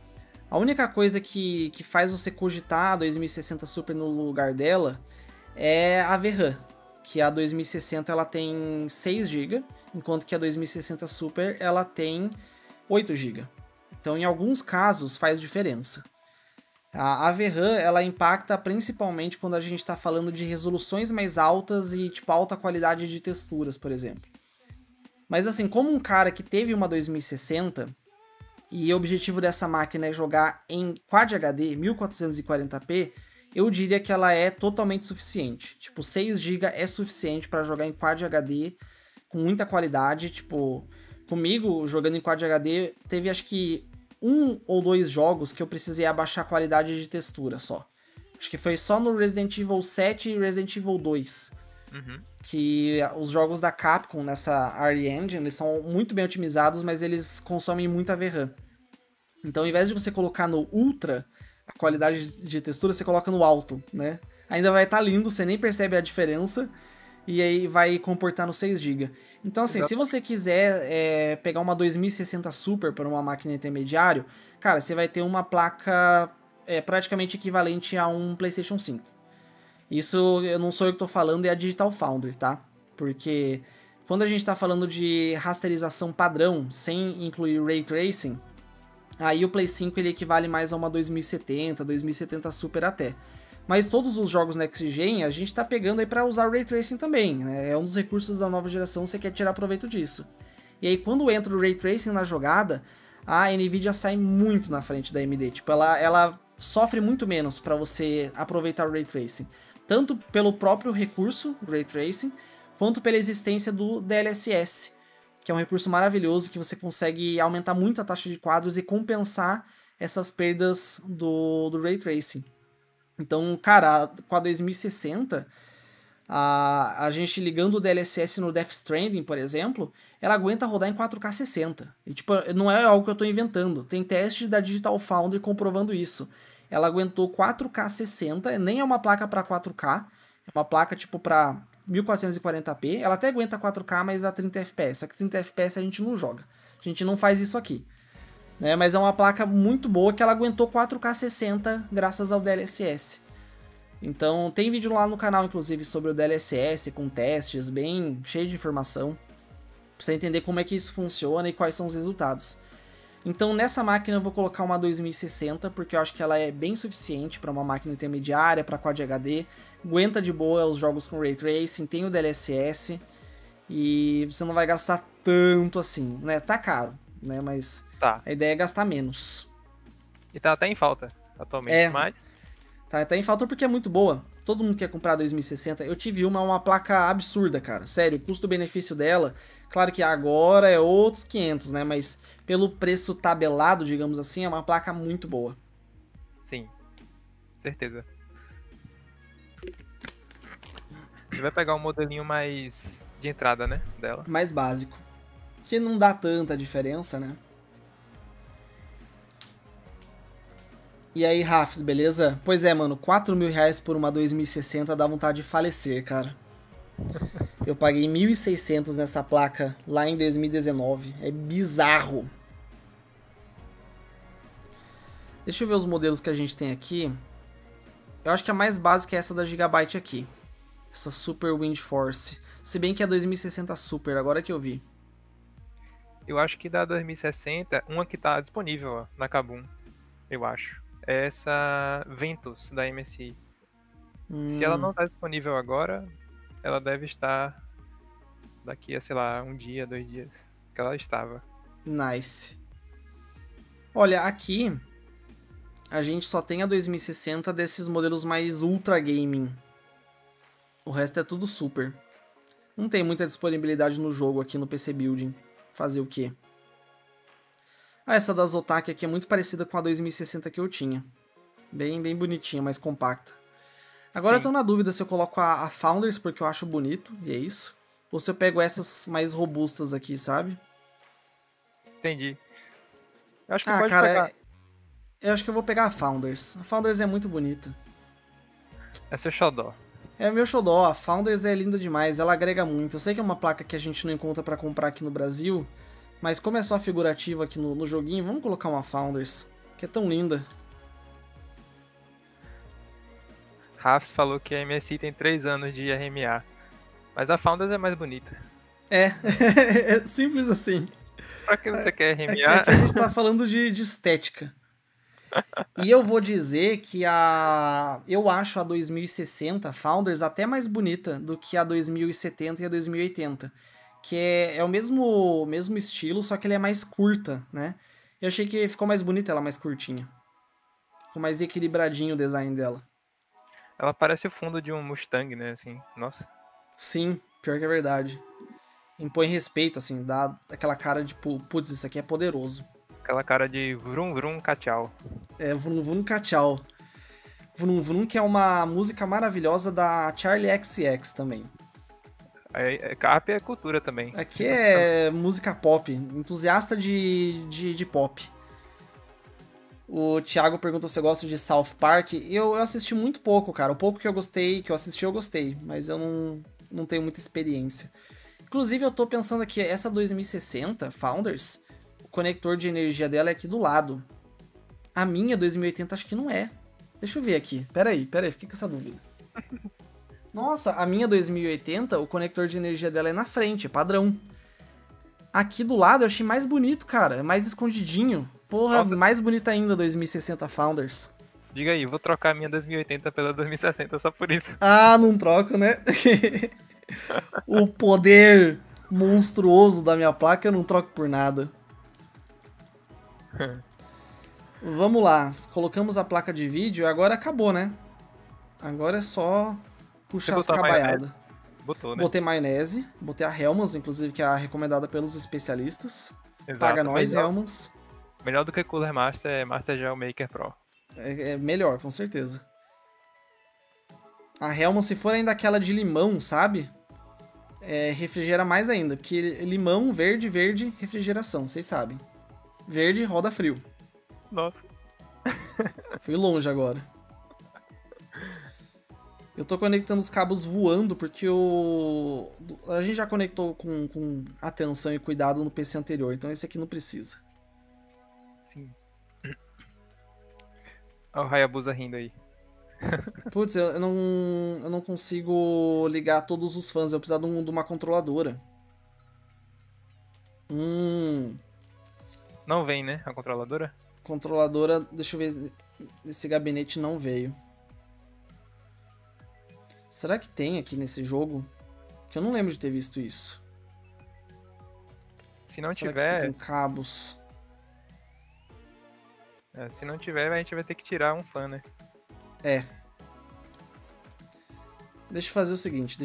A única coisa que faz você cogitar a 2060 Super no lugar dela é a VRAM, que a 2060 ela tem 6 GB, enquanto que a 2060 Super ela tem 8 GB. Então, em alguns casos, faz diferença. A VRAM ela impacta principalmente quando a gente está falando de resoluções mais altas e tipo alta qualidade de texturas, por exemplo. Mas assim, como um cara que teve uma 2060 e o objetivo dessa máquina é jogar em Quad HD 1440p, eu diria que ela é totalmente suficiente. Tipo, 6 GB é suficiente para jogar em Quad HD com muita qualidade. Tipo, comigo, jogando em Quad HD, teve acho que 1 ou 2 jogos que eu precisei abaixar a qualidade de textura só. Acho que foi só no Resident Evil 7 e Resident Evil 2. Que os jogos da Capcom nessa RE Engine, eles são muito bem otimizados, mas eles consomem muita VRAM. Então, ao invés de você colocar no Ultra, a qualidade de textura, você coloca no Alto, né? Ainda vai estar lindo, você nem percebe a diferença, e aí vai comportar no 6 GB. Então, assim, se você quiser pegar uma 2060 Super para uma máquina intermediária, cara, você vai ter uma placa praticamente equivalente a um PlayStation 5. Isso eu não sou eu que tô falando, é a Digital Foundry, tá? Porque quando a gente tá falando de rasterização padrão, sem incluir Ray Tracing, aí o Play 5 ele equivale mais a uma 2070, 2070 Super até. Mas todos os jogos Next Gen a gente tá pegando aí pra usar Ray Tracing também, né? É um dos recursos da nova geração, você quer tirar proveito disso. E aí quando entra o Ray Tracing na jogada, a Nvidia sai muito na frente da AMD. Tipo, ela sofre muito menos para você aproveitar o Ray Tracing. Tanto pelo próprio recurso, Ray Tracing, quanto pela existência do DLSS, que é um recurso maravilhoso que você consegue aumentar muito a taxa de quadros e compensar essas perdas do Ray Tracing. Então, cara, com a 2060, a gente ligando o DLSS no Death Stranding, por exemplo, ela aguenta rodar em 4K 60. E, tipo, não é algo que eu estou inventando. Tem testes da Digital Foundry comprovando isso. Ela aguentou 4K 60, nem é uma placa para 4K, é uma placa tipo para 1440p. Ela até aguenta 4K, mas a 30 FPS. Só que 30 FPS a gente não joga. A gente não faz isso aqui. Né? Mas é uma placa muito boa que ela aguentou 4K 60 graças ao DLSS. Então tem vídeo lá no canal, inclusive, sobre o DLSS, com testes, bem cheio de informação. Pra você entender como é que isso funciona e quais são os resultados. Então nessa máquina eu vou colocar uma 2060, porque eu acho que ela é bem suficiente para uma máquina intermediária, para Quad HD, aguenta de boa os jogos com Ray Tracing, tem o DLSS, e você não vai gastar tanto assim, né? Tá caro, né? Mas a ideia é gastar menos. E tá até em falta atualmente, mas... Tá até em falta porque é muito boa. Todo mundo quer comprar a 2060. Eu tive uma placa absurda, cara. Sério, o custo-benefício dela... Claro que agora é outros 500, né? Mas pelo preço tabelado, digamos assim, é uma placa muito boa. Sim, certeza. Você vai pegar um modelinho mais de entrada, né? Dela. Mais básico. Que não dá tanta diferença, né? E aí, Rafs, beleza? Pois é, mano, 4 mil reais por uma 2060 dá vontade de falecer, cara. Eu paguei 1.600 nessa placa lá em 2019. É bizarro. Deixa eu ver os modelos que a gente tem aqui. Eu acho que a mais básica é essa da Gigabyte aqui. Essa Super Wind Force. Se bem que é 2060 Super, agora que eu vi. Eu acho que da 2060, uma que tá disponível ó, na Kabum, eu acho. É essa Ventus da MSI. Se ela não tá disponível agora... ela deve estar daqui a, sei lá, 1 dia, 2 dias, que ela estava. Nice. Olha, aqui a gente só tem a 2060 desses modelos mais ultra gaming. O resto é tudo super. Não tem muita disponibilidade no jogo aqui no PC Building. Fazer o quê? Ah, essa da Zotac aqui é muito parecida com a 2060 que eu tinha. Bem bonitinha, mais compacta. Agora eu tô na dúvida se eu coloco a Founders, porque eu acho bonito, e é isso. Ou se eu pego essas mais robustas aqui, sabe? Entendi. Eu acho que pode pegar. Eu acho que eu vou pegar a Founders. A Founders é muito bonita. É seu xodó. É meu xodó. A Founders é linda demais, ela agrega muito. Eu sei que é uma placa que a gente não encontra pra comprar aqui no Brasil, mas como é só figurativo aqui no joguinho, vamos colocar uma Founders. que é tão linda. Rafs falou que a MSI tem 3 anos de RMA, mas a Founders é mais bonita. É, é simples assim. Pra que você quer Aqui RMA? a gente tá falando de estética. E eu vou dizer que eu acho a 2060 Founders até mais bonita do que a 2070 e a 2080. Que é o mesmo estilo, só que ele é mais curta, né? Eu achei que ficou mais bonita ela mais curtinha. Ficou mais equilibradinho o design dela. Ela parece o fundo de um Mustang, né? Assim, nossa. Sim, pior que é verdade. Impõe respeito, assim, dá aquela cara de, putz, isso aqui é poderoso. Aquela cara de vrum vrum cachau. É Vrum Vrum Cachau. Vrum Vrum, que é uma música maravilhosa da Charlie XCX também. Carp é cultura também. Aqui é música pop, entusiasta de pop. O Thiago perguntou se eu gosto de South Park. Eu assisti muito pouco, cara. O pouco que eu assisti, eu gostei. Mas eu não tenho muita experiência. Inclusive, eu tô pensando aqui, essa 2060 Founders, o conector de energia dela é aqui do lado. A minha 2080 acho que não é. Deixa eu ver aqui. Pera aí, fiquei com essa dúvida. Nossa, a minha 2080, o conector de energia dela é na frente, é padrão. Aqui do lado eu achei mais bonito, cara. É mais escondidinho. Porra, Nossa. mais bonita ainda 2060 Founders. Diga aí, vou trocar a minha 2080 pela 2060 só por isso. Ah, não troco, né? O poder monstruoso da minha placa eu não troco por nada. Vamos lá. Colocamos a placa de vídeo e agora acabou, né? Agora é só puxar as botou a cabaiadas. Botou, né? Botei maionese, botei a Hellmann's, inclusive, que é a recomendada pelos especialistas. Exato. Paga nós, melhor, Hellmann's. melhor do que Cooler Master é Master Gel Maker Pro. É melhor, com certeza. A Hellmann's, se for ainda aquela de limão, sabe? Refrigera mais ainda, porque limão, verde, refrigeração, vocês sabem. Verde, roda frio. Nossa. Fui longe agora. Eu tô conectando os cabos voando porque a gente já conectou com atenção e cuidado no PC anterior, então esse aqui não precisa. Sim. Olha o Hayabusa rindo aí. Putz, eu não consigo ligar todos os fãs, eu preciso de uma controladora. Não vem, né? A controladora? Controladora, deixa eu ver, nesse gabinete não veio. Será que tem aqui nesse jogo? Que eu não lembro de ter visto isso. Se não Será que tiver. fica em cabos? Se não tiver, a gente vai ter que tirar um fã, né? Deixa eu fazer o seguinte,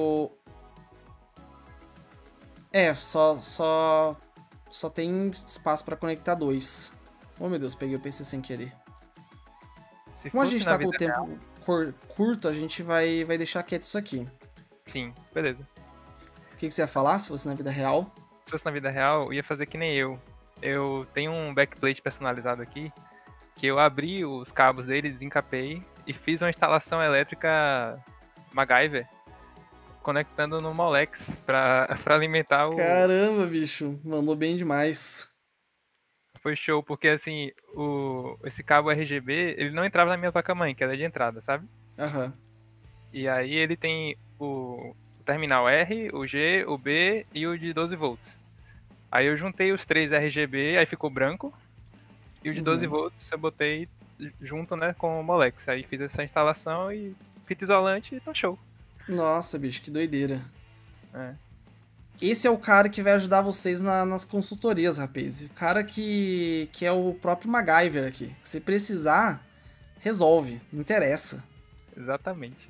só tem espaço pra conectar 2. Oh meu Deus, peguei o PC sem querer. Se Como a fosse gente na tá com o vida tempo real, curto, a gente vai deixar quieto isso aqui. sim, beleza. O que você ia falar se fosse na vida real? Se fosse na vida real, eu ia fazer que nem eu. Eu tenho um backplate personalizado aqui, que eu abri os cabos dele, desencapei e fiz uma instalação elétrica MacGyver, conectando no Molex pra alimentar o... Caramba, bicho, mandou bem demais. Foi show, porque assim, esse cabo RGB, ele não entrava na minha placa-mãe, que ela é de entrada, sabe? Aham. E aí ele tem o terminal R, o G, o B e o de 12 volts. Aí eu juntei os 3 RGB, aí ficou branco. E o de 12 volts eu botei junto, né, com o Molex. Aí fiz essa instalação e fita isolante e tá show. Nossa, bicho, que doideira. É. Esse é o cara que vai ajudar vocês nas consultorias, rapaz. O cara que é o próprio MacGyver aqui. Se precisar, resolve. Não interessa. Exatamente.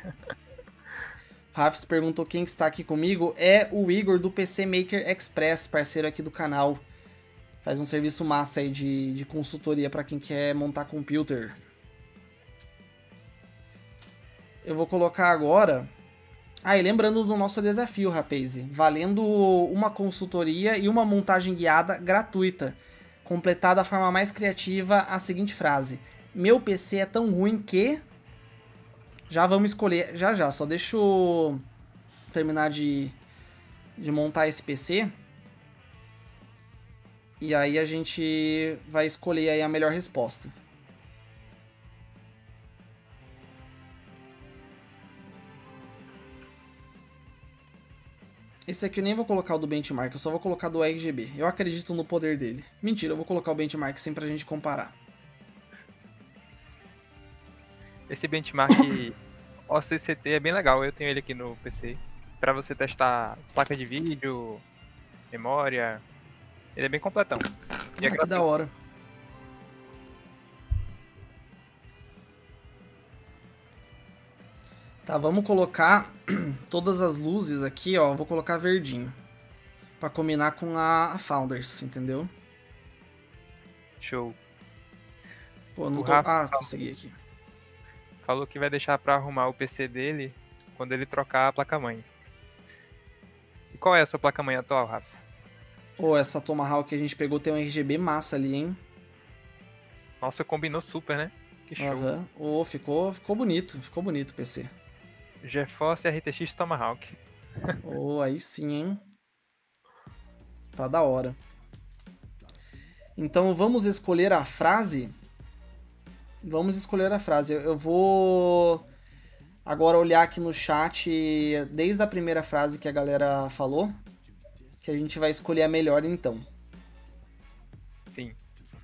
Rafs perguntou quem que está aqui comigo. É o Igor do PC Maker Express, parceiro aqui do canal. Faz um serviço massa aí de consultoria para quem quer montar computer. Eu vou colocar agora... Ah, e lembrando do nosso desafio, rapaz. Valendo uma consultoria e uma montagem guiada gratuita. Completar da forma mais criativa a seguinte frase. Meu PC é tão ruim que... Já vamos escolher, já, só deixa eu terminar de montar esse PC. E aí a gente vai escolher aí a melhor resposta. Esse aqui eu nem vou colocar o do benchmark, eu só vou colocar do RGB. Eu acredito no poder dele. Mentira, eu vou colocar o benchmark sim pra gente comparar. Esse benchmark OCCT é bem legal, eu tenho ele aqui no PC. Pra você testar placa de vídeo, memória. Ele é bem completão. E é Que da hora. Tá, vamos colocar todas as luzes aqui, ó. Vou colocar verdinho. Pra combinar com a Founders, entendeu? Show. Pô, não tô... Ah, consegui aqui. Falou que vai deixar pra arrumar o PC dele quando ele trocar a placa-mãe. E qual é a sua placa-mãe atual, Rafa? Pô, essa Tomahawk que a gente pegou tem um RGB massa ali, hein? Nossa, combinou super, né? Que show. Aham. Oh, ficou bonito o PC. GeForce RTX Tomahawk. Oh, aí sim, hein? Tá da hora. Então vamos escolher a frase? Vamos escolher a frase. Eu vou agora olhar aqui no chat desde a primeira frase que a galera falou, que a gente vai escolher a melhor então. Sim.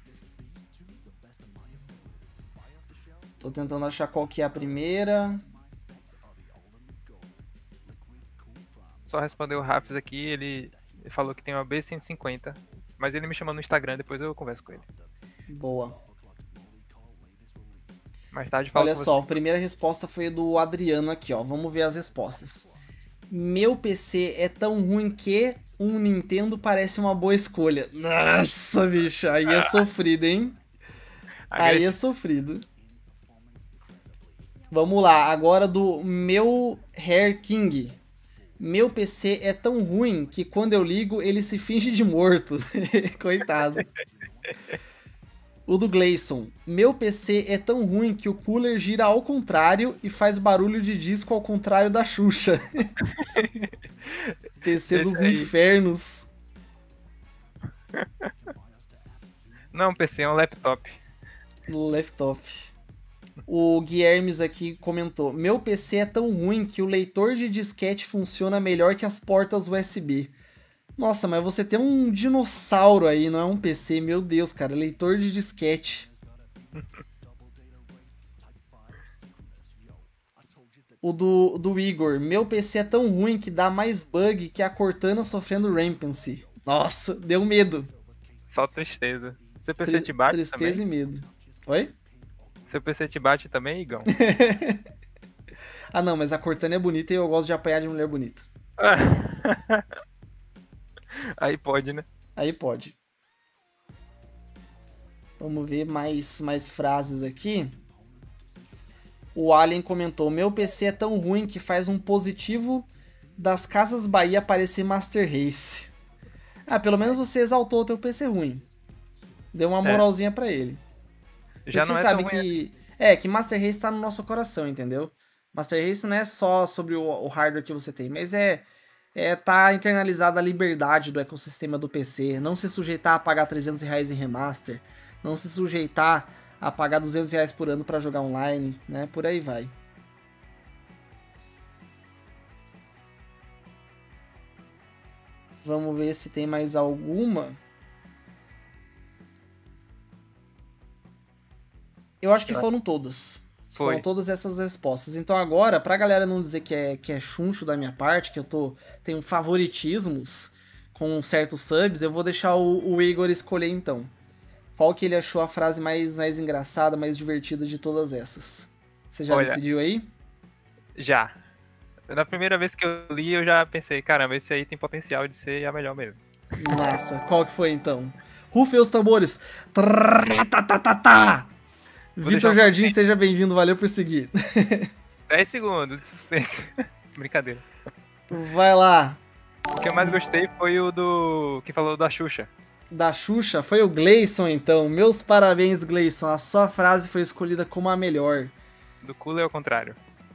Tô tentando achar qual que é a primeira. Só respondeu o Rafa aqui, ele falou que tem uma B150, mas ele me chamou no Instagram, depois eu converso com ele. Boa. Mais tarde falo Olha com só, você. a primeira resposta foi do Adriano aqui, ó. Vamos ver as respostas. Meu PC é tão ruim que um Nintendo parece uma boa escolha. Nossa, bicho, aí é sofrido, hein? Aí é sofrido. Vamos lá, agora do meu Hair King. Meu PC é tão ruim que quando eu ligo ele se finge de morto. Coitado. O do Gleison. Meu PC é tão ruim que o cooler gira ao contrário e faz barulho de disco ao contrário da Xuxa. PC dos infernos. Não, PC é um laptop. Laptop. O Guilhermes aqui comentou: meu PC é tão ruim que o leitor de disquete funciona melhor que as portas USB. Nossa, mas você tem um dinossauro aí, não é um PC? Meu Deus, cara, leitor de disquete. O do Igor: meu PC é tão ruim que dá mais bug que a Cortana sofrendo Rampancy. Nossa, deu medo. Só tristeza. Seu PC te bate tristeza também? E medo. Oi? Seu PC te bate também, Igão? Ah, não, mas a Cortana é bonita e eu gosto de apanhar de mulher bonita. Aí pode, né? Aí pode. Vamos ver mais frases aqui. O Alien comentou: meu PC é tão ruim que faz um positivo das Casas Bahia parecer Master Race. Ah, pelo menos você exaltou o teu PC ruim. Deu uma moralzinha pra ele. Já porque não você é sabe tão que ruim. que Master Race tá no nosso coração, entendeu? Master Race não é só sobre o hardware que você tem, mas tá internalizada a liberdade do ecossistema do PC, não se sujeitar a pagar R$300 em remaster, não se sujeitar a pagar R$200 por ano pra jogar online, né? Por aí vai. Vamos ver se tem mais alguma. Eu acho que foram todas. Foram todas essas respostas. Então agora, pra galera não dizer que é chuncho da minha parte, que eu tenho favoritismos com certos subs, eu vou deixar o Igor escolher então. Qual que ele achou a frase mais engraçada, mais divertida de todas essas? Você já decidiu aí? Já. Na primeira vez que eu li, eu já pensei, caramba, esse aí tem potencial de ser a melhor mesmo. Massa. Qual que foi então? Rufem os tambores. Vitor Jardim, seja bem-vindo, valeu por seguir. 10 segundos de suspense. Brincadeira. Vai lá. O que eu mais gostei foi o do que falou da Xuxa. Da Xuxa? Foi o Gleison, então. Meus parabéns, Gleison. A sua frase foi escolhida como a melhor. Do cooler ao contrário.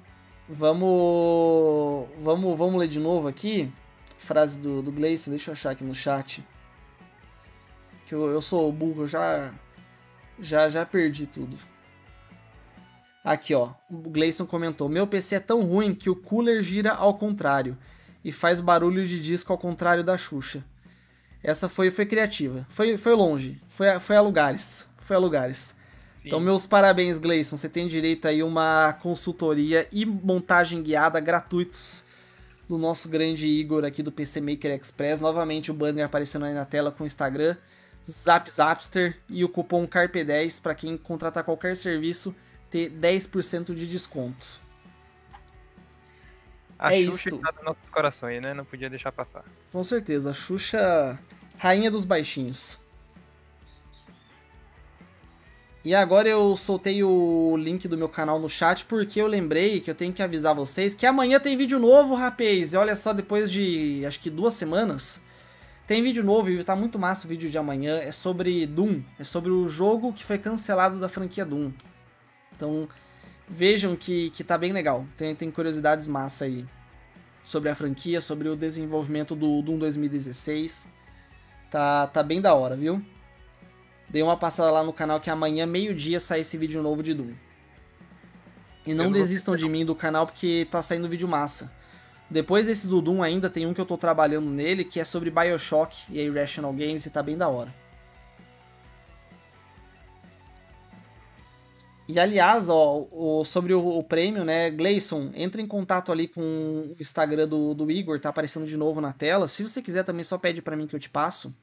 Vamos ler de novo aqui. Frase do Gleison, deixa eu achar aqui no chat. Que eu sou burro, já perdi tudo. Aqui, ó. O Gleison comentou. Meu PC é tão ruim que o cooler gira ao contrário. E faz barulho de disco ao contrário da Xuxa. Essa foi criativa. Foi longe. Foi a lugares. Foi a lugares. Sim. Então, meus parabéns, Gleison. Você tem direito aí a uma consultoria e montagem guiada gratuitos do nosso grande Igor aqui do PC Maker Express. Novamente o banner aparecendo aí na tela com o Instagram, Zapster e o cupom CARPE10 para quem contratar qualquer serviço ter 10% de desconto. A Xuxa está nos nossos corações, né? Não podia deixar passar. Com certeza, a Xuxa, rainha dos baixinhos. E agora eu soltei o link do meu canal no chat porque eu lembrei que eu tenho que avisar vocês que amanhã tem vídeo novo, rapaz. E olha só, depois de acho que 2 semanas, tem vídeo novo e tá muito massa o vídeo de amanhã. É sobre Doom, é sobre o jogo que foi cancelado da franquia Doom. Então vejam que tá bem legal, tem curiosidades massa aí sobre a franquia, sobre o desenvolvimento do Doom 2016. Tá bem da hora, viu? Dei uma passada lá no canal que amanhã, meio-dia, sai esse vídeo novo de Doom. E não desistam de mim do canal porque tá saindo vídeo massa. Depois desse do Doom ainda tem um que eu tô trabalhando nele, que é sobre BioShock e a Irrational Games, e tá bem da hora. E aliás, ó, sobre o prêmio, né, Gleison, entra em contato ali com o Instagram do Igor, tá aparecendo de novo na tela. Se você quiser também, só pede pra mim que eu te passo.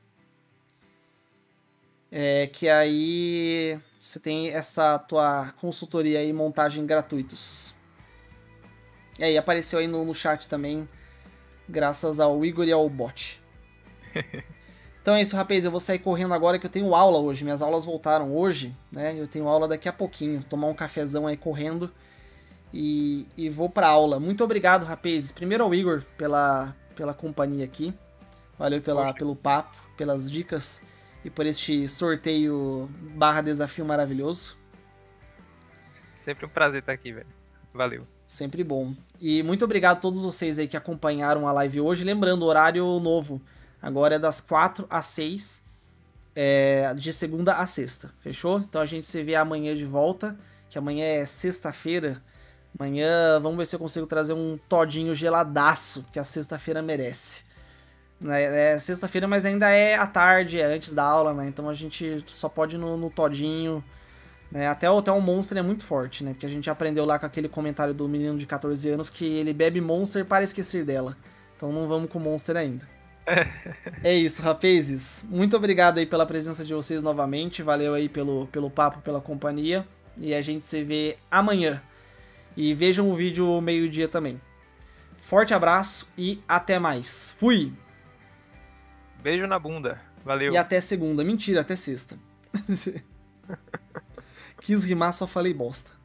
Que aí você tem essa tua consultoria e montagem gratuitos. E aí apareceu aí no chat também, graças ao Igor e ao bot. Então é isso, rapaz, eu vou sair correndo agora que eu tenho aula hoje, minhas aulas voltaram hoje, né, eu tenho aula daqui a pouquinho, tomar um cafezão aí correndo e vou pra aula. Muito obrigado, rapaz, primeiro ao Igor pela companhia aqui, valeu pelo papo, pelas dicas e por este sorteio / desafio maravilhoso. Sempre um prazer estar aqui, velho. Valeu. Sempre bom. E muito obrigado a todos vocês aí que acompanharam a live hoje. Lembrando, horário novo. Agora é das 4 às 6, de segunda a sexta. Fechou? Então a gente se vê amanhã de volta, que amanhã é sexta-feira. Amanhã vamos ver se eu consigo trazer um todinho geladaço, que a sexta-feira merece. É sexta-feira, mas ainda é à tarde, é antes da aula, né? Então a gente só pode ir no todinho, né? Até o Monster é muito forte, né? Porque a gente aprendeu lá com aquele comentário do menino de 14 anos que ele bebe Monster para esquecer dela. Então não vamos com Monster ainda. É isso, rapazes. Muito obrigado aí pela presença de vocês novamente. Valeu aí pelo papo, pela companhia. E a gente se vê amanhã. E vejam o vídeo meio-dia também. Forte abraço e até mais. Fui! Beijo na bunda. Valeu. E até segunda. Mentira, até sexta. Quis rimar, só falei bosta.